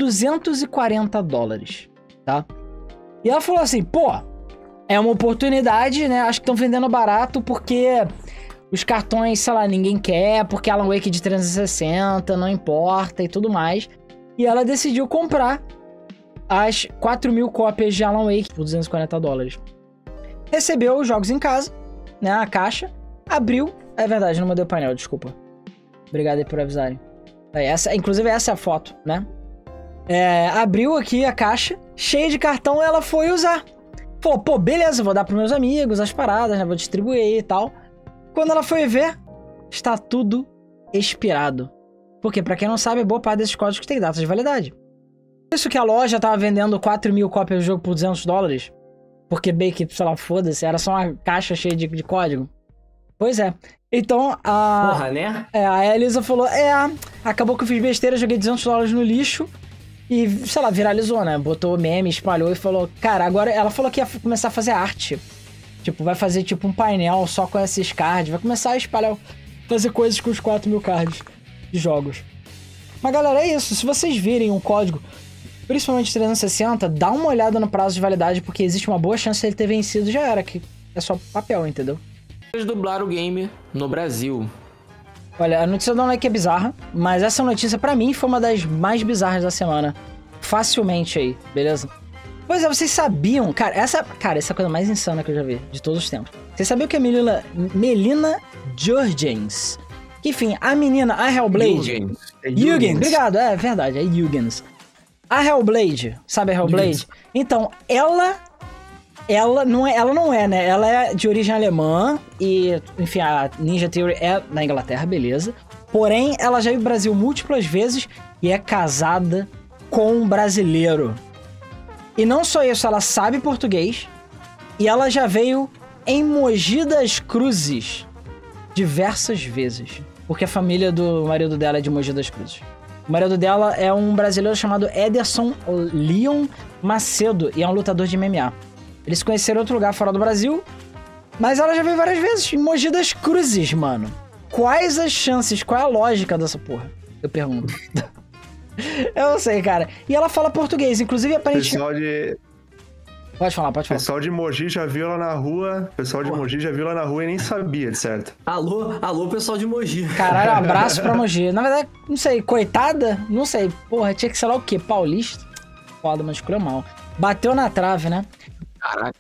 $240, tá? E ela falou assim, pô, é uma oportunidade, né, acho que estão vendendo barato porque... Os cartões, sei lá, ninguém quer, porque Alan Wake de 360, não importa e tudo mais. E ela decidiu comprar as 4.000 cópias de Alan Wake por $240. Recebeu os jogos em casa, né, a caixa, abriu... É verdade, não mudei o painel, desculpa. Obrigado aí por avisarem. Inclusive essa é a foto, né? Abriu aqui a caixa, cheia de cartão, ela foi usar. Falou, pô, beleza, vou dar pros meus amigos as paradas, né, vou distribuir e tal... Quando ela foi ver, está tudo expirado. Porque, pra quem não sabe, boa parte desses códigos tem data de validade. Por isso que a loja tava vendendo 4.000 cópias do jogo por $200. Porque bem que, sei lá, foda-se, era só uma caixa cheia de código. Pois é. Então, Porra, né? A Elisa falou, acabou que eu fiz besteira, joguei $200 no lixo. E, sei lá, viralizou, né? Botou meme, espalhou e falou... Cara, agora ela falou que ia começar a fazer arte. Tipo, vai fazer tipo um painel só com esses cards. Vai começar a espalhar, fazer coisas com os 4.000 cards de jogos. Mas galera, é isso. Se vocês virem um código, principalmente 360, dá uma olhada no prazo de validade, porque existe uma boa chance de ele ter vencido. Já era, que é só papel, entendeu? Eles dublaram o game no Brasil. Olha, a notícia do Alan Wake é bizarra, mas essa notícia pra mim foi uma das mais bizarras da semana. Facilmente aí, beleza? Pois é, vocês sabiam... essa é a coisa mais insana que eu já vi, de todos os tempos. Vocês sabiam que a Melina Jurgens... Enfim, a menina, a Hellblade... Jurgens, obrigado, é verdade, é Jurgens. A Hellblade, sabe a Hellblade? Jurgens. Então, ela não é, né? Ela é de origem alemã e, enfim, a Ninja Theory é na Inglaterra, beleza. Porém, ela já veio pro Brasil múltiplas vezes e é casada com um brasileiro. E não só isso, ela sabe português e ela já veio em Mogi das Cruzes diversas vezes. Porque a família do marido dela é de Mogi das Cruzes. O marido dela é um brasileiro chamado Ederson Leon Macedo e é um lutador de MMA. Eles se conheceram em outro lugar fora do Brasil, mas ela já veio várias vezes em Mogi das Cruzes, mano. Quais as chances, qual é a lógica dessa porra? Eu pergunto. Eu não sei, cara. E ela fala português, inclusive aparentemente... Pode falar. Pessoal de Mogi já viu ela na rua. Mogi já viu ela na rua e nem sabia, de certo. Alô, pessoal de Mogi. Caralho, um abraço pra Mogi. Na verdade, não sei, coitada? Não sei. Porra, tinha que ser lá o quê? Paulista? Foda, mas escolheu mal. Bateu na trave, né? Caraca,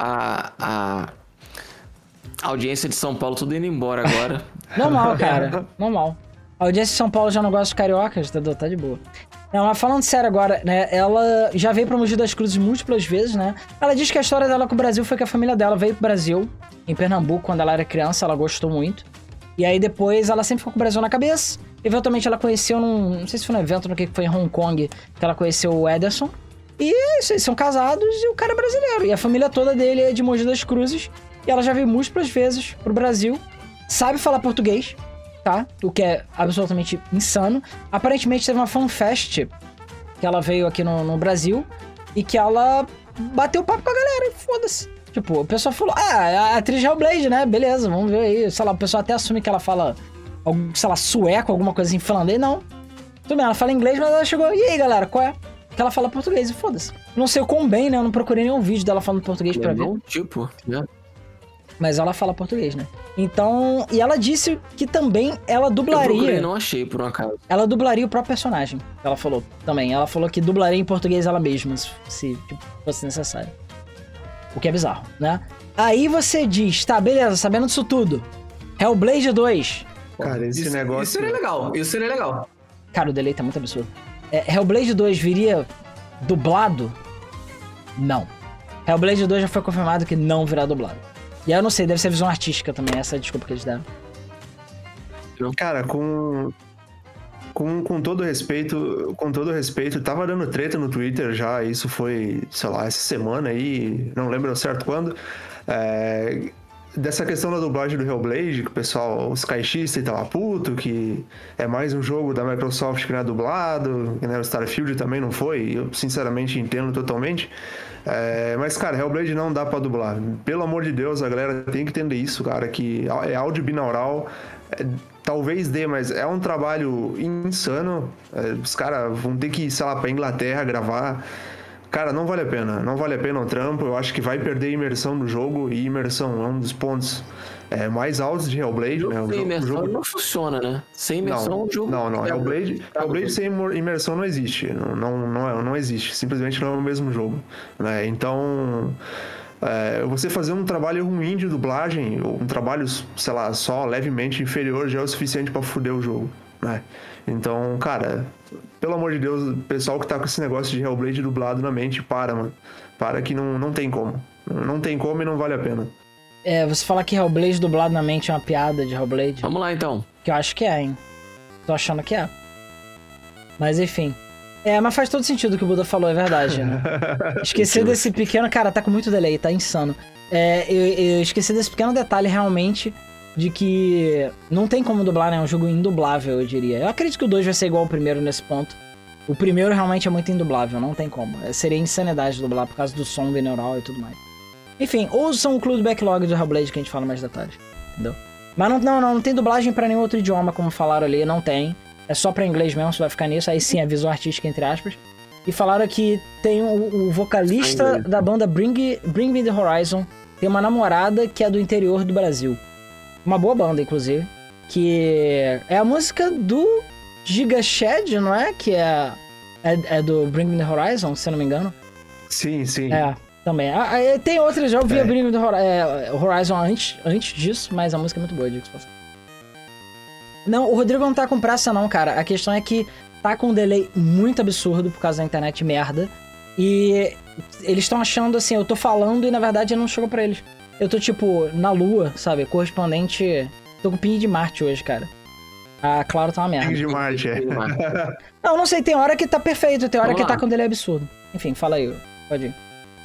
a audiência de São Paulo tudo indo embora agora. Normal, cara. Normal. A audiência de São Paulo já não gosta de cariocas, tá de boa. Não, mas falando sério agora, né, ela já veio pra Mogi das Cruzes múltiplas vezes, né? Ela diz que a história dela com o Brasil foi que a família dela veio pro Brasil, em Pernambuco, quando ela era criança, ela gostou muito. E aí depois ela sempre ficou com o Brasil na cabeça. Eventualmente ela conheceu não sei se foi num evento no que foi em Hong Kong, que ela conheceu o Ederson. E é isso, eles são casados e o cara é brasileiro. E a família toda dele é de Mogi das Cruzes. E ela já veio múltiplas vezes pro Brasil, sabe falar português, tá? O que é absolutamente insano. Aparentemente teve uma fanfest que ela veio aqui no Brasil e que ela bateu papo com a galera e foda-se. Tipo, o pessoal falou, a atriz Hellblade, né? Beleza, vamos ver aí. Sei lá, o pessoal até assume que ela fala, sei lá, sueco, alguma coisa em finlandês. Não. Tudo bem, ela fala inglês, mas ela chegou, e aí, galera, qual é? Que ela fala português e foda-se. Não sei o quão bem, né? Eu não procurei nenhum vídeo dela falando português pra ver. Tipo, né? Mas ela fala português, né? Então, e ela disse que também ela dublaria... Eu procurei, não achei, por um acaso. Ela dublaria o próprio personagem. Ela falou também. Ela falou que dublaria em português ela mesma, se tipo, fosse necessário. O que é bizarro, né? Aí você diz, tá, beleza, sabendo disso tudo. Hellblade 2. Cara, esse negócio... Isso seria legal, isso seria legal. Cara, o delay tá muito absurdo. Hellblade 2 viria dublado? Não. Hellblade 2 já foi confirmado que não virá dublado. E aí eu não sei, deve ser visão artística também, essa é a desculpa que eles deram. Cara, com todo respeito, tava dando treta no Twitter já, isso foi, sei lá, essa semana aí, não lembro certo quando, dessa questão da dublagem do Hellblade, que o pessoal, os caixistas tava puto, que é mais um jogo da Microsoft que não é dublado, né, o Starfield também não foi, eu sinceramente entendo totalmente, mas cara, Hellblade não dá pra dublar, pelo amor de Deus, a galera tem que entender isso, cara, que é áudio binaural, talvez dê, mas é um trabalho insano. Os caras vão ter que ir, sei lá, pra Inglaterra gravar. Cara, não vale a pena. Não vale a pena o trampo. Eu acho que vai perder a imersão do jogo. E imersão é um dos pontos mais altos de Hellblade. Né? Sem imersão não funciona, né? Sem imersão o jogo... Não. Hellblade sem imersão não existe. Não existe. Simplesmente não é o mesmo jogo. Né? Então... você fazer um trabalho ruim de dublagem, ou um trabalho, sei lá, só levemente inferior, já é o suficiente pra fuder o jogo, né? Então, cara, pelo amor de Deus, o pessoal que tá com esse negócio de Hellblade dublado na mente, mano. Para que não tem como. Não tem como e não vale a pena. Você falar que Hellblade dublado na mente é uma piada de Hellblade. Vamos lá, então. Que eu acho que é, hein? Tô achando que é. Mas, enfim... mas faz todo sentido o que o Buda falou, é verdade, né? Esqueci desse pequeno... Cara, tá com muito delay, tá insano. Eu esqueci desse pequeno detalhe, realmente, de que não tem como dublar, né? É um jogo indublável, eu diria. Eu acredito que o 2 vai ser igual ao primeiro nesse ponto. O primeiro realmente é muito indublável, não tem como. Seria insanidade de dublar por causa do som binaural e tudo mais. Enfim, ouçam o Clube Backlog do Hellblade que a gente fala mais detalhes, entendeu? Mas não tem dublagem pra nenhum outro idioma, como falaram ali, não tem. É só pra inglês mesmo, você vai ficar nisso. Aí sim, é visão artística, entre aspas. E falaram que tem o vocalista da banda Bring Me The Horizon. Tem uma namorada que é do interior do Brasil. Uma boa banda, inclusive. Que é a música do Giga Shed, não é? Que é do Bring Me The Horizon, se eu não me engano. Sim. Também. Tem outras, já ouvi a Bring Me The Horizon antes disso, mas a música é muito boa, digo. Não, o Rodrigo não tá com pressa não, cara. A questão é que tá com um delay muito absurdo por causa da internet merda. E eles estão achando assim, eu tô falando e na verdade não chegou pra eles. Eu tô tipo, na lua, sabe? Correspondente... Tô com ping de Marte hoje, cara. A Claro tá uma merda. Ping de Marte, Não sei, tem hora que tá perfeito, tem hora que tá com um delay absurdo. Enfim, fala aí, pode ir.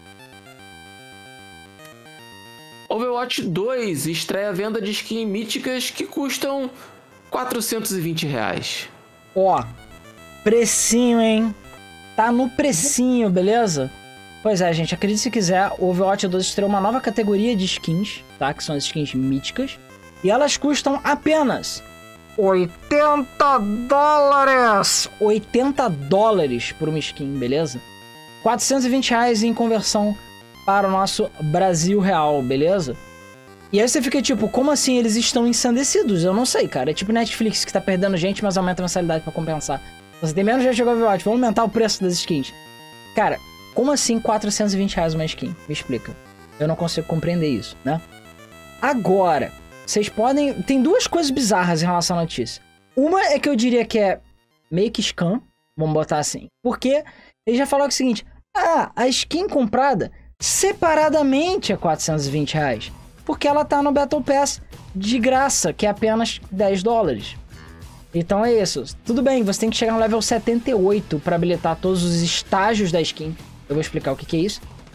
Overwatch 2 estreia a venda de skins míticas que custam R$420. Ó, precinho, hein? Tá no precinho, beleza? Pois é, gente, acredite se quiser, o Overwatch 2 estreou uma nova categoria de skins, tá? Que são as skins míticas. E elas custam apenas $80! $80 por uma skin, beleza? R$420 em conversão para o nosso Brasil real, beleza? E aí você fica tipo, como assim eles estão ensandecidos? Eu não sei, cara. É tipo Netflix que tá perdendo gente, mas aumenta a mensalidade pra compensar. Você tem menos gente jogando Overwatch, vamos aumentar o preço das skins. Cara, como assim R$420 uma skin? Me explica. Eu não consigo compreender isso, né? Agora, vocês podem... Tem duas coisas bizarras em relação à notícia. Uma é que eu diria que é meio que scam, vamos botar assim. Porque ele já falou o seguinte, a skin comprada separadamente é R$420. Porque ela tá no Battle Pass de graça, que é apenas $10. Então é isso. Tudo bem, você tem que chegar no level 78 para habilitar todos os estágios da skin. Eu vou explicar o que é isso.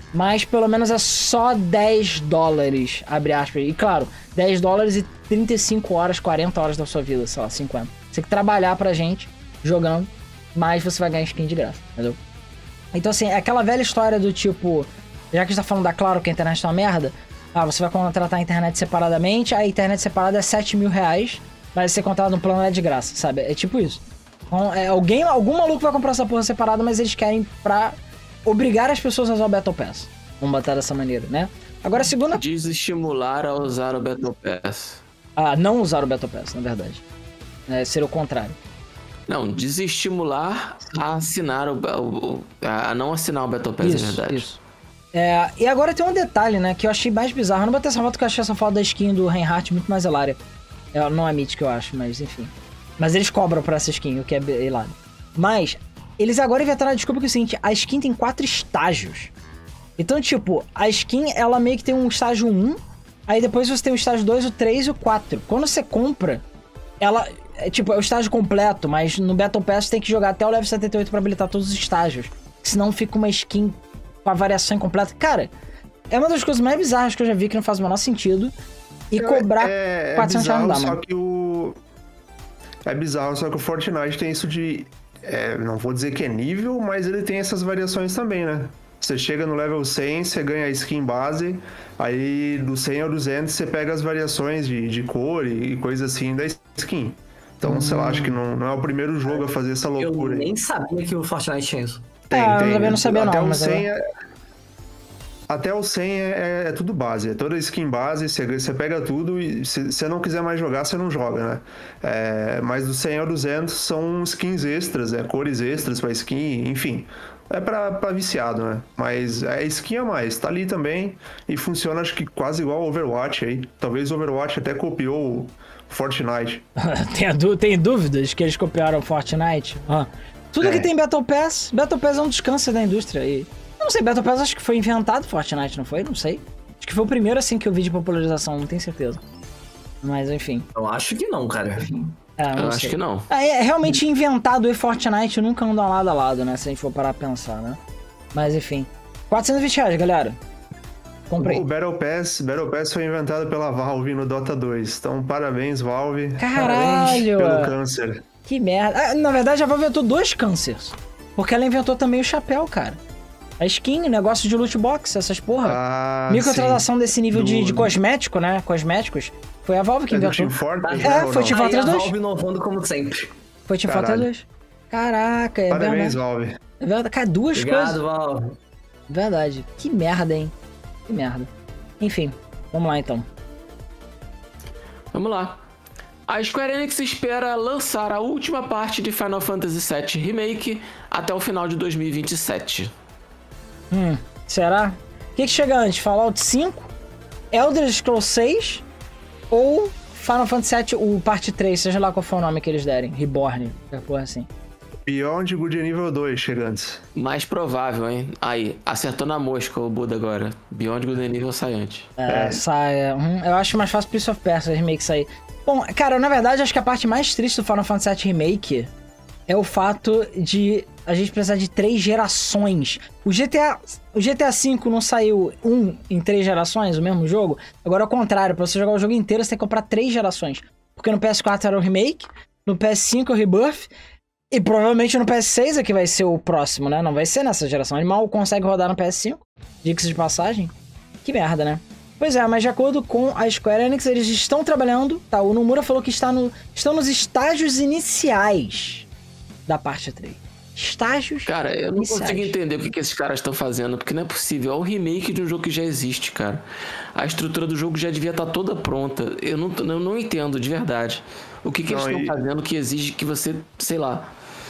mas pelo menos é só $10, abre aspas. E claro, $10 e 35 horas, 40 horas da sua vida, sei lá, 50. Você tem que trabalhar pra gente, jogando, mas você vai ganhar skin de graça, entendeu? Então assim, é aquela velha história do tipo, já que a gente tá falando da Claro que a internet tá uma merda, você vai contratar a internet separadamente, a internet separada é R$7.000, mas você contrata um plano de graça, sabe? É tipo isso. Então, algum maluco vai comprar essa porra separada, mas eles querem pra obrigar as pessoas a usar o Battle Pass. Vamos botar dessa maneira, né? Agora a segunda... Desestimular a usar o Battle Pass. Não usar o Battle Pass, na verdade. Ser o contrário. Não, desestimular a assinar a não assinar o Battle Pass, isso, é verdade. Isso. E agora tem um detalhe, né, que eu achei mais bizarro. Eu não botei essa foto porque eu achei essa foto da skin do Reinhardt muito mais hilária. Não é mítica, eu acho, mas enfim. Mas eles cobram por essa skin, o que é hilário. Mas, eles agora inventaram a desculpa que é o seguinte, a skin tem 4 estágios. Então, tipo, a skin, ela meio que tem um estágio 1, aí depois você tem o estágio 2, o 3 e o 4. Quando você compra, ela... é o estágio completo, mas no Battle Pass você tem que jogar até o level 78 pra habilitar todos os estágios. Senão fica uma skin com a variação incompleta. Cara, é uma das coisas mais bizarras que eu já vi, que não faz o menor sentido. E cobrar 400 reais não dá, mano. É bizarro, só que o Fortnite tem isso de... não vou dizer que é nível, mas ele tem essas variações também, né? Você chega no level 100, você ganha a skin base, aí do 100 ao 200 você pega as variações de cor e coisa assim da skin. Então, sei lá, acho que não é o primeiro jogo a fazer essa loucura. Eu nem sabia que o Fortnite tinha isso. Tem. Eu não sabia até não, o mas 100 Até o 100 é tudo base, é toda skin base, você pega tudo e se você não quiser mais jogar, você não joga, né? Mas do 100 ao 200 são skins extras, cores extras pra skin, enfim. É pra viciado, né? Mas é skin a mais, tá ali também e funciona acho que quase igual ao Overwatch aí. Talvez o Overwatch até copiou o Fortnite. Tem dúvidas que eles copiaram o Fortnite? Tudo que tem Battle Pass é um descanso da indústria. E eu não sei, Battle Pass acho que foi inventado Fortnite, não foi? Não sei. Acho que foi o primeiro assim que eu vi de popularização, não tenho certeza. Mas enfim. Eu acho que não, cara. Eu acho que não. Realmente inventado e Fortnite nunca andam lado a lado, né? Se a gente for parar a pensar, né? Mas enfim. R$420, galera. Comprei. O Battle Pass foi inventado pela Valve no Dota 2. Então, parabéns, Valve. Caralho! Parabéns pelo câncer. Que merda. Na verdade, a Valve inventou 2 cânceres. Porque ela inventou também o chapéu, cara. A skin, negócio de loot box, essas porra. Microtransação desse nível de cosmético, né? Cosméticos. Foi a Valve que inventou. Team Fortress, foi Team Fortress 2. A Valve inovando como sempre. Foi Team Fortress 2. Caraca, Parabéns, verdade. Valve. É verdade. Cara, 2 Obrigado, coisas. Valve. Verdade. Que merda, hein? Que merda. Enfim, vamos lá então. Vamos lá. A Square Enix espera lançar a última parte de Final Fantasy VII Remake até o final de 2027. Será? O que chega antes? Fallout 5? Elder Scrolls 6? Ou Final Fantasy VII, o parte 3, seja lá qual for o nome que eles derem. Reborn, qualquer porra assim. Beyond Good nível 2 chega antes. Mais provável, hein? Aí, acertou na mosca o Buda agora. Beyond Good nível sai antes. Sai. Eu acho mais fácil Prince of Persia Remake sair. Bom, cara, na verdade, acho que a parte mais triste do Final Fantasy VII Remake é o fato de a gente precisar de 3 gerações. O GTA V não saiu em 3 gerações, o mesmo jogo? Agora é o contrário, pra você jogar o jogo inteiro, você tem que comprar 3 gerações. Porque no PS4 era o Remake, no PS5 é o Rebirth, e provavelmente no PS6 é que vai ser o próximo, né? Não vai ser nessa geração. O Animal consegue rodar no PS5, diga-se de passagem. Que merda, né? Pois é, mas de acordo com a Square Enix, eles estão trabalhando, tá? O Nomura falou que estão nos estágios iniciais da parte 3. Estágios Cara, eu não iniciais. consigo entender o que esses caras estão fazendo, porque não é possível. É o remake de um jogo que já existe, cara. A estrutura do jogo já devia estar toda pronta. Eu não entendo, de verdade. O que eles estão fazendo que exige que você, sei lá...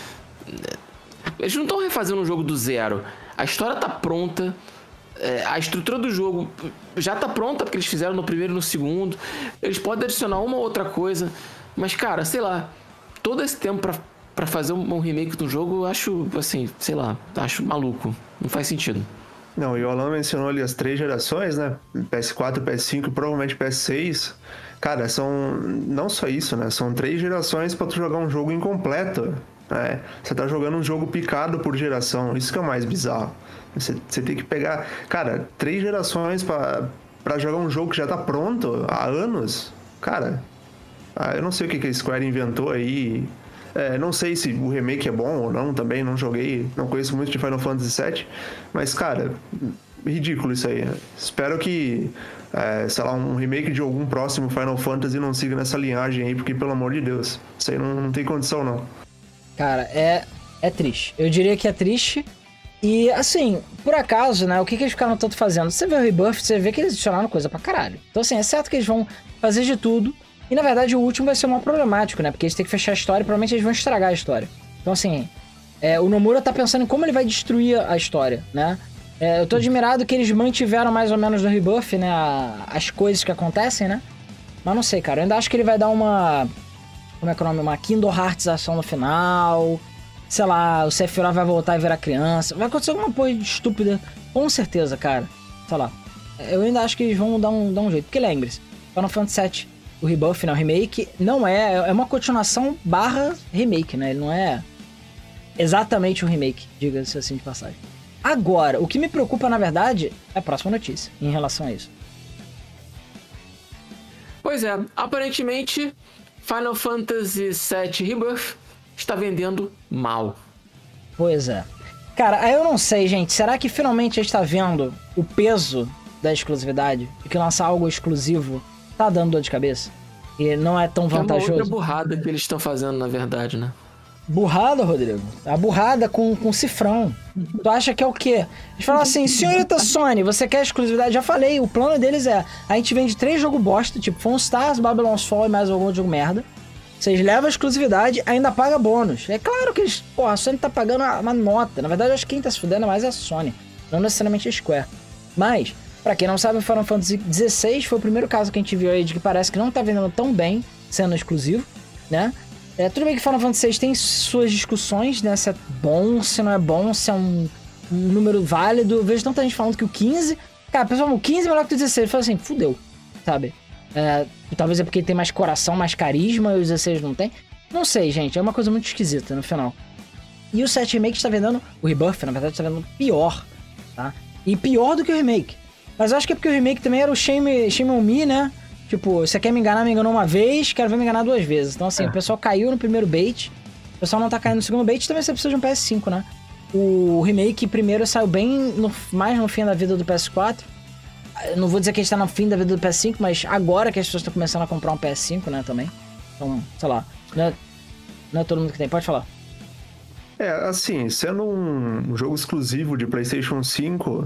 Eles não estão refazendo um jogo do zero. A história tá pronta... a estrutura do jogo já tá pronta, porque eles fizeram no primeiro e no segundo. Eles podem adicionar uma ou outra coisa. Mas, cara, sei lá... Todo esse tempo pra fazer um remake do jogo, eu acho, assim, sei lá, acho maluco. Não faz sentido. Não, e o Alan mencionou ali as 3 gerações, né? PS4, PS5 e provavelmente PS6. Cara, são não só isso, né? São 3 gerações pra tu jogar um jogo incompleto. Né? Você tá jogando um jogo picado por geração. Isso que é o mais bizarro. Você tem que pegar, cara, 3 gerações pra jogar um jogo que já tá pronto há anos. Cara, eu não sei o que a Square inventou aí. Não sei se o remake é bom ou não também, não joguei, não conheço muito de Final Fantasy VII, mas, cara, ridículo isso aí. Espero que, sei lá, um remake de algum próximo Final Fantasy não siga nessa linhagem aí, porque, pelo amor de Deus, isso aí não tem condição, não. Cara, é triste. Eu diria que é triste. E, assim, por acaso, né, o que eles ficaram tanto fazendo? Você vê o Rebirth, você vê que eles adicionaram coisa pra caralho. Então, assim, é certo que eles vão fazer de tudo. E, na verdade, o último vai ser mais problemático, né? Porque eles têm que fechar a história e provavelmente eles vão estragar a história. Então, assim, o Nomura tá pensando em como ele vai destruir a história, né? Eu tô admirado que eles mantiveram mais ou menos no Rebirth, né? As coisas que acontecem, né? Mas não sei, cara. Eu ainda acho que ele vai dar uma... Como é que é o nome? Uma Kingdom Heartsação no final. Sei lá, o Sephiroth vai voltar e virar criança. Vai acontecer alguma coisa estúpida. Com certeza, cara. Sei lá. Eu ainda acho que eles vão dar um jeito. Porque lembre-se, Final Fantasy VII, o Rebirth, né? O remake, não é uma continuação / remake, né? Ele não é exatamente um remake, diga-se assim de passagem. Agora, o que me preocupa, na verdade, é a próxima notícia em relação a isso. Pois é, aparentemente, Final Fantasy VII Rebirth está vendendo mal. Pois é. Cara, aí eu não sei, gente. Será que finalmente a gente tá vendo o peso da exclusividade? E que lançar algo exclusivo tá dando dor de cabeça? E não é tão vantajoso? É uma outra burrada que eles estão fazendo, na verdade, né? Burrada, Rodrigo? A burrada com cifrão. Tu acha que é o quê? Eles falam assim, senhorita Sony, você quer exclusividade? Já falei, o plano deles a gente vende 3 jogos bosta, tipo Phone Stars, Babylon's Fall e mais algum jogo merda. Vocês levam a exclusividade, ainda paga bônus. É claro que eles, a Sony tá pagando uma nota. Na verdade, eu acho que quem tá se fudendo mais é a Sony, não necessariamente a Square. Mas, pra quem não sabe, o Final Fantasy XVI foi o primeiro caso que a gente viu aí de que parece que não tá vendendo tão bem, sendo exclusivo, né? Tudo bem que Final Fantasy VI tem suas discussões, né? Se é bom, se não é bom, se é um número válido. Eu vejo tanta gente falando que o 15... Cara, pessoal, o 15 é melhor que o 16. Eu falo assim, fudeu, sabe? Talvez é porque ele tem mais coração, mais carisma, e o 16 não tem. Não sei, gente. É uma coisa muito esquisita no final. E o 7 Remake está vendendo... O Rebirth, na verdade, está vendendo pior, tá? E pior do que o Remake. Mas eu acho que é porque o Remake também era o Shame on Me, né? Tipo, você quer me enganar, me enganou uma vez, quero ver me enganar 2 vezes. Então, assim, o pessoal caiu no primeiro bait, o pessoal não tá caindo no segundo bait, também você precisa de um PS5, né? O remake primeiro saiu bem mais no fim da vida do PS4. Eu não vou dizer que a gente tá no fim da vida do PS5, mas agora que as pessoas estão começando a comprar um PS5, né, também. Então, sei lá, não é todo mundo que tem. Pode falar. Assim, sendo um jogo exclusivo de PlayStation 5,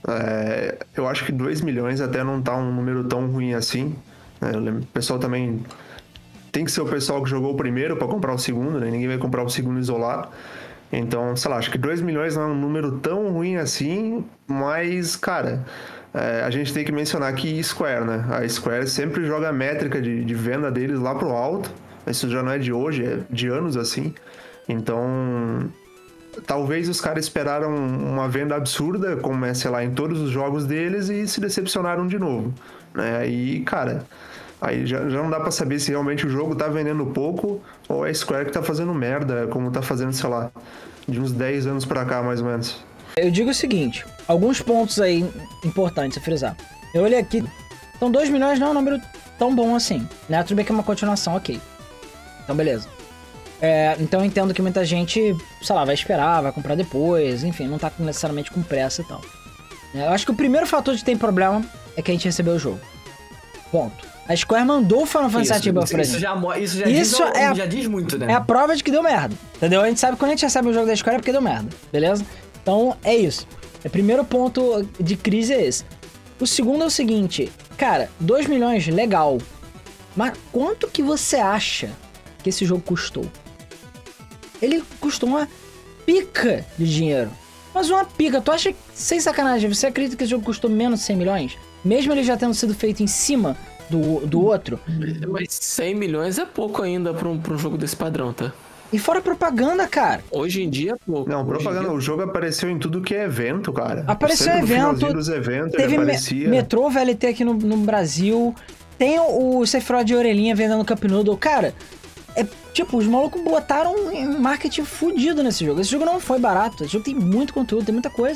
eu acho que 2 milhões até não tá um número tão ruim assim. O pessoal também tem que ser o pessoal que jogou o primeiro para comprar o segundo, né? Ninguém vai comprar o segundo isolado. Então, sei lá, acho que 2 milhões não é um número tão ruim assim, mas, cara, a gente tem que mencionar aqui Square, né? A Square sempre joga a métrica de venda deles lá pro alto. Isso já não é de hoje, é de anos assim. Então, talvez os caras esperaram uma venda absurda, como sei lá, em todos os jogos deles, e se decepcionaram de novo, né? Aí, cara, aí já não dá pra saber se realmente o jogo tá vendendo pouco ou é a Square que tá fazendo merda, como tá fazendo, sei lá, de uns 10 anos pra cá, mais ou menos. Eu digo o seguinte, alguns pontos aí importantes a frisar. Eu olhei aqui, então 2 milhões não é um número tão bom assim, né? Tudo bem que é uma continuação, ok. Então, beleza. Então eu entendo que muita gente, sei lá, vai esperar, vai comprar depois, enfim, não tá necessariamente com pressa e tal. Eu acho que o primeiro fator de ter problema é que a gente recebeu o jogo. Ponto. A Square mandou o Final Fantasy VII Rebirth pra gente. Isso já diz muito, né? É a prova de que deu merda, entendeu? A gente sabe que quando a gente recebe o jogo da Square é porque deu merda, beleza? Então é isso. O primeiro ponto de crise é esse. O segundo é o seguinte, cara, 2 milhões, legal. Mas quanto que você acha que esse jogo custou? Ele custou uma pica de dinheiro. Mas uma pica. Tu acha, sem sacanagem, você acredita que esse jogo custou menos de 100 milhões? Mesmo ele já tendo sido feito em cima do outro? Mas 100 milhões é pouco ainda pra um jogo desse padrão, tá? E fora propaganda, cara. Hoje em dia é pouco. Não, propaganda, o jogo apareceu em tudo que é evento, cara. Apareceu em evento. Dos eventos, teve ele aparecia. Metrô VLT aqui no Brasil. Tem o Sephiroth de orelhinha vendendo Cup Noodle. Cara, tipo, os malucos botaram um marketing fudido nesse jogo. Esse jogo não foi barato. Esse jogo tem muito conteúdo, tem muita coisa.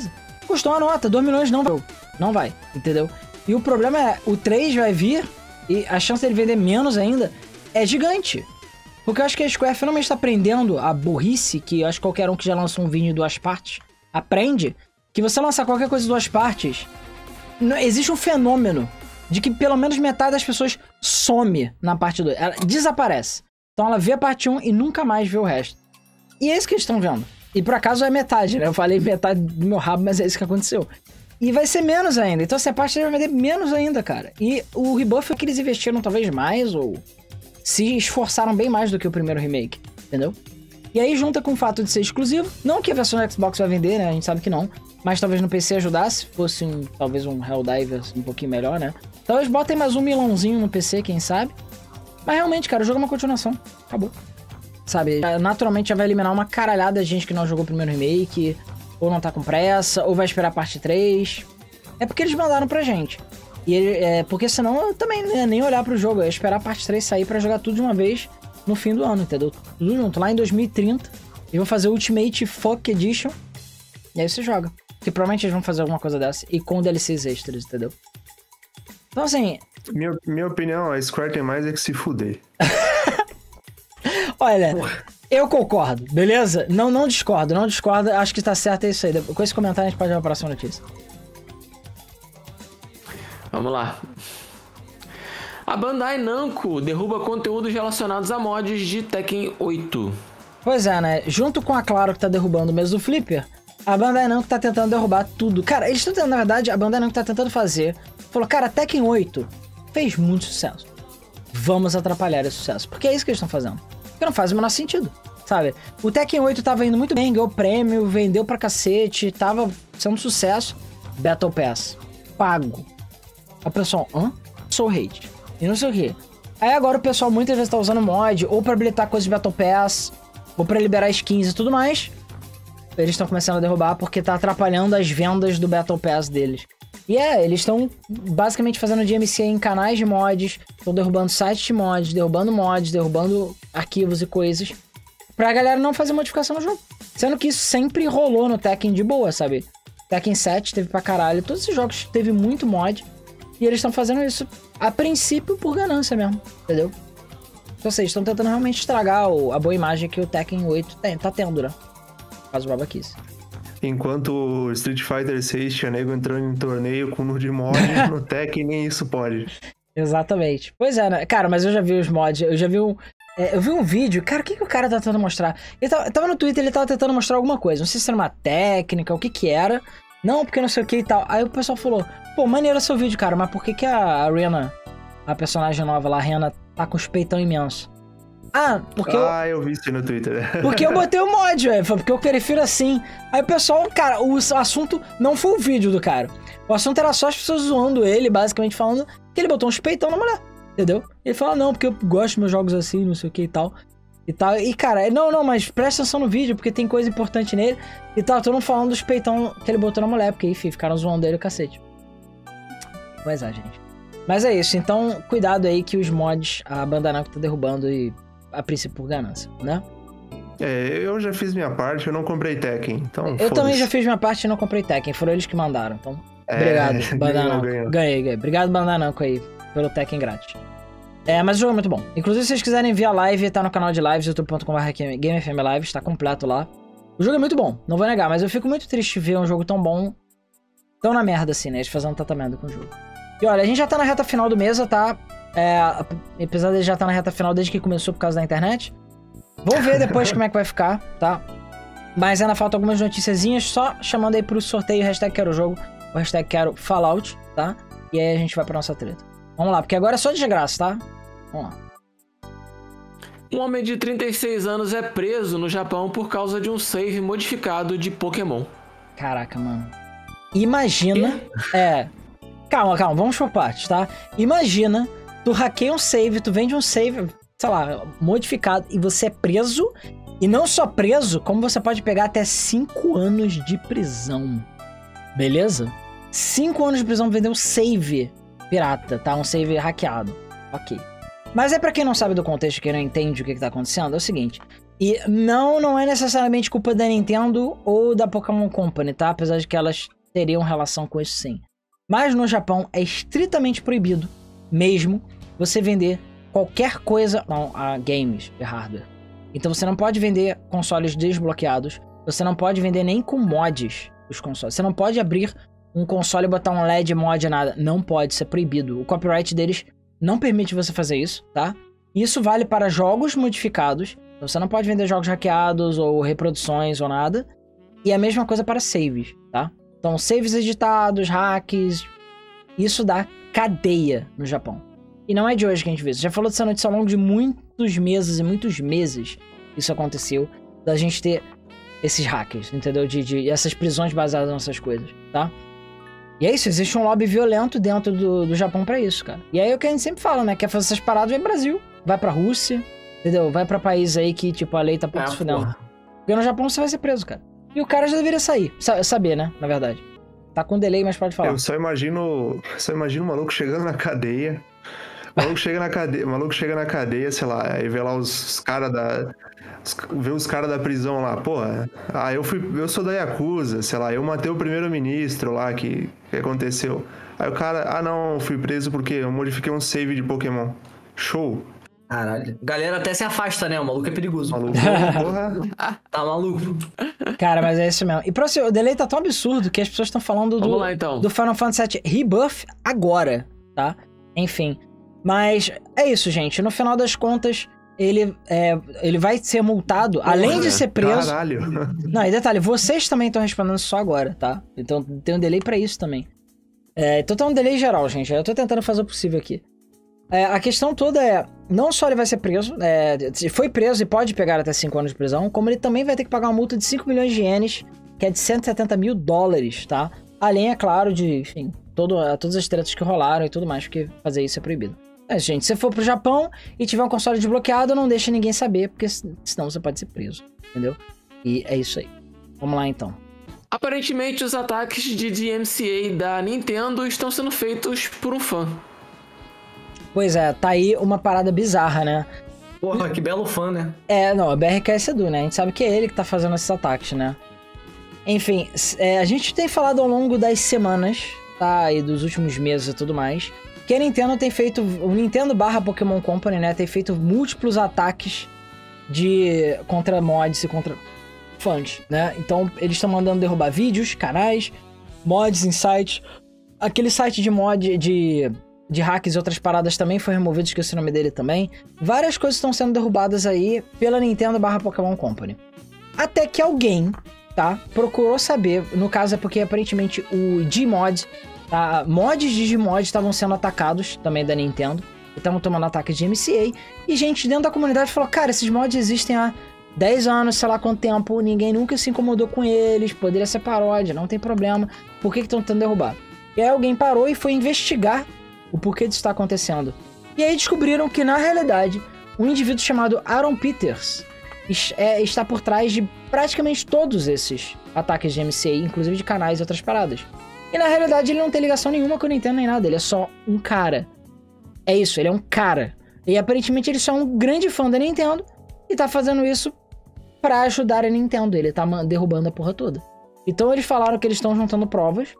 custou uma nota, 2 milhões não vai, entendeu? E o problema é, o 3 vai vir e a chance dele vender menos ainda é gigante. Porque eu acho que a Square finalmente está aprendendo a burrice, que eu acho que qualquer um que já lançou um vídeo em 2 partes aprende, que você lançar qualquer coisa em 2 partes, existe um fenômeno de que pelo menos metade das pessoas some na parte 2. Ela desaparece. Então ela vê a parte 1 e nunca mais vê o resto. E é isso que eles estão vendo. E por acaso é metade, né? Eu falei metade do meu rabo, mas é isso que aconteceu. E vai ser menos ainda. Então essa parte vai vender menos ainda, cara. E o rebuff é que eles investiram talvez mais, ou se esforçaram bem mais do que o primeiro remake, entendeu? E aí junta com o fato de ser exclusivo. Não que a versão do Xbox vai vender, né? A gente sabe que não. Mas talvez no PC ajudasse. Fosse talvez um Helldivers um pouquinho melhor, né? Talvez botem mais um milãozinho no PC, quem sabe. Mas realmente, cara, o jogo é uma continuação. Acabou. Sabe? Naturalmente já vai eliminar uma caralhada de gente que não jogou o primeiro remake, ou não tá com pressa, ou vai esperar a parte 3. É porque eles mandaram pra gente. E porque senão eu também não ia nem olhar pro jogo. Eu ia esperar a parte 3 sair pra jogar tudo de uma vez no fim do ano, entendeu? Tudo junto. Lá em 2030, eles vão fazer o Ultimate Fuck Edition. E aí você joga. Que provavelmente eles vão fazer alguma coisa dessa. E com DLCs extras, entendeu? Então assim... Minha opinião, a Square tem mais é que se fuder. Olha, eu concordo, beleza? Não discordo. Acho que tá certo, é isso aí. Com esse comentário a gente pode ir pra próxima notícia. Vamos lá. A Bandai Namco derruba conteúdos relacionados a mods de Tekken 8. Pois é, né? Junto com a Claro que tá derrubando o mês do Flipper, a Bandai Namco tá tentando derrubar tudo. Cara, eles estão tentando, na verdade, a Bandai Namco tá tentando fazer... Falou, cara, Tekken 8 fez muito sucesso. Vamos atrapalhar esse sucesso. Porque é isso que eles estão fazendo. Porque não faz o menor sentido, sabe? O Tekken 8 tava indo muito bem, ganhou prêmio, vendeu pra cacete, tava sendo um sucesso. Battle Pass. Pago. A pessoa, Soul Hate. E não sei o quê. Aí agora o pessoal muitas vezes tá usando mod, ou pra habilitar coisas de Battle Pass, ou pra liberar skins e tudo mais. Eles estão começando a derrubar porque tá atrapalhando as vendas do Battle Pass deles. E eles estão basicamente fazendo DMCA em canais de mods, estão derrubando sites de mods, derrubando arquivos e coisas, pra galera não fazer modificação no jogo. Sendo que isso sempre rolou no Tekken de boa, sabe? Tekken 7 teve pra caralho, todos esses jogos teve muito mod, e eles estão fazendo isso, a princípio, por ganância mesmo, entendeu? Então, vocês estão tentando realmente estragar a boa imagem que o Tekken 8 tá tendo, né? Por causa do babaquice. Enquanto o Street Fighter 6 tinha nego entrando em torneio com de mod, no Tekken nem isso pode. Exatamente. Pois é, né? Cara, mas eu já vi os mods, eu vi um vídeo, cara, o que o cara tá tentando mostrar? Ele tava no Twitter, ele tava tentando mostrar alguma coisa, não sei se era uma técnica, o que era. Não, porque não sei o que e tal. Aí o pessoal falou, pô, maneiro seu vídeo, cara, mas por que a Rena, a personagem nova lá, a Rena, tá com os peitão imenso? Porque eu vi isso no Twitter. Porque eu botei o mod, velho. Porque eu prefiro assim. Aí o pessoal, cara, o assunto não foi o vídeo do cara. O assunto era só as pessoas zoando ele, basicamente falando que ele botou uns peitão na mulher. Entendeu? Ele fala, não, porque eu gosto dos meus jogos assim, não sei o que e tal. E cara, não, mas presta atenção no vídeo, porque tem coisa importante nele. E tal, todo mundo falando dos peitão que ele botou na mulher, porque enfim, ficaram zoando ele o cacete. Pois é, gente. Mas é isso, então cuidado aí que os mods, a Bandai Namco tá derrubando e a princípio por ganância, né? Eu já fiz minha parte, eu não comprei Tekken, então eu também já fiz minha parte e não comprei Tekken, foram eles que mandaram, então obrigado, Bandai Namco. Ganhei. Obrigado, Bandai Namco aí, pelo Tekken grátis. Mas o jogo é muito bom. Inclusive, se vocês quiserem ver a live, tá no canal de lives, youtube.com/GameFM Lives, tá completo lá. O jogo é muito bom, não vou negar, mas eu fico muito triste de ver um jogo tão bom, tão na merda assim, né? Eles fazendo tratamento com o jogo. E olha, a gente já tá na reta final do mês, tá? Apesar de já estar na reta final desde que começou por causa da internet. Vamos ver depois como é que vai ficar, tá? Mas ainda faltam algumas noticiazinhas, só chamando aí pro sorteio hashtag quero jogo, o hashtag quero Fallout, tá? E aí a gente vai pra nossa treta. Vamos lá, porque agora é só de graça, tá? Vamos lá. Um homem de 36 anos é preso no Japão por causa de um save modificado de Pokémon. Caraca, mano. Imagina... Calma, vamos por partes, tá? Imagina, tu hackeia um save, tu vende um save, sei lá, modificado, e você é preso. E não só preso, como você pode pegar até 5 anos de prisão. Beleza? 5 anos de prisão pra vender um save pirata, tá? Um save hackeado. Ok. Mas pra quem não sabe do contexto, quem não entende o que tá acontecendo, é o seguinte. E não é necessariamente culpa da Nintendo ou da Pokémon Company, tá? Apesar de que elas teriam relação com isso sim. Mas no Japão é estritamente proibido, mesmo, você vender qualquer coisa a games de hardware. Então você não pode vender consoles desbloqueados, você não pode vender nem com mods os consoles. Você não pode abrir um console e botar um LED mod nada. Não pode, isso é proibido. O copyright deles não permite você fazer isso, tá? Isso vale para jogos modificados. Então você não pode vender jogos hackeados ou reproduções ou nada. E a mesma coisa para saves, tá? Então saves editados, hacks, isso dá cadeia no Japão. E não é de hoje que a gente vê isso. Já falou dessa notícia ao longo de muitos meses e muitos meses isso aconteceu. Da gente ter esses hackers, entendeu? De essas prisões baseadas nessas coisas, tá? E é isso, existe um lobby violento dentro do Japão pra isso, cara. E aí é o que a gente sempre fala, né? Quer fazer essas paradas, vai pro Brasil, vai pra Rússia, entendeu? Vai pra país aí que, tipo, a lei tá pouco se fudendo. Porque no Japão você vai ser preso, cara. E o cara já deveria saber, né? Na verdade. Tá com delay, mas pode falar. Eu só imagino o maluco chegando na cadeia. O maluco chega na cadeia, sei lá, aí vê lá os caras da... Vê os caras da prisão lá, porra. Eu sou da Yakuza, sei lá, eu matei o primeiro-ministro lá que aconteceu. Aí o cara, não, fui preso porque eu modifiquei um save de Pokémon. Show. Caralho. Galera até se afasta, né? O maluco é perigoso. Maluco, porra. Tá maluco. Cara, mas é isso mesmo. E pra você, o delay tá tão absurdo que as pessoas estão falando do Final Fantasy VII Rebirth agora, tá? Enfim. Mas é isso, gente. No final das contas, ele vai ser multado, além de ser preso... Caralho. Não, e detalhe, vocês também estão respondendo só agora, tá? Então tem um delay pra isso também. Então tem um delay geral, gente. Eu tô tentando fazer o possível aqui. A questão toda é, não só ele vai ser preso, foi preso e pode pegar até 5 anos de prisão, como ele também vai ter que pagar uma multa de 5 milhões de ienes, que é de $170 mil, tá? Além, é claro, de, enfim, todas as tretas que rolaram e tudo mais, porque fazer isso é proibido. Gente, se você for pro Japão e tiver um console desbloqueado, não deixa ninguém saber, porque senão você pode ser preso, entendeu? E é isso aí. Vamos lá, então. Aparentemente, os ataques de DMCA da Nintendo estão sendo feitos por um fã. Pois é, tá aí uma parada bizarra, né? Porra, que belo fã, né? Não, a BRKS Edu, né? A gente sabe que é ele que tá fazendo esses ataques, né? Enfim, a gente tem falado ao longo das semanas, tá? E dos últimos meses e tudo mais, que a Nintendo tem feito... O Nintendo / Pokémon Company, né? Tem feito múltiplos ataques contra mods e contra fãs, né? Então, eles estão mandando derrubar vídeos, canais, mods em sites. Aquele site de mod de hacks e outras paradas também foi removido, esqueci o nome dele também. Várias coisas estão sendo derrubadas aí pela Nintendo / Pokémon Company. Até que alguém, tá? Procurou saber, no caso é porque aparentemente o Gmod... mods de Gmod estavam sendo atacados também da Nintendo, estavam tomando ataques de MCA, e gente dentro da comunidade falou, cara, esses mods existem há 10 anos, sei lá quanto tempo, ninguém nunca se incomodou com eles, poderia ser paródia, não tem problema, por que estão tentando derrubar? E aí alguém parou e foi investigar o porquê disso está acontecendo. E aí descobriram que, na realidade, um indivíduo chamado Aaron Peters está por trás de praticamente todos esses ataques de MCA, inclusive de canais e outras paradas. E na realidade ele não tem ligação nenhuma com o Nintendo nem nada, ele é só um cara. É isso, ele é um cara. E aparentemente ele só é um grande fã da Nintendo e tá fazendo isso pra ajudar a Nintendo, ele tá derrubando a porra toda. Então eles falaram que eles estão juntando provas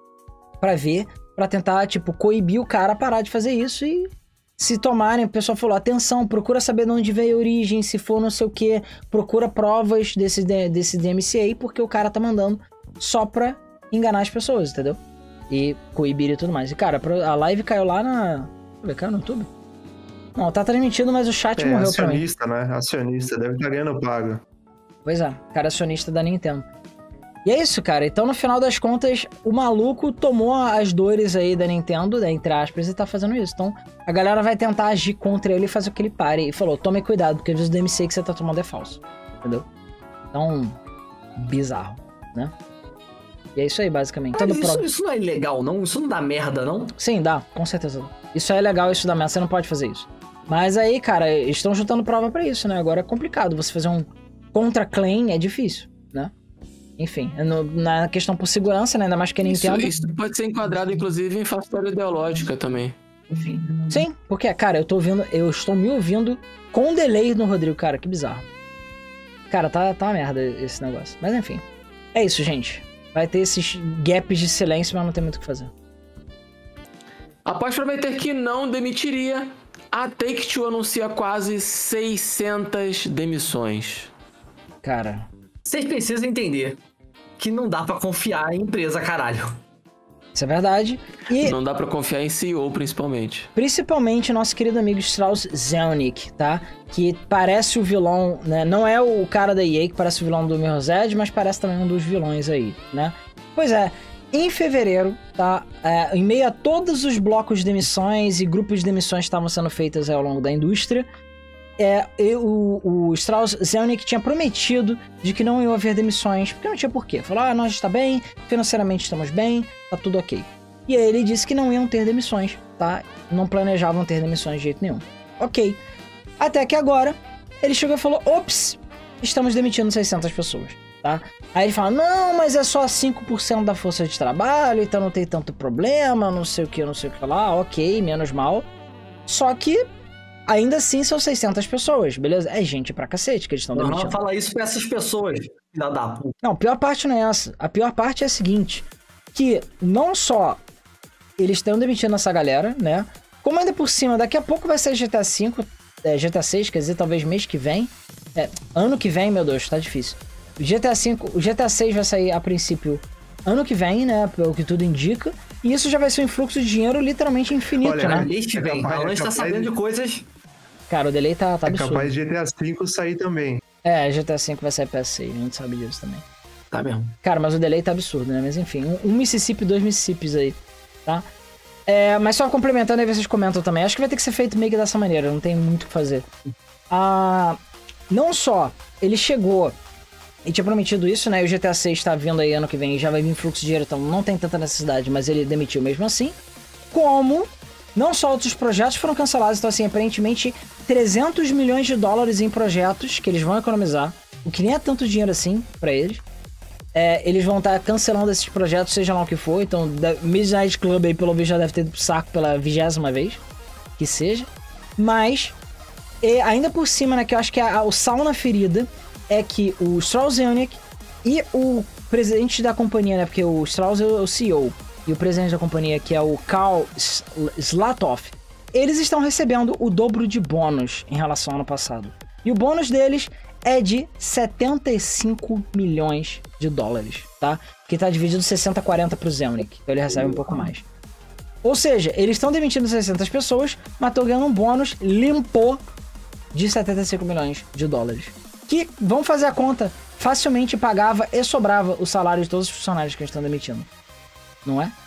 pra tentar, tipo, coibir o cara a parar de fazer isso e se tomarem, o pessoal falou, atenção, procura saber de onde veio a origem, se for não sei o que, procura provas desse DMCA, porque o cara tá mandando só pra enganar as pessoas, entendeu? E coibir e tudo mais. E, cara, a live caiu lá na... Deixa eu ver, caiu no YouTube? Não, tá transmitindo, mas o chat morreu pra mim. Acionista, né? Acionista, deve estar ganhando pago. Pois é, cara acionista da Nintendo. E é isso, cara. Então, no final das contas, o maluco tomou as dores aí da Nintendo, né, entre aspas, e tá fazendo isso. Então, a galera vai tentar agir contra ele e fazer o que ele pare. E falou, tome cuidado, porque às vezes o DMC que você tá tomando é falso. Entendeu? Então, bizarro, né? E é isso aí, basicamente. Isso não é ilegal, não? Isso não dá merda, não? Sim, dá, com certeza. Isso é legal, isso dá merda, você não pode fazer isso. Mas aí, cara, estão juntando prova pra isso, né? Agora é complicado. Você fazer um contra-claim é difícil, né? Enfim, na questão por segurança, né? Ainda mais que a Nintendo... Isso pode ser enquadrado, inclusive, em fator ideológica também. Enfim. Sim, porque, cara, eu estou me ouvindo com delay no Rodrigo, cara, que bizarro. Cara, tá uma merda esse negócio. Mas enfim, é isso, gente. vai ter esses gaps de silêncio, mas não tem muito o que fazer. Após prometer que não demitiria, a Take-Two anuncia quase 600 demissões. Cara... Vocês precisam entender que não dá pra confiar em empresa, caralho. Isso é verdade. E não dá pra confiar em CEO, principalmente. Principalmente nosso querido amigo Strauss Zelnick, tá? Que parece o vilão, né? Não é o cara da EA que parece o vilão do Mirror's Edge, mas parece também um dos vilões aí, né? Pois é, em fevereiro, tá? Em meio a todos os blocos de demissões e grupos de demissões que estavam sendo feitas ao longo da indústria, o Strauss Zelnick tinha prometido de que não ia haver demissões, porque não tinha porquê. Falou, nós está bem, financeiramente estamos bem, tá tudo ok. E aí ele disse que não iam ter demissões, tá? Não planejavam ter demissões de jeito nenhum. Ok. Até que agora, ele chegou e falou, ops, estamos demitindo 600 pessoas, tá? Aí ele fala, não, mas é só 5% da força de trabalho, então não tem tanto problema, não sei o que lá, ok, menos mal. Só que... ainda assim são 600 pessoas, beleza? É gente pra cacete que eles estão demitindo. Não fala isso pra essas pessoas, filha da puta. Não, a pior parte não é essa. A pior parte é a seguinte, que não só eles estão demitindo essa galera, né? Como ainda por cima, daqui a pouco vai ser GTA V, GTA 6, quer dizer, talvez mês que vem. Ano que vem, meu Deus, tá difícil. O GTA 6 vai sair a princípio ano que vem, né? Pelo que tudo indica. E isso já vai ser um influxo de dinheiro literalmente infinito, né? Mês que vem, a gente tá sabendo de coisas... Cara, o delay tá absurdo. É capaz de GTA V sair também. GTA V vai sair PS6, a gente sabe disso também. Tá mesmo. Cara, mas o delay tá absurdo, né? Mas enfim, um Mississippi, 2 Mississippis aí, tá? Mas só complementando aí, vocês comentam também. Acho que vai ter que ser feito meio que dessa maneira, não tem muito o que fazer. Não só ele chegou e tinha prometido isso, né? E o GTA 6 tá vindo aí ano que vem e já vai vir fluxo de dinheiro, então não tem tanta necessidade, mas ele demitiu mesmo assim. Como... não só outros projetos foram cancelados, então assim, aparentemente 300 milhões de dólares em projetos que eles vão economizar, o que nem é tanto dinheiro assim pra eles. Eles vão estar cancelando esses projetos, seja lá o que for, então Midnight Club aí pelo visto já deve ter ido pro saco pela 20ª vez, que seja. Mas, ainda por cima, né, que eu acho que o sal na ferida é que o Strauss Zelnick e o presidente da companhia, né, porque o Strauss é o CEO, e o presidente da companhia, que é o Karl Slatoff, eles estão recebendo o dobro de bônus em relação ao ano passado. E o bônus deles é de 75 milhões de dólares, tá? Que tá dividido 60-40 pro Zelnick, então ele recebe um pouco mais. Ou seja, eles estão demitindo 600 pessoas, mas estão ganhando um bônus limpo de 75 milhões de dólares. Que, vamos fazer a conta, facilmente pagava e sobrava o salário de todos os funcionários que eles estão demitindo. Não é?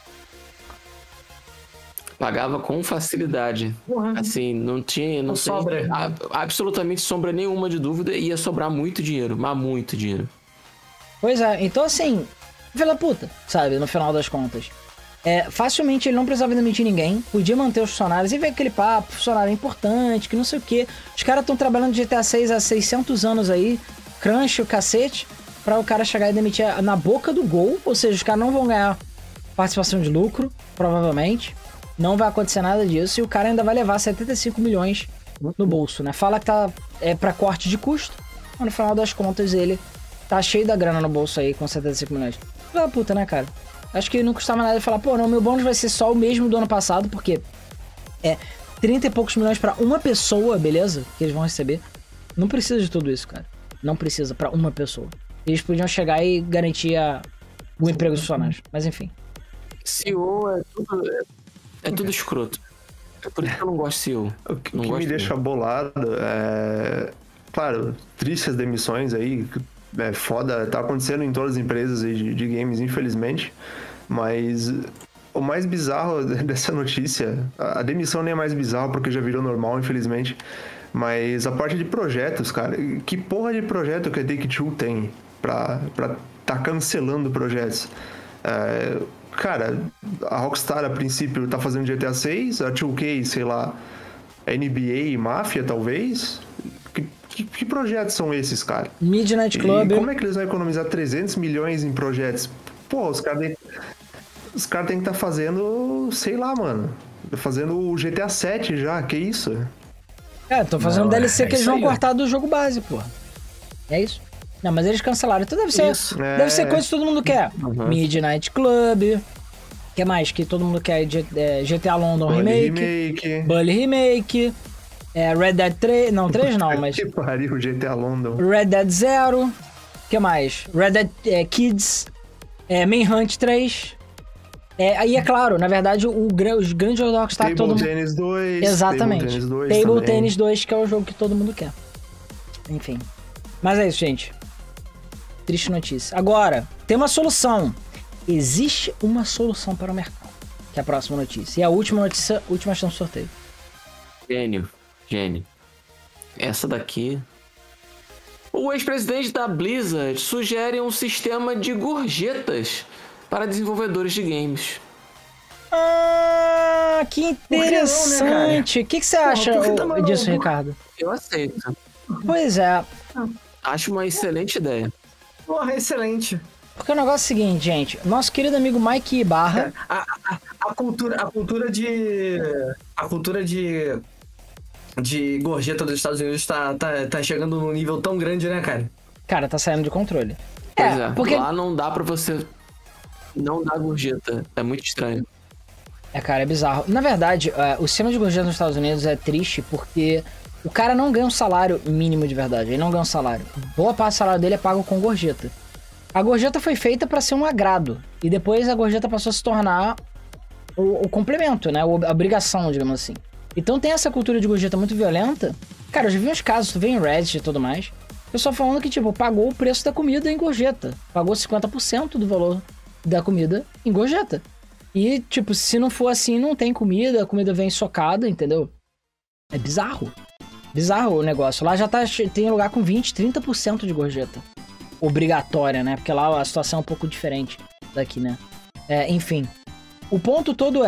Pagava com facilidade. Uhum. Assim, não tinha sobra. Absolutamente sombra nenhuma de dúvida. Ia sobrar muito dinheiro, mas muito dinheiro. Pois é, então assim, filha da puta, sabe, no final das contas. Facilmente ele não precisava demitir ninguém, podia manter os funcionários e ver aquele papo, funcionário importante, que não sei o que. Os caras estão trabalhando de GTA 6 há 600 anos aí, crunch, o cacete, pra o cara chegar e demitir na boca do gol, ou seja, os caras não vão ganhar participação de lucro, provavelmente, não vai acontecer nada disso, e o cara ainda vai levar 75 milhões no bolso, né? Fala que tá pra corte de custo, mas no final das contas ele tá cheio da grana no bolso aí com 75 milhões. Filha da puta, né, cara? Acho que não custava nada ele falar, pô, não, meu bônus vai ser só o mesmo do ano passado, porque 30 e poucos milhões pra uma pessoa, beleza? Que eles vão receber. Não precisa de tudo isso, cara. Não precisa pra uma pessoa. Eles podiam chegar e garantir o emprego dos funcionários. Mas enfim. CEO é tudo escroto. É por isso que eu não gosto de CEO. O que me deixa bolado é... Claro, triste as demissões aí. É foda, tá acontecendo em todas as empresas aí de games, infelizmente. Mas o mais bizarro dessa notícia... A demissão nem é mais bizarra porque já virou normal, infelizmente. Mas a parte de projetos, cara... Que porra de projeto que a Take-Two tem pra tá cancelando projetos? Cara, a Rockstar, a princípio, tá fazendo GTA 6, a 2K, sei lá, NBA e Mafia, talvez. Que projetos são esses, cara? Midnight Club. E como é que eles vão economizar 300 milhões em projetos? Pô, os caras têm que estar fazendo, sei lá, mano. Fazendo o GTA 7 já, que isso? Tô fazendo DLC que eles vão cortar do jogo base, pô. É isso? Não, mas eles cancelaram. Então deve ser coisa que todo mundo quer. Midnight Club. O que mais que todo mundo quer? GTA London Remake. Bully Remake. Red Dead 3. Não, 3 não, mas... Que pariu, GTA London. Red Dead 0. O que mais? Red Dead Kids. Manhunt 3. Aí é claro, na verdade, os grandes jogos da Rockstar... Table Tennis 2. Exatamente. Table Tennis 2, que é o jogo que todo mundo quer. Enfim. Mas é isso, gente. Triste notícia. Agora, tem uma solução. Existe uma solução para o mercado. Que é a próxima notícia. E a última notícia, última chance do sorteio. Gênio. Essa daqui... O ex-presidente da Blizzard sugere um sistema de gorjetas para desenvolvedores de games. Que interessante. O que você acha disso, Ricardo? Eu aceito. Pois é. Acho uma excelente ideia. Porra, excelente. Porque o negócio é o seguinte, gente. Nosso querido amigo Mike Ibarra... A cultura de gorjeta dos Estados Unidos tá chegando num nível tão grande, né, cara? Cara, tá saindo de controle. Pois é, porque lá não dá pra você não dar gorjeta. É muito estranho. Cara, é bizarro. Na verdade, o sistema de gorjeta nos Estados Unidos é triste porque o cara não ganha um salário mínimo de verdade. Ele não ganha um salário. Boa parte do salário dele é pago com gorjeta. A gorjeta foi feita pra ser um agrado. E depois a gorjeta passou a se tornar o complemento, né? A obrigação, digamos assim. Então tem essa cultura de gorjeta muito violenta. Cara, eu já vi uns casos, tu vê em Reddit e tudo mais. Pessoal falando que, tipo, pagou o preço da comida em gorjeta. Pagou 50% do valor da comida em gorjeta. E, tipo, se não for assim, não tem comida, a comida vem socada, entendeu? É bizarro. Bizarro o negócio. Lá já tem lugar com 20%, 30% de gorjeta. Obrigatória, né? Porque lá a situação é um pouco diferente daqui, né? Enfim. O ponto todo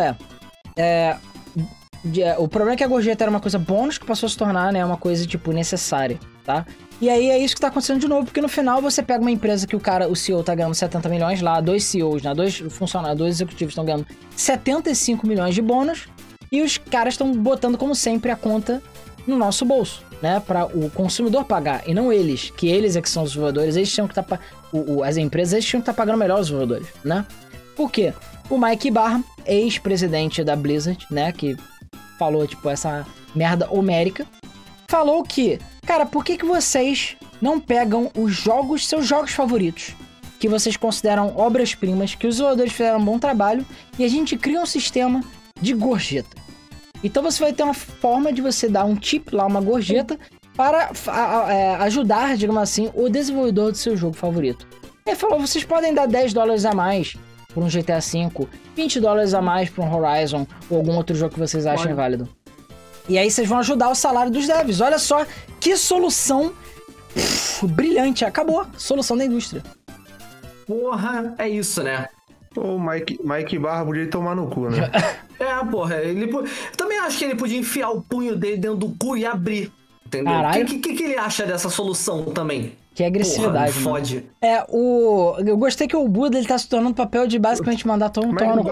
o problema é que a gorjeta era uma coisa bônus que passou a se tornar, né, uma coisa, tipo, necessária, tá? E aí é isso que tá acontecendo de novo, porque no final você pega uma empresa que o CEO tá ganhando 70 milhões lá, 2 CEOs, né, 2 funcionários, 2 executivos estão ganhando 75 milhões de bônus, e os caras estão botando, como sempre, a conta no nosso bolso, né, para o consumidor pagar, e não eles, que eles é que são os desenvolvedores, eles tinham que as empresas, eles tinham que estar pagando melhor os desenvolvedores, né? Por quê? O Mike Ibarra, ex-presidente da Blizzard, né, que falou, tipo, essa merda homérica, falou que, cara, por que vocês não pegam seus jogos favoritos, que vocês consideram obras-primas, que os desenvolvedores fizeram um bom trabalho, e a gente cria um sistema de gorjeta. Então você vai ter uma forma de você dar um tip lá, uma gorjeta, para ajudar, digamos assim, o desenvolvedor do seu jogo favorito. Ele falou, vocês podem dar $10 a mais por um GTA V, $20 a mais por um Horizon ou algum outro jogo que vocês achem válido. E aí vocês vão ajudar o salário dos devs. Olha só que solução brilhante. Acabou. Solução da indústria. Porra, é isso, né? O Mike Barra podia tomar no cu, né? Porra. Também acho que ele podia enfiar o punho dele dentro do cu e abrir. Entendeu? O que ele acha dessa solução também? Que agressividade, porra, fode. Eu gostei que o Buda, ele tá se tornando papel de basicamente mandar todo mundo tomar no cu.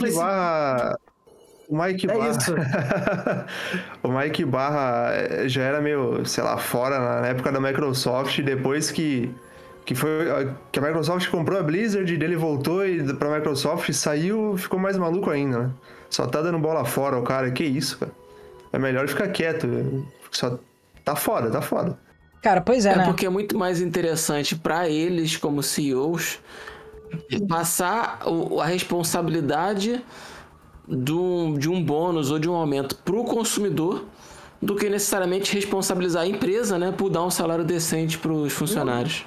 O Mike Barra... o Mike Barra já era meio, sei lá, fora na época da Microsoft, depois que a Microsoft comprou a Blizzard, dele voltou pra Microsoft, saiu, ficou mais maluco ainda, né? Só tá dando bola fora o cara, que isso, cara? É melhor ficar quieto, só tá foda. Cara, pois é, né? Porque é muito mais interessante pra eles, como CEOs, passar a responsabilidade de um bônus ou de um aumento pro consumidor do que necessariamente responsabilizar a empresa, né, por dar um salário decente pros funcionários.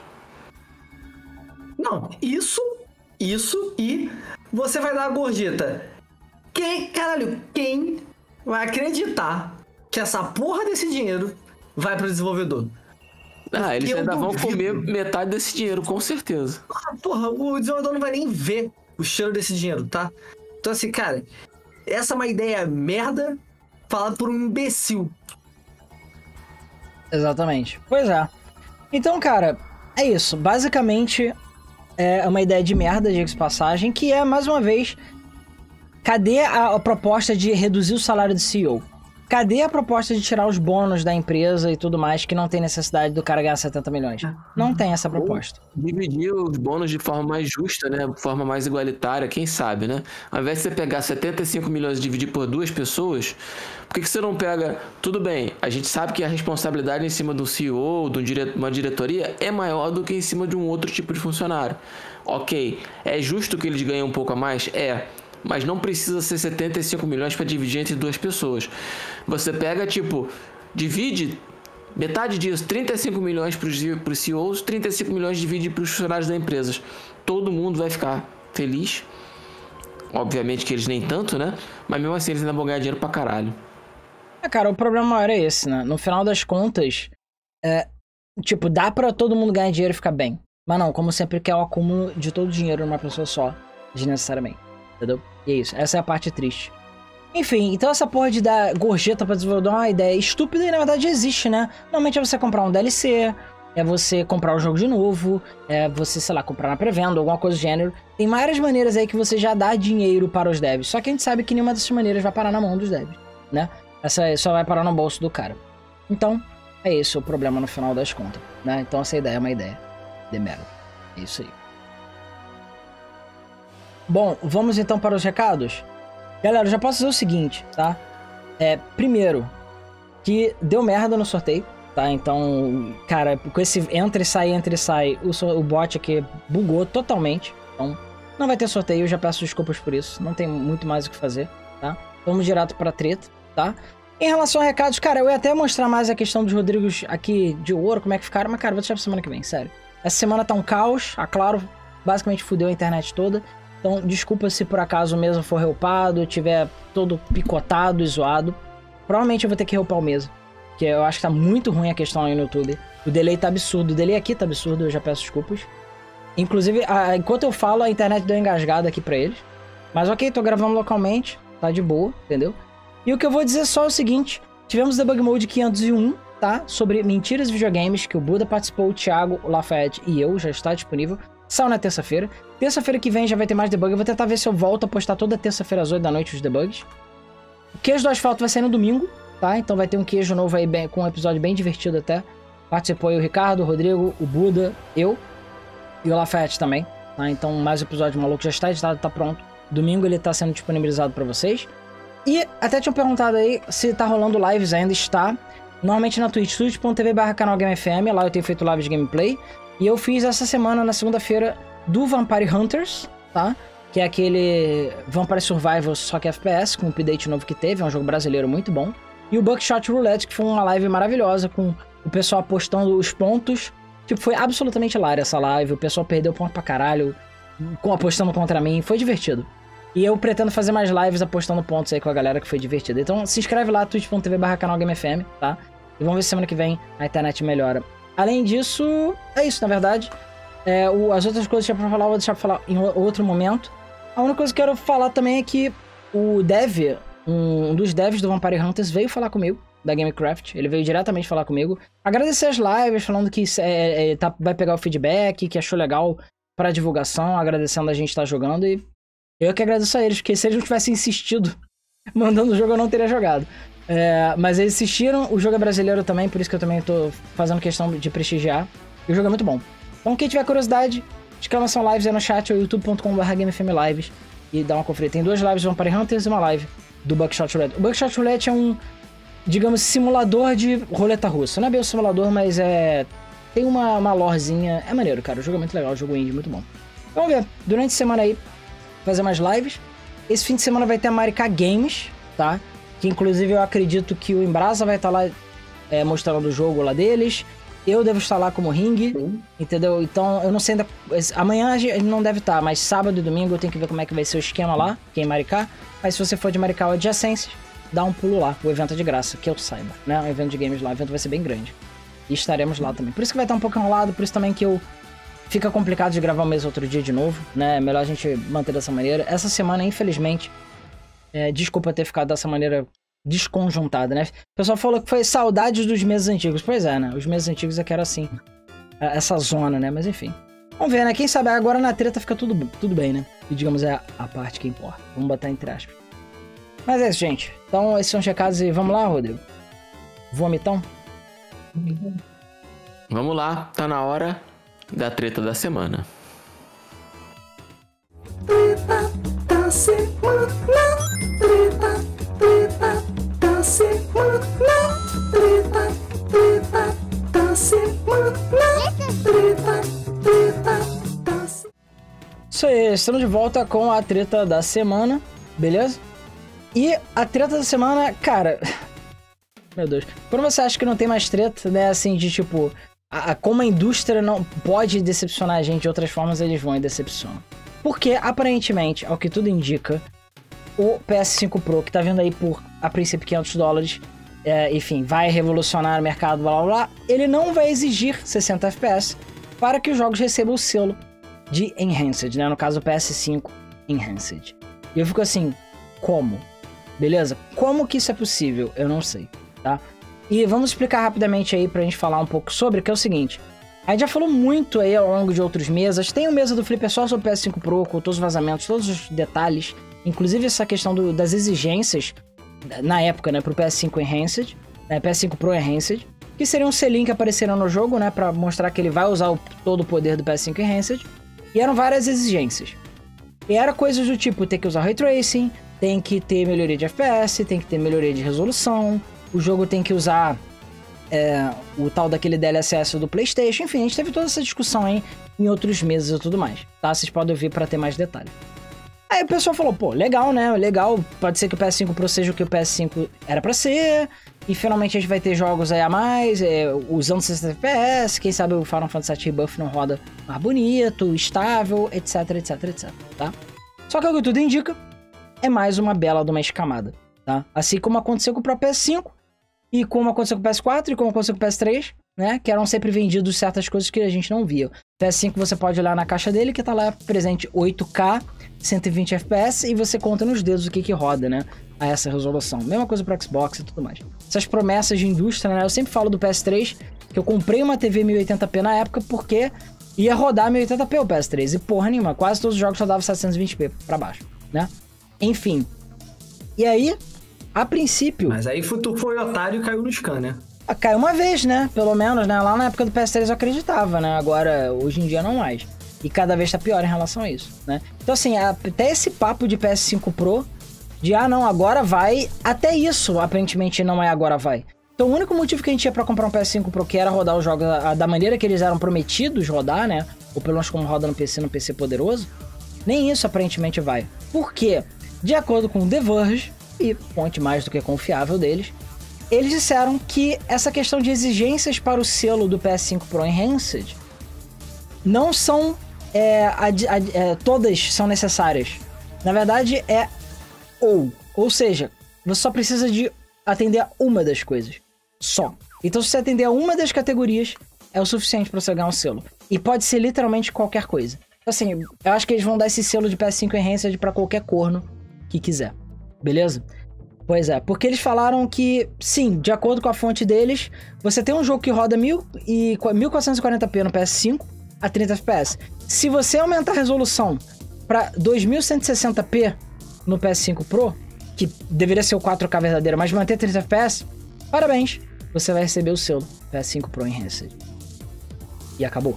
Não, isso e você vai dar a gorjeta. Quem vai acreditar que essa porra desse dinheiro vai pro desenvolvedor? Eles ainda vão comer metade desse dinheiro, com certeza. Porra, o desenvolvedor não vai nem ver o cheiro desse dinheiro, tá? Então assim, cara, essa é uma ideia merda falada por um imbecil. Exatamente. Pois é. Então, cara, é isso. Basicamente, é uma ideia de merda, diga-se de passagem, que é, mais uma vez, cadê a proposta de reduzir o salário do CEO? Cadê a proposta de tirar os bônus da empresa e tudo mais, que não tem necessidade do cara ganhar 70 milhões? Não tem essa proposta. Dividir os bônus de forma mais justa, né? De forma mais igualitária, quem sabe, né? Ao invés de você pegar 75 milhões e dividir por 2 pessoas, por que você não pega... Tudo bem, a gente sabe que a responsabilidade em cima do CEO, de uma diretoria, é maior do que em cima de um outro tipo de funcionário. Ok, é justo que eles ganhem um pouco a mais? É. Mas não precisa ser 75 milhões para dividir entre 2 pessoas. Você pega, divide metade disso, 35 milhões para os CEOs, 35 milhões divide para os funcionários da empresa. Todo mundo vai ficar feliz. Obviamente que eles nem tanto, né? Mas mesmo assim eles ainda vão ganhar dinheiro pra caralho. Cara, o problema maior é esse, né? No final das contas, dá pra todo mundo ganhar dinheiro e ficar bem. Mas não, como sempre, que é o acúmulo de todo o dinheiro numa pessoa só, desnecessariamente. Entendeu? E é isso. Essa é a parte triste. Enfim, então essa porra de dar gorjeta pra desenvolvedor é uma ideia estúpida e na verdade existe, né? Normalmente é você comprar um DLC, é você comprar o jogo de novo, é você, sei lá, comprar na pré-venda, alguma coisa do gênero. Tem várias maneiras aí que você já dá dinheiro para os devs. Só que a gente sabe que nenhuma dessas maneiras vai parar na mão dos devs, né? Essa só vai parar no bolso do cara. Então, é esse o problema no final das contas, né? Então essa ideia é uma ideia de merda. É isso aí. Bom, vamos então para os recados? Galera, eu já posso dizer o seguinte, tá? Primeiro, que deu merda no sorteio, tá? Então, cara, com esse entra e sai, o bot aqui bugou totalmente. Então, não vai ter sorteio, eu já peço desculpas por isso. Não tem muito mais o que fazer, tá? Vamos direto pra treta, tá? Em relação a recados, cara, eu ia até mostrar mais a questão dos Rodrigos aqui de ouro, como é que ficaram, mas, cara, vou deixar pra semana que vem, sério. Essa semana tá um caos, a Claro basicamente fudeu a internet toda. Então, desculpa se por acaso o Mesa for reupado, tiver todo picotado e zoado. Provavelmente eu vou ter que reupar o Mesa, porque eu acho que tá muito ruim a questão aí no YouTube. O delay tá absurdo, o delay aqui tá absurdo, eu já peço desculpas. Inclusive, enquanto eu falo, a internet deu engasgada aqui pra eles. Mas ok, tô gravando localmente, tá de boa, entendeu? E o que eu vou dizer só é o seguinte, tivemos Debug Mode 501, tá? Sobre mentiras e videogames, que o Buda participou, o Thiago, o Lafayette e eu, já está disponível. Saiu na terça-feira. Terça-feira que vem já vai ter mais debug. Eu vou tentar ver se eu volto a postar toda terça-feira às 8 da noite os debugs. O Queijo do Asfalto vai sair no domingo, tá? Então vai ter um queijo novo aí com um episódio bem divertido até. Participou aí o Ricardo, o Rodrigo, o Buda, eu e o Lafayette também, tá? Então mais um episódio maluco já está editado, tá pronto. Domingo ele tá sendo disponibilizado pra vocês. E até tinham perguntado aí se tá rolando lives ainda. Está. Normalmente na Twitch, twitch.tv/canal GameFM. Lá eu tenho feito lives de gameplay. E eu fiz essa semana, na segunda-feira, do Vampire Hunters, tá? Que é aquele Vampire Survival, só que FPS, com o update novo que teve. É um jogo brasileiro muito bom. E o Buckshot Roulette, que foi uma live maravilhosa, com o pessoal apostando os pontos. Tipo, foi absolutamente hilária essa live. O pessoal perdeu ponto pra caralho, apostando contra mim. Foi divertido. E eu pretendo fazer mais lives apostando pontos aí com a galera, que foi divertido. Então se inscreve lá, twitch.tv/canal GameFM, tá? E vamos ver se semana que vem a internet melhora. Além disso, é isso, na verdade. As outras coisas que eu vou deixar pra falar em outro momento. A única coisa que eu quero falar também é que o dev, um dos devs do Vampire Hunters, veio falar comigo, da Gamecraft. Ele veio diretamente falar comigo. Agradecer as lives, falando que vai pegar o feedback, que achou legal pra divulgação, agradecendo a gente estar jogando. E eu que agradeço a eles, porque se eles não tivessem insistido mandando o jogo, eu não teria jogado. Mas eles insistiram, o jogo é brasileiro também, por isso que eu também tô fazendo questão de prestigiar. E o jogo é muito bom. Então quem tiver curiosidade, exclamação lives aí no chat, ou youtube.com/GameFMLives, e dá uma conferida. Tem 2 lives do Vampire Hunters e uma live do Buckshot Roulette. O Buckshot Roulette é um, digamos, simulador de roleta russa. Não é bem um simulador, mas tem uma lorezinha. É maneiro, cara. O jogo é muito legal, o jogo indie, muito bom. Vamos ver, durante a semana aí, fazer mais lives. Esse fim de semana vai ter a Maricá Games, tá? Que inclusive eu acredito que o Embrasa vai estar lá mostrando o jogo lá deles. Eu devo estar lá como ring, entendeu? Então eu não sei ainda. Amanhã ele não deve estar, mas sábado e domingo eu tenho que ver como é que vai ser o esquema lá, que é em Maricá. Mas se você for de Maricá ou adjacências, dá um pulo lá. O evento é de graça, que eu saiba, né? O evento de games lá, o evento vai ser bem grande. E estaremos lá também. Por isso que vai estar um pouco enrolado, por isso também que fica complicado de gravar o mês outro dia de novo, né? É melhor a gente manter dessa maneira. Essa semana, infelizmente, desculpa ter ficado dessa maneira desconjuntada, né? O pessoal falou que foi saudades dos meses antigos. Pois é, né? Os meses antigos é que era assim. Essa zona, né? Mas enfim. Vamos ver, né? Quem sabe agora na treta fica tudo bem, né? E digamos, é a parte que importa. Vamos botar entre aspas. Mas é isso, gente. Então, esses são os recados e vamos lá, Rodrigo? Vomitão? Vamos lá, tá na hora da treta da semana. Treta da semana, treta da semana, treta da semana, treta da semana. Isso aí, estamos de volta com a treta da semana, beleza? E a treta da semana, cara... Meu Deus. Quando você acha que não tem mais treta, né, assim, de tipo... como a indústria não pode decepcionar a gente de outras formas, eles vão e decepcionam. Porque, aparentemente, ao que tudo indica, o PS5 Pro, que tá vindo aí por, a princípio, $500, enfim, vai revolucionar o mercado, blá blá blá, ele não vai exigir 60 FPS para que os jogos recebam o selo de Enhanced, né? No caso, o PS5 Enhanced. E eu fico assim, como? Beleza? Como que isso é possível? Eu não sei, tá? E vamos explicar rapidamente aí pra gente falar um pouco sobre, que é o seguinte. A gente já falou muito aí ao longo de outros mesas. Tem o mesa do Flipper só sobre o PS5 Pro, com todos os vazamentos, todos os detalhes. Inclusive essa questão das exigências, na época, né, pro PS5 Enhanced, PS5 Pro Enhanced, que seria um selinho que apareceram no jogo, né, pra mostrar que ele vai usar todo o poder do PS5 Enhanced. E eram várias exigências. E era coisas do tipo, ter que usar Ray Tracing, tem que ter melhoria de FPS, tem que ter melhoria de resolução, o jogo tem que usar o tal daquele DLSS do PlayStation, enfim, a gente teve toda essa discussão aí em outros meses e tudo mais, tá? Vocês podem ouvir pra ter mais detalhes. Aí o pessoal falou, pô, legal, né? Legal, pode ser que o PS5 Pro seja o que o PS5 era pra ser, e finalmente a gente vai ter jogos aí a mais, usando 60 FPS, quem sabe o Final Fantasy VII Rebuff não roda mais bonito, estável, etc, etc, etc, tá? Só que o que tudo indica é mais uma bela de uma escamada, tá? Assim como aconteceu com o próprio PS5, e como aconteceu com o PS4, e como aconteceu com o PS3, né? Que eram sempre vendidos certas coisas que a gente não via. O PS5 você pode olhar na caixa dele, que tá lá presente 8K, 120 FPS, e você conta nos dedos o que roda, né? A essa resolução. Mesma coisa pro Xbox e tudo mais. Essas promessas de indústria, né? Eu sempre falo do PS3, que eu comprei uma TV 1080p na época, porque ia rodar 1080p o PS3. E porra nenhuma, quase todos os jogos rodavam 720p pra baixo, né? Enfim. E aí, a princípio... Mas aí tu foi otário e caiu no scan, né? Caiu uma vez, né? Pelo menos, né? Lá na época do PS3 eu acreditava, né? Agora, hoje em dia, não mais. E cada vez tá pior em relação a isso, né? Então, assim, até esse papo de PS5 Pro, de, não, agora vai... Até isso, aparentemente, não é agora vai. Então, o único motivo que a gente tinha pra comprar um PS5 Pro, que era rodar os jogos da maneira que eles eram prometidos rodar, né? Ou pelo menos como roda no PC poderoso, nem isso, aparentemente, vai. Por quê? De acordo com o The Verge, e fonte mais do que confiável deles, eles disseram que essa questão de exigências para o selo do PS5 Pro Enhanced não são... todas são necessárias. Na verdade, ou seja, você só precisa de atender a uma das coisas. Só. Então, se você atender a uma das categorias, é o suficiente para você ganhar um selo. E pode ser literalmente qualquer coisa. Então, assim, eu acho que eles vão dar esse selo de PS5 Enhanced para qualquer corno que quiser. Beleza? Pois é, porque eles falaram que, sim, de acordo com a fonte deles, você tem um jogo que roda 1440p no PS5 a 30 FPS. Se você aumentar a resolução para 2160p no PS5 Pro, que deveria ser o 4K verdadeiro, mas manter 30 FPS, parabéns, você vai receber o selo PS5 Pro Enhanced. E acabou.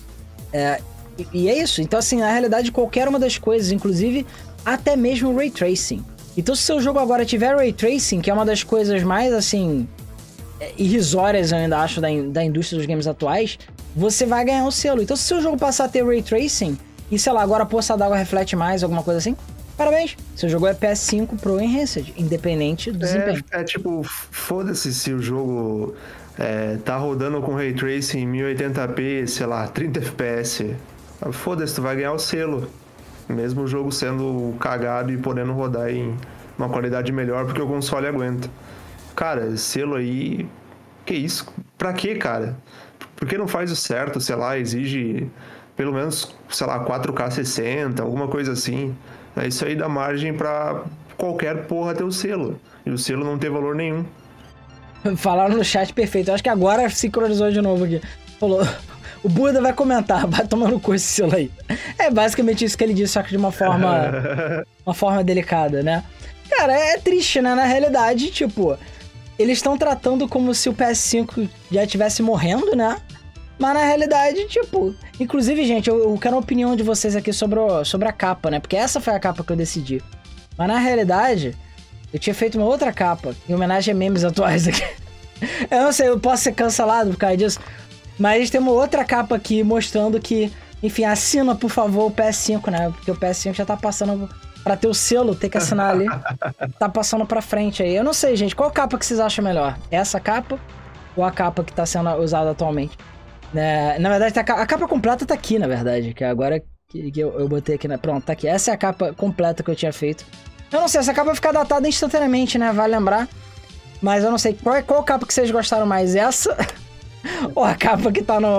E é isso. Então, assim, na realidade, qualquer uma das coisas, inclusive até mesmo o Ray Tracing. Então, se o seu jogo agora tiver Ray Tracing, que é uma das coisas mais, assim, irrisórias, eu ainda acho, da indústria dos games atuais, você vai ganhar o selo. Então, se o seu jogo passar a ter Ray Tracing, e, sei lá, agora a poça d'água reflete mais, alguma coisa assim, parabéns. Seu jogo é PS5 Pro Enhanced, independente do desempenho. Tipo, foda-se se o jogo tá rodando com Ray Tracing em 1080p, sei lá, 30 FPS. Foda-se, tu vai ganhar o selo. Mesmo o jogo sendo cagado e podendo rodar em uma qualidade melhor, porque o console aguenta. Cara, selo aí... Que isso? Pra quê, cara? Por que não faz o certo? Sei lá, exige pelo menos, sei lá, 4K 60, alguma coisa assim. Isso aí dá margem pra qualquer porra ter o selo. E o selo não ter valor nenhum. Falaram no chat perfeito. Eu acho que agora sincronizou de novo aqui. Falou... O Buda vai comentar, vai tomar no cu esse selo aí. É basicamente isso que ele disse, só que de uma forma delicada, né? Cara, é triste, né? Na realidade, tipo, eles estão tratando como se o PS5 já estivesse morrendo, né? Mas na realidade, tipo... Inclusive, gente, eu quero a opinião de vocês aqui sobre a capa, né? Porque essa foi a capa que eu decidi. Mas na realidade, eu tinha feito uma outra capa, em homenagem a memes atuais aqui. Eu não sei, eu posso ser cancelado por causa disso. Mas tem uma outra capa aqui mostrando que... Enfim, assina, por favor, o PS5, né? Porque o PS5 já tá passando... Pra ter o selo, ter que assinar ali. Tá passando pra frente aí. Eu não sei, gente. Qual capa que vocês acham melhor? Essa capa ou a capa que tá sendo usada atualmente? Na verdade, a capa completa tá aqui, na verdade. Que agora que eu botei aqui, né? Pronto, tá aqui. Essa é a capa completa que eu tinha feito. Eu não sei, essa capa vai ficar datada instantaneamente, né? Vale lembrar. Mas eu não sei. Qual capa que vocês gostaram mais? Essa ou a capa que tá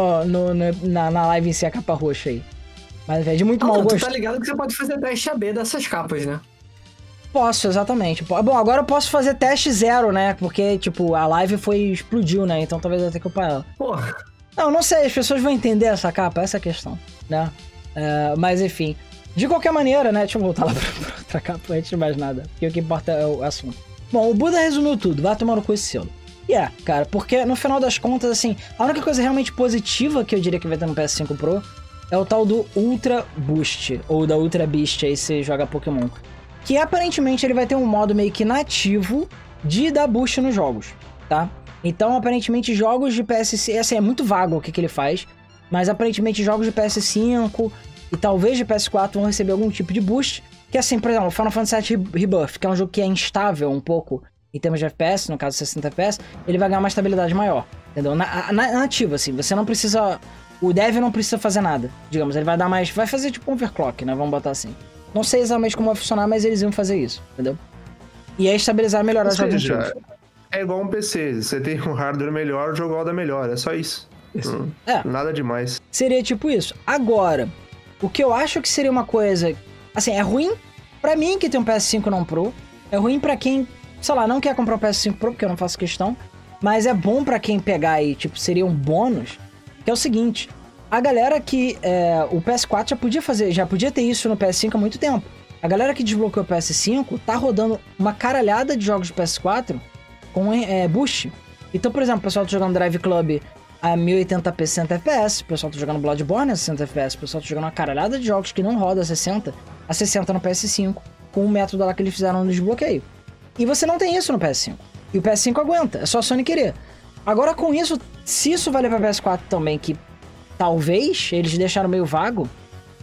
na live em si, a capa roxa aí? Mas é de muito mau gosto. Tu tá ligado que você pode fazer teste AB dessas capas, né? Posso, exatamente. Bom, agora eu posso fazer teste 0, né? Porque, tipo, a live explodiu, né? Então talvez eu tenha que upar ela. Porra. Não sei, as pessoas vão entender essa capa, essa é a questão, né? Mas enfim. De qualquer maneira, né? Deixa eu voltar lá pra outra capa antes de mais nada. Porque o que importa é o assunto. Bom, o Buda resumiu tudo. Vai tomar no cu esse selo. Cara, porque no final das contas, assim, a única coisa realmente positiva que eu diria que vai ter no PS5 Pro é o tal do Ultra Boost, ou da Ultra Beast, aí você joga Pokémon. Que aparentemente ele vai ter um modo meio que nativo de dar boost nos jogos, tá? Então, aparentemente, jogos de PS5... Assim, é muito vago o que ele faz, mas aparentemente jogos de PS5 e talvez de PS4 vão receber algum tipo de boost. Que assim, por exemplo, Final Fantasy VII Rebirth, que é um jogo que é instável um pouco em termos de FPS, no caso 60 FPS, ele vai ganhar uma estabilidade maior, entendeu? Nativo, assim, você não precisa... O dev não precisa fazer nada, digamos, ele vai dar mais... Vai fazer tipo um overclock, né? Vamos botar assim. Não sei exatamente como vai funcionar, mas eles iam fazer isso, entendeu? E aí estabilizar e melhorar os jogos antigos. É igual um PC, você tem um hardware melhor, o jogo roda melhor, é só isso. Nada demais. Seria tipo isso. Agora, o que eu acho que seria uma coisa... Assim, é ruim pra mim que tem um PS5 não Pro, é ruim pra quem, sei lá, não quer comprar um PS5 Pro, porque eu não faço questão, mas é bom pra quem pegar e, tipo, seria um bônus, que é o seguinte... A galera que... o PS4 já podia ter isso no PS5 há muito tempo. A galera que desbloqueou o PS5 tá rodando uma caralhada de jogos de PS4 com boost. Então, por exemplo, o pessoal tá jogando Drive Club a 1080p 60 FPS, o pessoal tá jogando Bloodborne a 60 FPS, o pessoal tá jogando uma caralhada de jogos que não roda a 60 no PS5, com o método lá que eles fizeram no desbloqueio. E você não tem isso no PS5. E o PS5 aguenta, é só a Sony querer. Agora, com isso, se isso valer pra PS4 também, que talvez eles deixaram meio vago,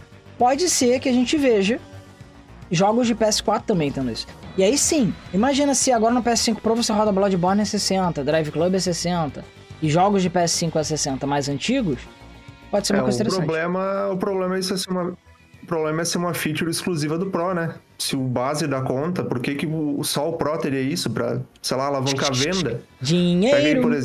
pode ser que a gente veja jogos de PS4 também tendo isso. E aí sim, imagina se agora no PS5 Pro você roda Bloodborne a 60, Drive Club a 60, e jogos de PS5 a 60 mais antigos, pode ser uma coisa interessante. O problema é isso, o problema é ser uma feature exclusiva do Pro, né? Se o base dá conta, por que só o Pro teria isso? Pra, sei lá, alavancar a venda? Dinheiro! Pega aí, por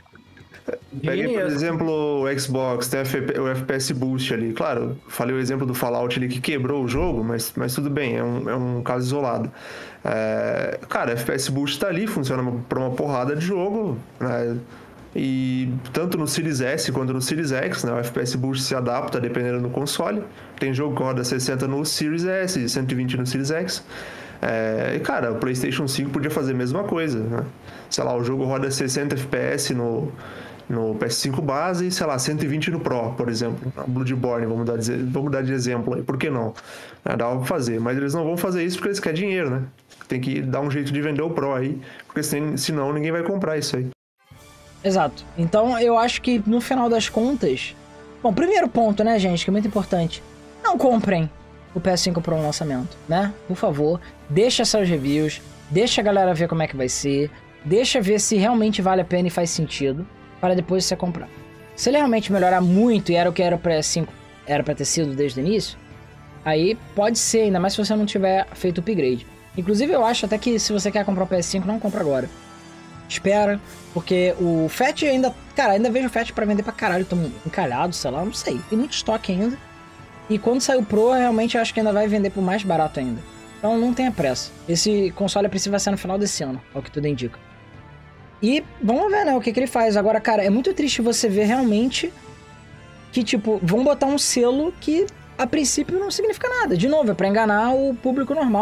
exemplo, o Xbox, tem o FPS Boost ali. Claro, falei o exemplo do Fallout ali que quebrou o jogo, mas tudo bem, é um caso isolado. Cara, FPS Boost tá ali, funciona pra uma porrada de jogo, né? E tanto no Series S quanto no Series X, né? O FPS Boost se adapta dependendo do console. Tem jogo que roda 60 no Series S, 120 no Series X. E cara, o PlayStation 5 podia fazer a mesma coisa, né? Sei lá, o jogo roda 60 FPS no PS5 base e, sei lá, 120 no Pro, por exemplo. Bloodborne, vamos dar de exemplo aí. Por que não? Dá pra fazer, mas eles não vão fazer isso porque eles querem dinheiro, né? Tem que dar um jeito de vender o Pro aí, porque senão ninguém vai comprar isso aí. Exato. Então eu acho que no final das contas... Bom, primeiro ponto, né, gente, que é muito importante. Não comprem o PS5 Pro no lançamento, né? Por favor, deixa seus reviews, deixa a galera ver como é que vai ser, deixa ver se realmente vale a pena e faz sentido, para depois você comprar. Se ele realmente melhorar muito e era o que era o PS5, era pra ter sido desde o início, aí pode ser, ainda mais se você não tiver feito o upgrade. Inclusive eu acho até que se você quer comprar o PS5, não compra agora. Espera, porque o FAT ainda... Cara, ainda vejo o FAT pra vender pra caralho, tão encalhado, sei lá, não sei. Tem muito estoque ainda. E quando sair o Pro, realmente eu acho que ainda vai vender por mais barato ainda. Então não tenha pressa. Esse console a princípio vai ser no final desse ano, ao que tudo indica. E vamos ver, né, o que ele faz. Agora, cara, é muito triste você ver realmente que, tipo, vão botar um selo que a princípio não significa nada. De novo, é pra enganar o público normal.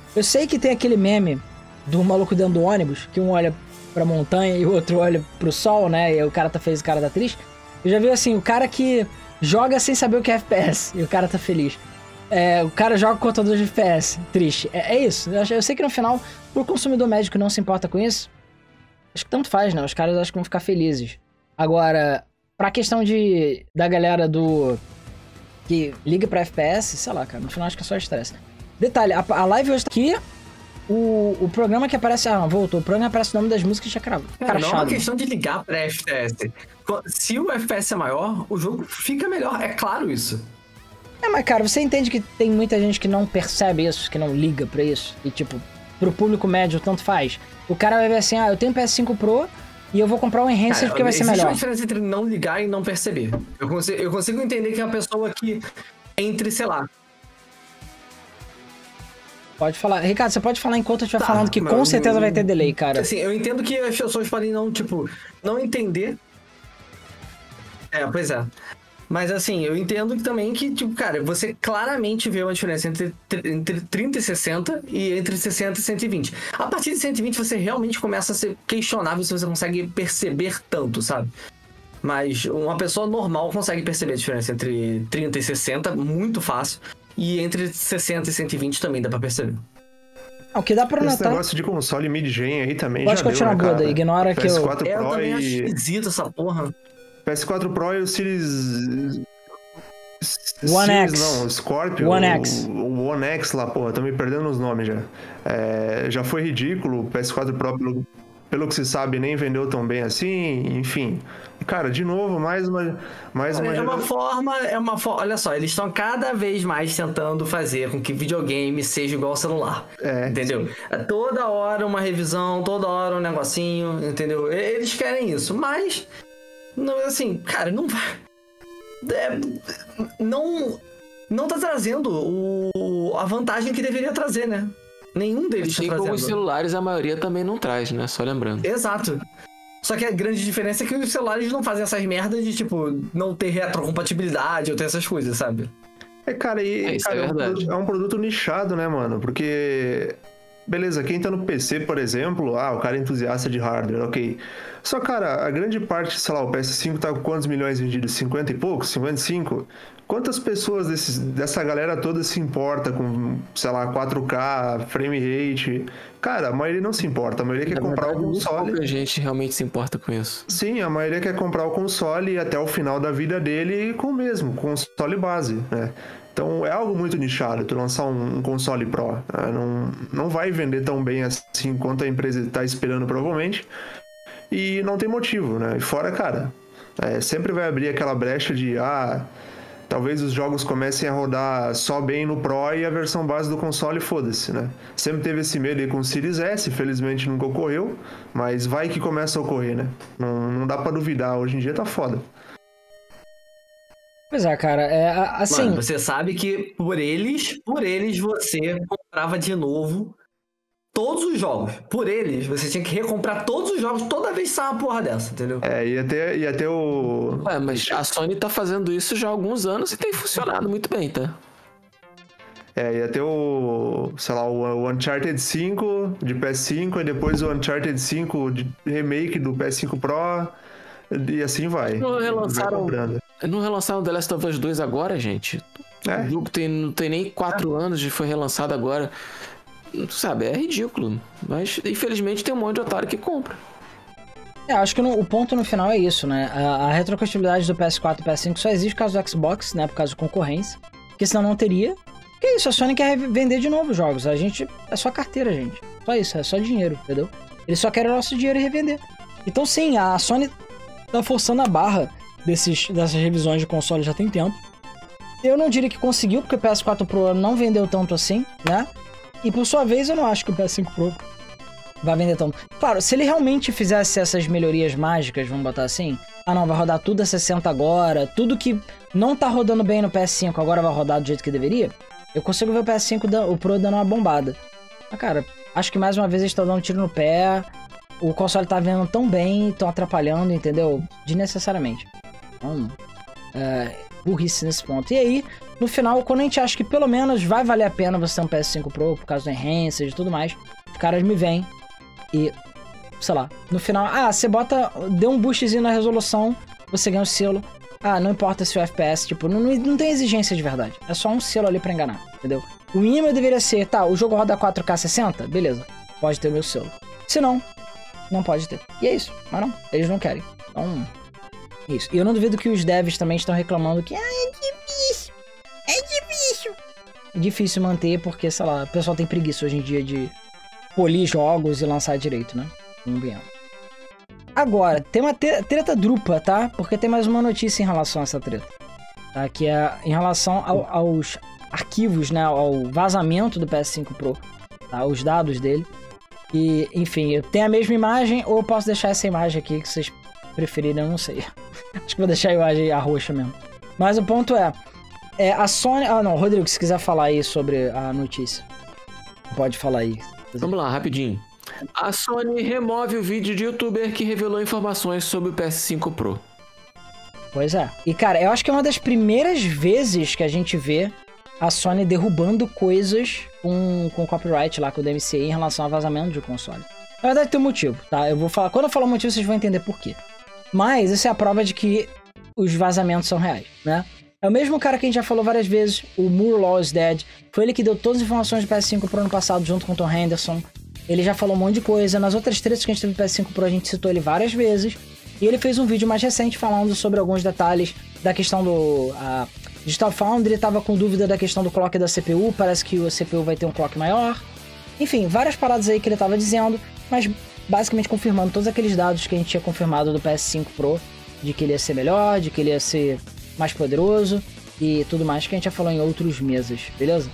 Eu sei que tem aquele meme do maluco dentro do ônibus, que um olha pra montanha e o outro olha pro sol, né? E aí o cara tá feliz e o cara tá triste. Eu já vi assim, o cara que joga sem saber o que é FPS e o cara tá feliz. O cara joga com contador de FPS, triste. É isso. Eu sei que no final, pro consumidor médio que não se importa com isso, acho que tanto faz, né? Os caras acho que vão ficar felizes. Agora, pra questão da galera que liga pra FPS, sei lá, cara, no final acho que é só estresse. Detalhe, a live hoje tá aqui, o programa que aparece... Ah, não, voltou. O programa aparece o nome das músicas já cravo. Cara, não é uma questão de ligar pra FPS. Se o FPS é maior, o jogo fica melhor. É claro isso. Mas cara, você entende que tem muita gente que não percebe isso, que não liga pra isso? E tipo, pro público médio tanto faz. O cara vai ver assim, eu tenho PS5 Pro e eu vou comprar um Enhancer porque vai ser melhor. Existe uma diferença entre não ligar e não perceber. Eu consigo entender que é uma pessoa que entre, sei lá... Pode falar. Ricardo, você pode falar enquanto eu estiver falando que com certeza vai ter delay, cara. Assim, eu entendo que as pessoas podem não entender. Pois é. Mas assim, eu entendo também que, tipo, cara, você claramente vê uma diferença entre 30 e 60 e entre 60 e 120. A partir de 120 você realmente começa a ser questionável se você consegue perceber tanto, sabe? Mas uma pessoa normal consegue perceber a diferença entre 30 e 60 muito fácil. E entre 60 e 120 também dá pra perceber. O que dá pra notar... Esse negócio de console mid-gen aí também pode já continuar, deu, né, Buda, ignora que PS4 Pro eu também acho esquisito essa porra. PS4 Pro e o Series... One X. Não, Scorpio. One X. O One X lá, porra, tô me perdendo nos nomes já. Já foi ridículo. O PS4 Pro, pelo que se sabe, nem vendeu tão bem assim, enfim. Cara, de novo, mais uma olha só, eles estão cada vez mais tentando fazer com que videogame seja igual ao celular. Entendeu? Toda hora uma revisão, toda hora um negocinho, entendeu? Eles querem isso, mas não, assim, cara, não vai. Não tá trazendo a vantagem que deveria trazer, né? Nenhum deles tá trazendo. Como os celulares, a maioria também não traz, né? Só lembrando. Exato. Só que a grande diferença é que os celulares não fazem essas merdas de, tipo, não ter retrocompatibilidade ou ter essas coisas, sabe? Cara, é um produto nichado, né, mano? Porque... Beleza, quem tá no PC, por exemplo, o cara é entusiasta de hardware, ok. Só, cara, a grande parte, sei lá, o PS5 tá com quantos milhões vendidos? 50 e poucos? 55? Quantas pessoas dessa galera toda se importa com, sei lá, 4K, frame rate? Cara, a maioria não se importa, a maioria quer comprar o console. Pouca gente realmente se importa com isso. Sim, a maioria quer comprar o console até o final da vida dele com o mesmo, console base, né? Então é algo muito nichado, tu lançar um console Pro. Né? Não vai vender tão bem assim quanto a empresa está esperando, provavelmente. E não tem motivo, né? E fora, cara, sempre vai abrir aquela brecha de talvez os jogos comecem a rodar só bem no Pro e a versão base do console, foda-se, né? Sempre teve esse medo aí com o Series S, felizmente nunca ocorreu, mas vai que começa a ocorrer, né? Não dá pra duvidar, hoje em dia tá foda. Pois é, cara, assim... Mano, você sabe que por eles você comprava de novo todos os jogos. Por eles, você tinha que recomprar todos os jogos toda vez que saia uma porra dessa, entendeu? Ia ter o... Mas a Sony tá fazendo isso já há alguns anos e tem funcionado muito bem, tá? Ia ter sei lá, o Uncharted 5 de PS5 e depois o Uncharted 5 de remake do PS5 Pro e assim vai. Não relançaram The Last of Us 2 agora, gente? O jogo não tem nem 4 anos de foi relançado agora. Sabe, é ridículo. Mas, infelizmente, tem um monte de otário que compra. Acho que o ponto no final é isso, né? A retrocompatibilidade do PS4 e PS5 só existe por causa do Xbox, né? Por causa de concorrência. Porque senão não teria. Porque é isso, a Sony quer vender de novo jogos. A gente... É só carteira, gente. Só isso, é só dinheiro, entendeu? Eles só querem o nosso dinheiro e revender. Então, sim, a Sony tá forçando a barra dessas revisões de console já tem tempo. Eu não diria que conseguiu, porque o PS4 Pro não vendeu tanto assim, né? E por sua vez, eu não acho que o PS5 Pro vai vender tanto. Claro, se ele realmente fizesse essas melhorias mágicas, vamos botar assim, não, vai rodar tudo a 60 agora, tudo que não tá rodando bem no PS5 agora vai rodar do jeito que deveria, eu consigo ver o PS5, o Pro dando uma bombada. Mas, cara, acho que mais uma vez eles estão dando um tiro no pé, o console tá vendo tão bem, estão atrapalhando, entendeu? Desnecessariamente. Então, burrice nesse ponto. E aí, no final, quando a gente acha que pelo menos vai valer a pena você ter um PS5 Pro por causa do enhancer e tudo mais, os caras me vêm e, sei lá, no final, você deu um boostzinho na resolução, você ganha o selo. Não importa se o FPS, tipo, não tem exigência de verdade. É só um selo ali pra enganar, entendeu? O mínimo deveria ser, o jogo roda 4K 60, beleza, pode ter o meu selo. Se não pode ter. E é isso, mas não, eles não querem. Então, isso. E eu não duvido que os devs também estão reclamando que, é difícil. É difícil manter porque, sei lá, o pessoal tem preguiça hoje em dia de polir jogos e lançar direito, né? Vamos ver. Agora, tem uma treta dupla, tá? Porque tem mais uma notícia em relação a essa treta. Tá? Que é em relação aos arquivos, né? Ao vazamento do PS5 Pro. Tá? Os dados dele. E, enfim, eu tenho a mesma imagem ou eu posso deixar essa imagem aqui que vocês preferirem, eu não sei. Acho que vou deixar a imagem a roxa mesmo. Mas o ponto é a Sony... Rodrigo, se quiser falar aí sobre a notícia. Pode falar aí. Vamos lá, rapidinho. A Sony remove o vídeo de youtuber que revelou informações sobre o PS5 Pro. Pois é. E, cara, eu acho que é uma das primeiras vezes que a gente vê a Sony derrubando coisas com copyright lá, com o DMCA em relação a vazamento de console. Na verdade tem um motivo, tá? Eu vou falar... Quando eu falar o motivo, vocês vão entender por quê. Mas isso é a prova de que os vazamentos são reais, né? É o mesmo cara que a gente já falou várias vezes, o Moore Law is Dead. Foi ele que deu todas as informações do PS5 Pro ano passado, junto com o Tom Henderson. Ele já falou um monte de coisa. Nas outras tretas que a gente teve no PS5 Pro, a gente citou ele várias vezes. E ele fez um vídeo mais recente falando sobre alguns detalhes da questão do... Digital Foundry estava com dúvida da questão do clock da CPU. Parece que o CPU vai ter um clock maior. Enfim, várias paradas aí que ele estava dizendo, mas basicamente confirmando todos aqueles dados que a gente tinha confirmado do PS5 Pro, de que ele ia ser melhor, de que ele ia ser mais poderoso e tudo mais que a gente já falou em outros meses, beleza?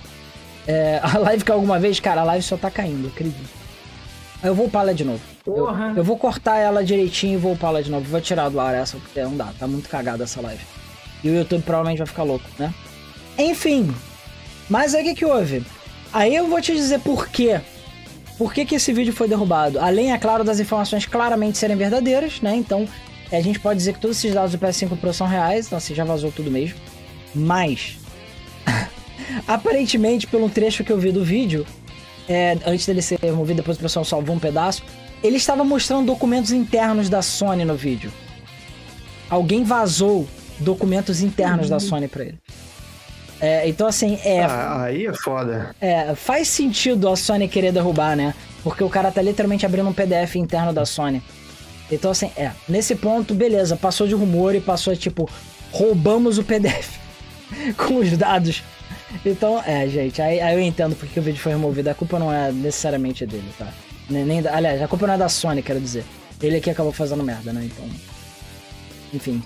A live caiu alguma vez? Cara, a live só tá caindo, acredito. Eu vou upar ela de novo. Eu vou cortar ela direitinho e vou upar ela de novo. Vou tirar do ar essa, porque não dá, tá muito cagada essa live. E o YouTube provavelmente vai ficar louco, né? Enfim, mas aí o que houve? Aí eu vou te dizer por quê. Por que esse vídeo foi derrubado? Além, é claro, das informações claramente serem verdadeiras, né? Então, a gente pode dizer que todos esses dados do PS5 Pro são reais, então assim, já vazou tudo mesmo. Mas, aparentemente, pelo trecho que eu vi do vídeo, antes dele ser removido, depois o pessoal salvou um pedaço, ele estava mostrando documentos internos da Sony no vídeo. Alguém vazou documentos internos da Sony pra ele. Então assim, aí é foda. Faz sentido a Sony querer derrubar, né? Porque o cara tá literalmente abrindo um PDF interno da Sony. Então assim, nesse ponto, beleza, passou de rumor e passou tipo, roubamos o PDF com os dados. Então, gente, aí eu entendo porque o vídeo foi removido. A culpa não é necessariamente dele, tá? Aliás, a culpa não é da Sony, quero dizer. Ele aqui acabou fazendo merda, né? Então, enfim.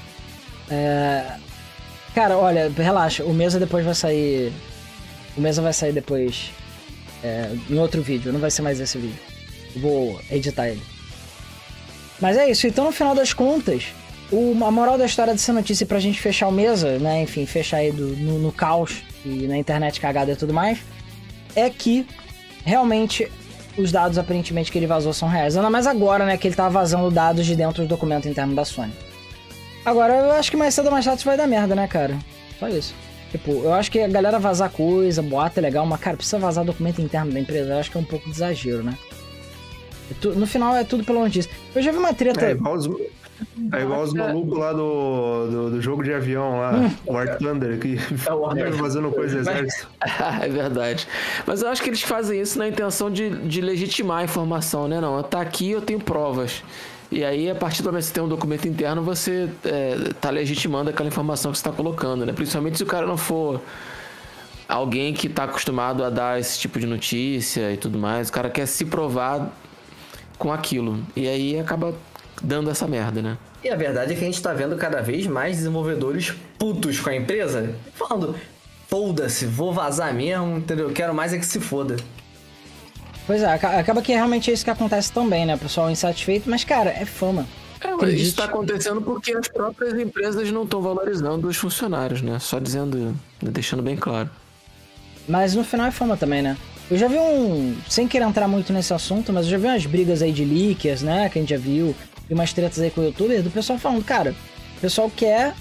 Cara, olha, relaxa, o Mesa depois vai sair. O Mesa vai sair depois em outro vídeo, não vai ser mais esse vídeo. Eu vou editar ele. Mas é isso, então no final das contas, a moral da história dessa notícia pra gente fechar o Mesa, né? Enfim, fechar aí no caos e na internet cagada e tudo mais, é que realmente os dados aparentemente que ele vazou são reais. Ainda mais agora, né? Que ele tá vazando dados de dentro do documento interno da Sony. Agora, eu acho que mais cedo ou mais tarde isso vai dar merda, né, cara? Só isso. Tipo, eu acho que a galera vazar coisa, boato é legal, mas, cara, precisa vazar documento interno da empresa. Eu acho que é um pouco de exagero, né? No final é tudo pela notícia. Eu já vi uma treta... É igual os malucos lá do jogo de avião lá, War Thunder, que fazendo coisa exército. É verdade. Mas eu acho que eles fazem isso na intenção de legitimar a informação, né? Não, tá aqui, eu tenho provas. E aí, a partir do momento que você tem um documento interno, você tá legitimando aquela informação que você tá colocando, né? Principalmente se o cara não for alguém que tá acostumado a dar esse tipo de notícia e tudo mais. O cara quer se provar com aquilo. E aí, acaba dando essa merda, né? E a verdade é que a gente tá vendo cada vez mais desenvolvedores putos com a empresa, falando, foda-se, vou vazar mesmo, entendeu? Quero mais é que se foda. Pois é, acaba que realmente é isso que acontece também, né? O pessoal insatisfeito, mas, cara, é fama. Isso tá acontecendo porque as próprias empresas não estão valorizando os funcionários, né? Só dizendo, deixando bem claro. Mas no final é fama também, né? Eu já vi sem querer entrar muito nesse assunto, mas eu já vi umas brigas aí de leakers, né? Que a gente já viu, e umas tretas aí com o youtuber, do pessoal falando, cara, o pessoal quer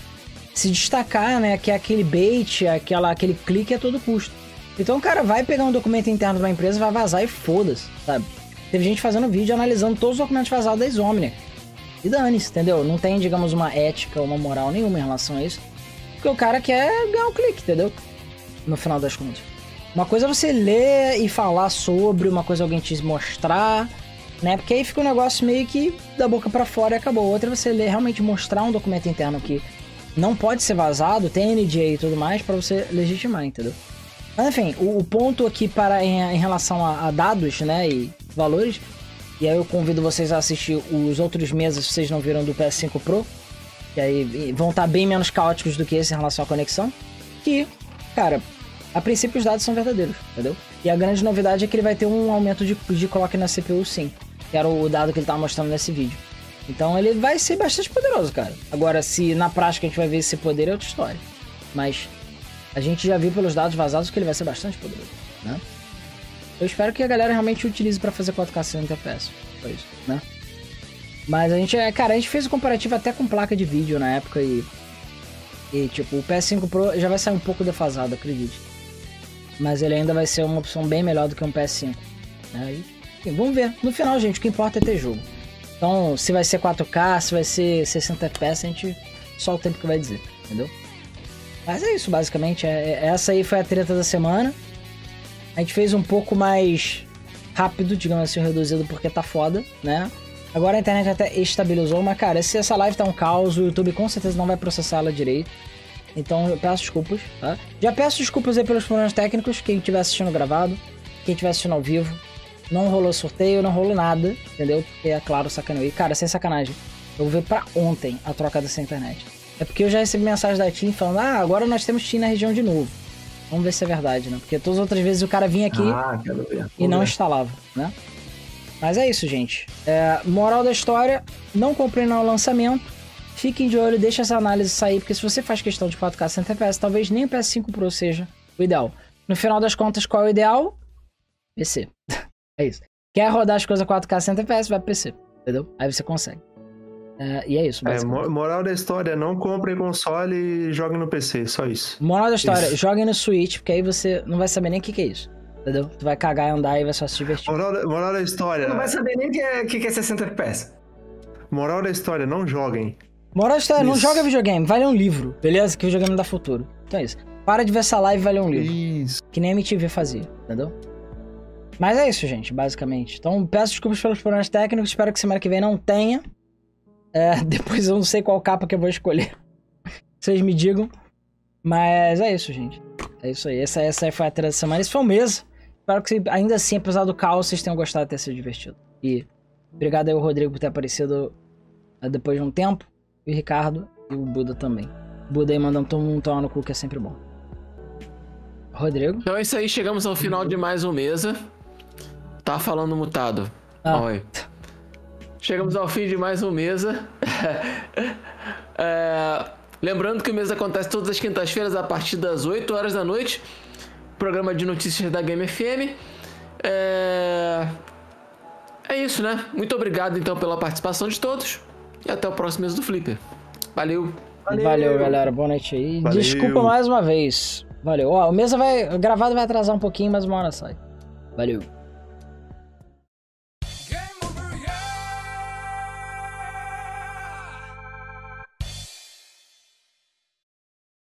se destacar, né? Que é aquele bait, aquele clique a todo custo. Então o cara vai pegar um documento interno de uma empresa, vai vazar e foda-se, sabe? Teve gente fazendo vídeo analisando todos os documentos vazados da Insomniac. E dane-se, entendeu? Não tem, digamos, uma ética ou uma moral nenhuma em relação a isso. Porque o cara quer ganhar um clique, entendeu? No final das contas. Uma coisa é você ler e falar sobre, uma coisa é alguém te mostrar, né? Porque aí fica um negócio meio que da boca pra fora e acabou. Outra é você ler, realmente mostrar um documento interno que não pode ser vazado, tem NDA e tudo mais, pra você legitimar, entendeu? Mas enfim, o ponto aqui em relação a dados, né, e valores, e aí eu convido vocês a assistir os outros meses que vocês não viram do PS5 Pro, que aí vão estar bem menos caóticos do que esse em relação à conexão, que, cara, a princípio os dados são verdadeiros, entendeu? E a grande novidade é que ele vai ter um aumento de clock na CPU sim, que era o dado que ele tava mostrando nesse vídeo. Então ele vai ser bastante poderoso, cara. Agora, se na prática a gente vai ver esse poder é outra história. Mas a gente já viu pelos dados vazados que ele vai ser bastante poderoso, né? Eu espero que a galera realmente utilize pra fazer 4K 60 FPS. Foi isso, né? Mas a gente fez o comparativo até com placa de vídeo na época e tipo, o PS5 Pro já vai sair um pouco defasado, acredite. Mas ele ainda vai ser uma opção bem melhor do que um PS5. Né? E, enfim, vamos ver. No final, gente, o que importa é ter jogo. Então, se vai ser 4K, se vai ser 60 FPS, a gente só o tempo que vai dizer, entendeu? Mas é isso, basicamente. Essa aí foi a treta da semana. A gente fez um pouco mais rápido, digamos assim, reduzido, porque tá foda, né? Agora a internet até estabilizou, mas, cara, se essa live tá um caos, o YouTube com certeza não vai processar ela direito. Então eu peço desculpas, tá? Já peço desculpas aí pelos problemas técnicos, quem estiver assistindo gravado, quem estiver assistindo ao vivo. Não rolou sorteio, não rolou nada, entendeu? Porque, é claro, sacaneou. Cara, sem sacanagem, eu vou ver pra ontem a troca dessa internet. É porque eu já recebi mensagem da TIM falando, agora nós temos TIM na região de novo. Vamos ver se é verdade, né? Porque todas as outras vezes o cara vinha aqui e não instalava, né? Mas é isso, gente. Moral da história, não comprei no lançamento. Fiquem de olho, deixa essa análise sair, porque se você faz questão de 4K 60 FPS, talvez nem o PS5 Pro seja o ideal. No final das contas, qual é o ideal? PC. É isso. Quer rodar as coisas 4K 60 FPS, vai pro PC, entendeu? Aí você consegue. E é isso, basicamente. Moral da história, não comprem console e joguem no PC, só isso. Moral da história, joguem no Switch, porque aí você não vai saber nem o que é isso, entendeu? Tu vai cagar e andar e vai só se divertir. Moral da história... Não vai saber nem o que é 60 FPS. Moral da história, não joguem. Moral da história, não joga videogame, vai ler um livro, beleza? Que o videogame dá futuro. Então é isso. Para de ver essa live e vai ler um livro. Isso. Que nem a MTV fazia, entendeu? Mas é isso, gente, basicamente. Então, peço desculpas pelos problemas técnicos, espero que semana que vem não tenha. Depois eu não sei qual capa que eu vou escolher. Vocês me digam. Mas é isso, gente. É isso aí. Essa aí foi a treta da semana. Esse foi um mês. Espero que ainda assim, apesar do caos, vocês tenham gostado de ter sido divertido. E obrigado aí ao Rodrigo por ter aparecido depois de um tempo. E o Ricardo e o Buda também. O Buda aí mandando todo mundo tomar no cu, que é sempre bom. Rodrigo? Então é isso aí, chegamos ao final de mais um Mesa. Tá falando mutado. Oi. Chegamos ao fim de mais um Mesa. Lembrando que o Mesa acontece todas as quintas-feiras a partir das 8 horas da noite. Programa de notícias da Game FM. É isso, né? Muito obrigado então pela participação de todos. E até o próximo Mesa do Flipper. Valeu. Valeu, galera. Boa noite aí. Valeu. Desculpa mais uma vez. Valeu. O Mesa gravado vai atrasar um pouquinho, mas uma hora sai. Valeu.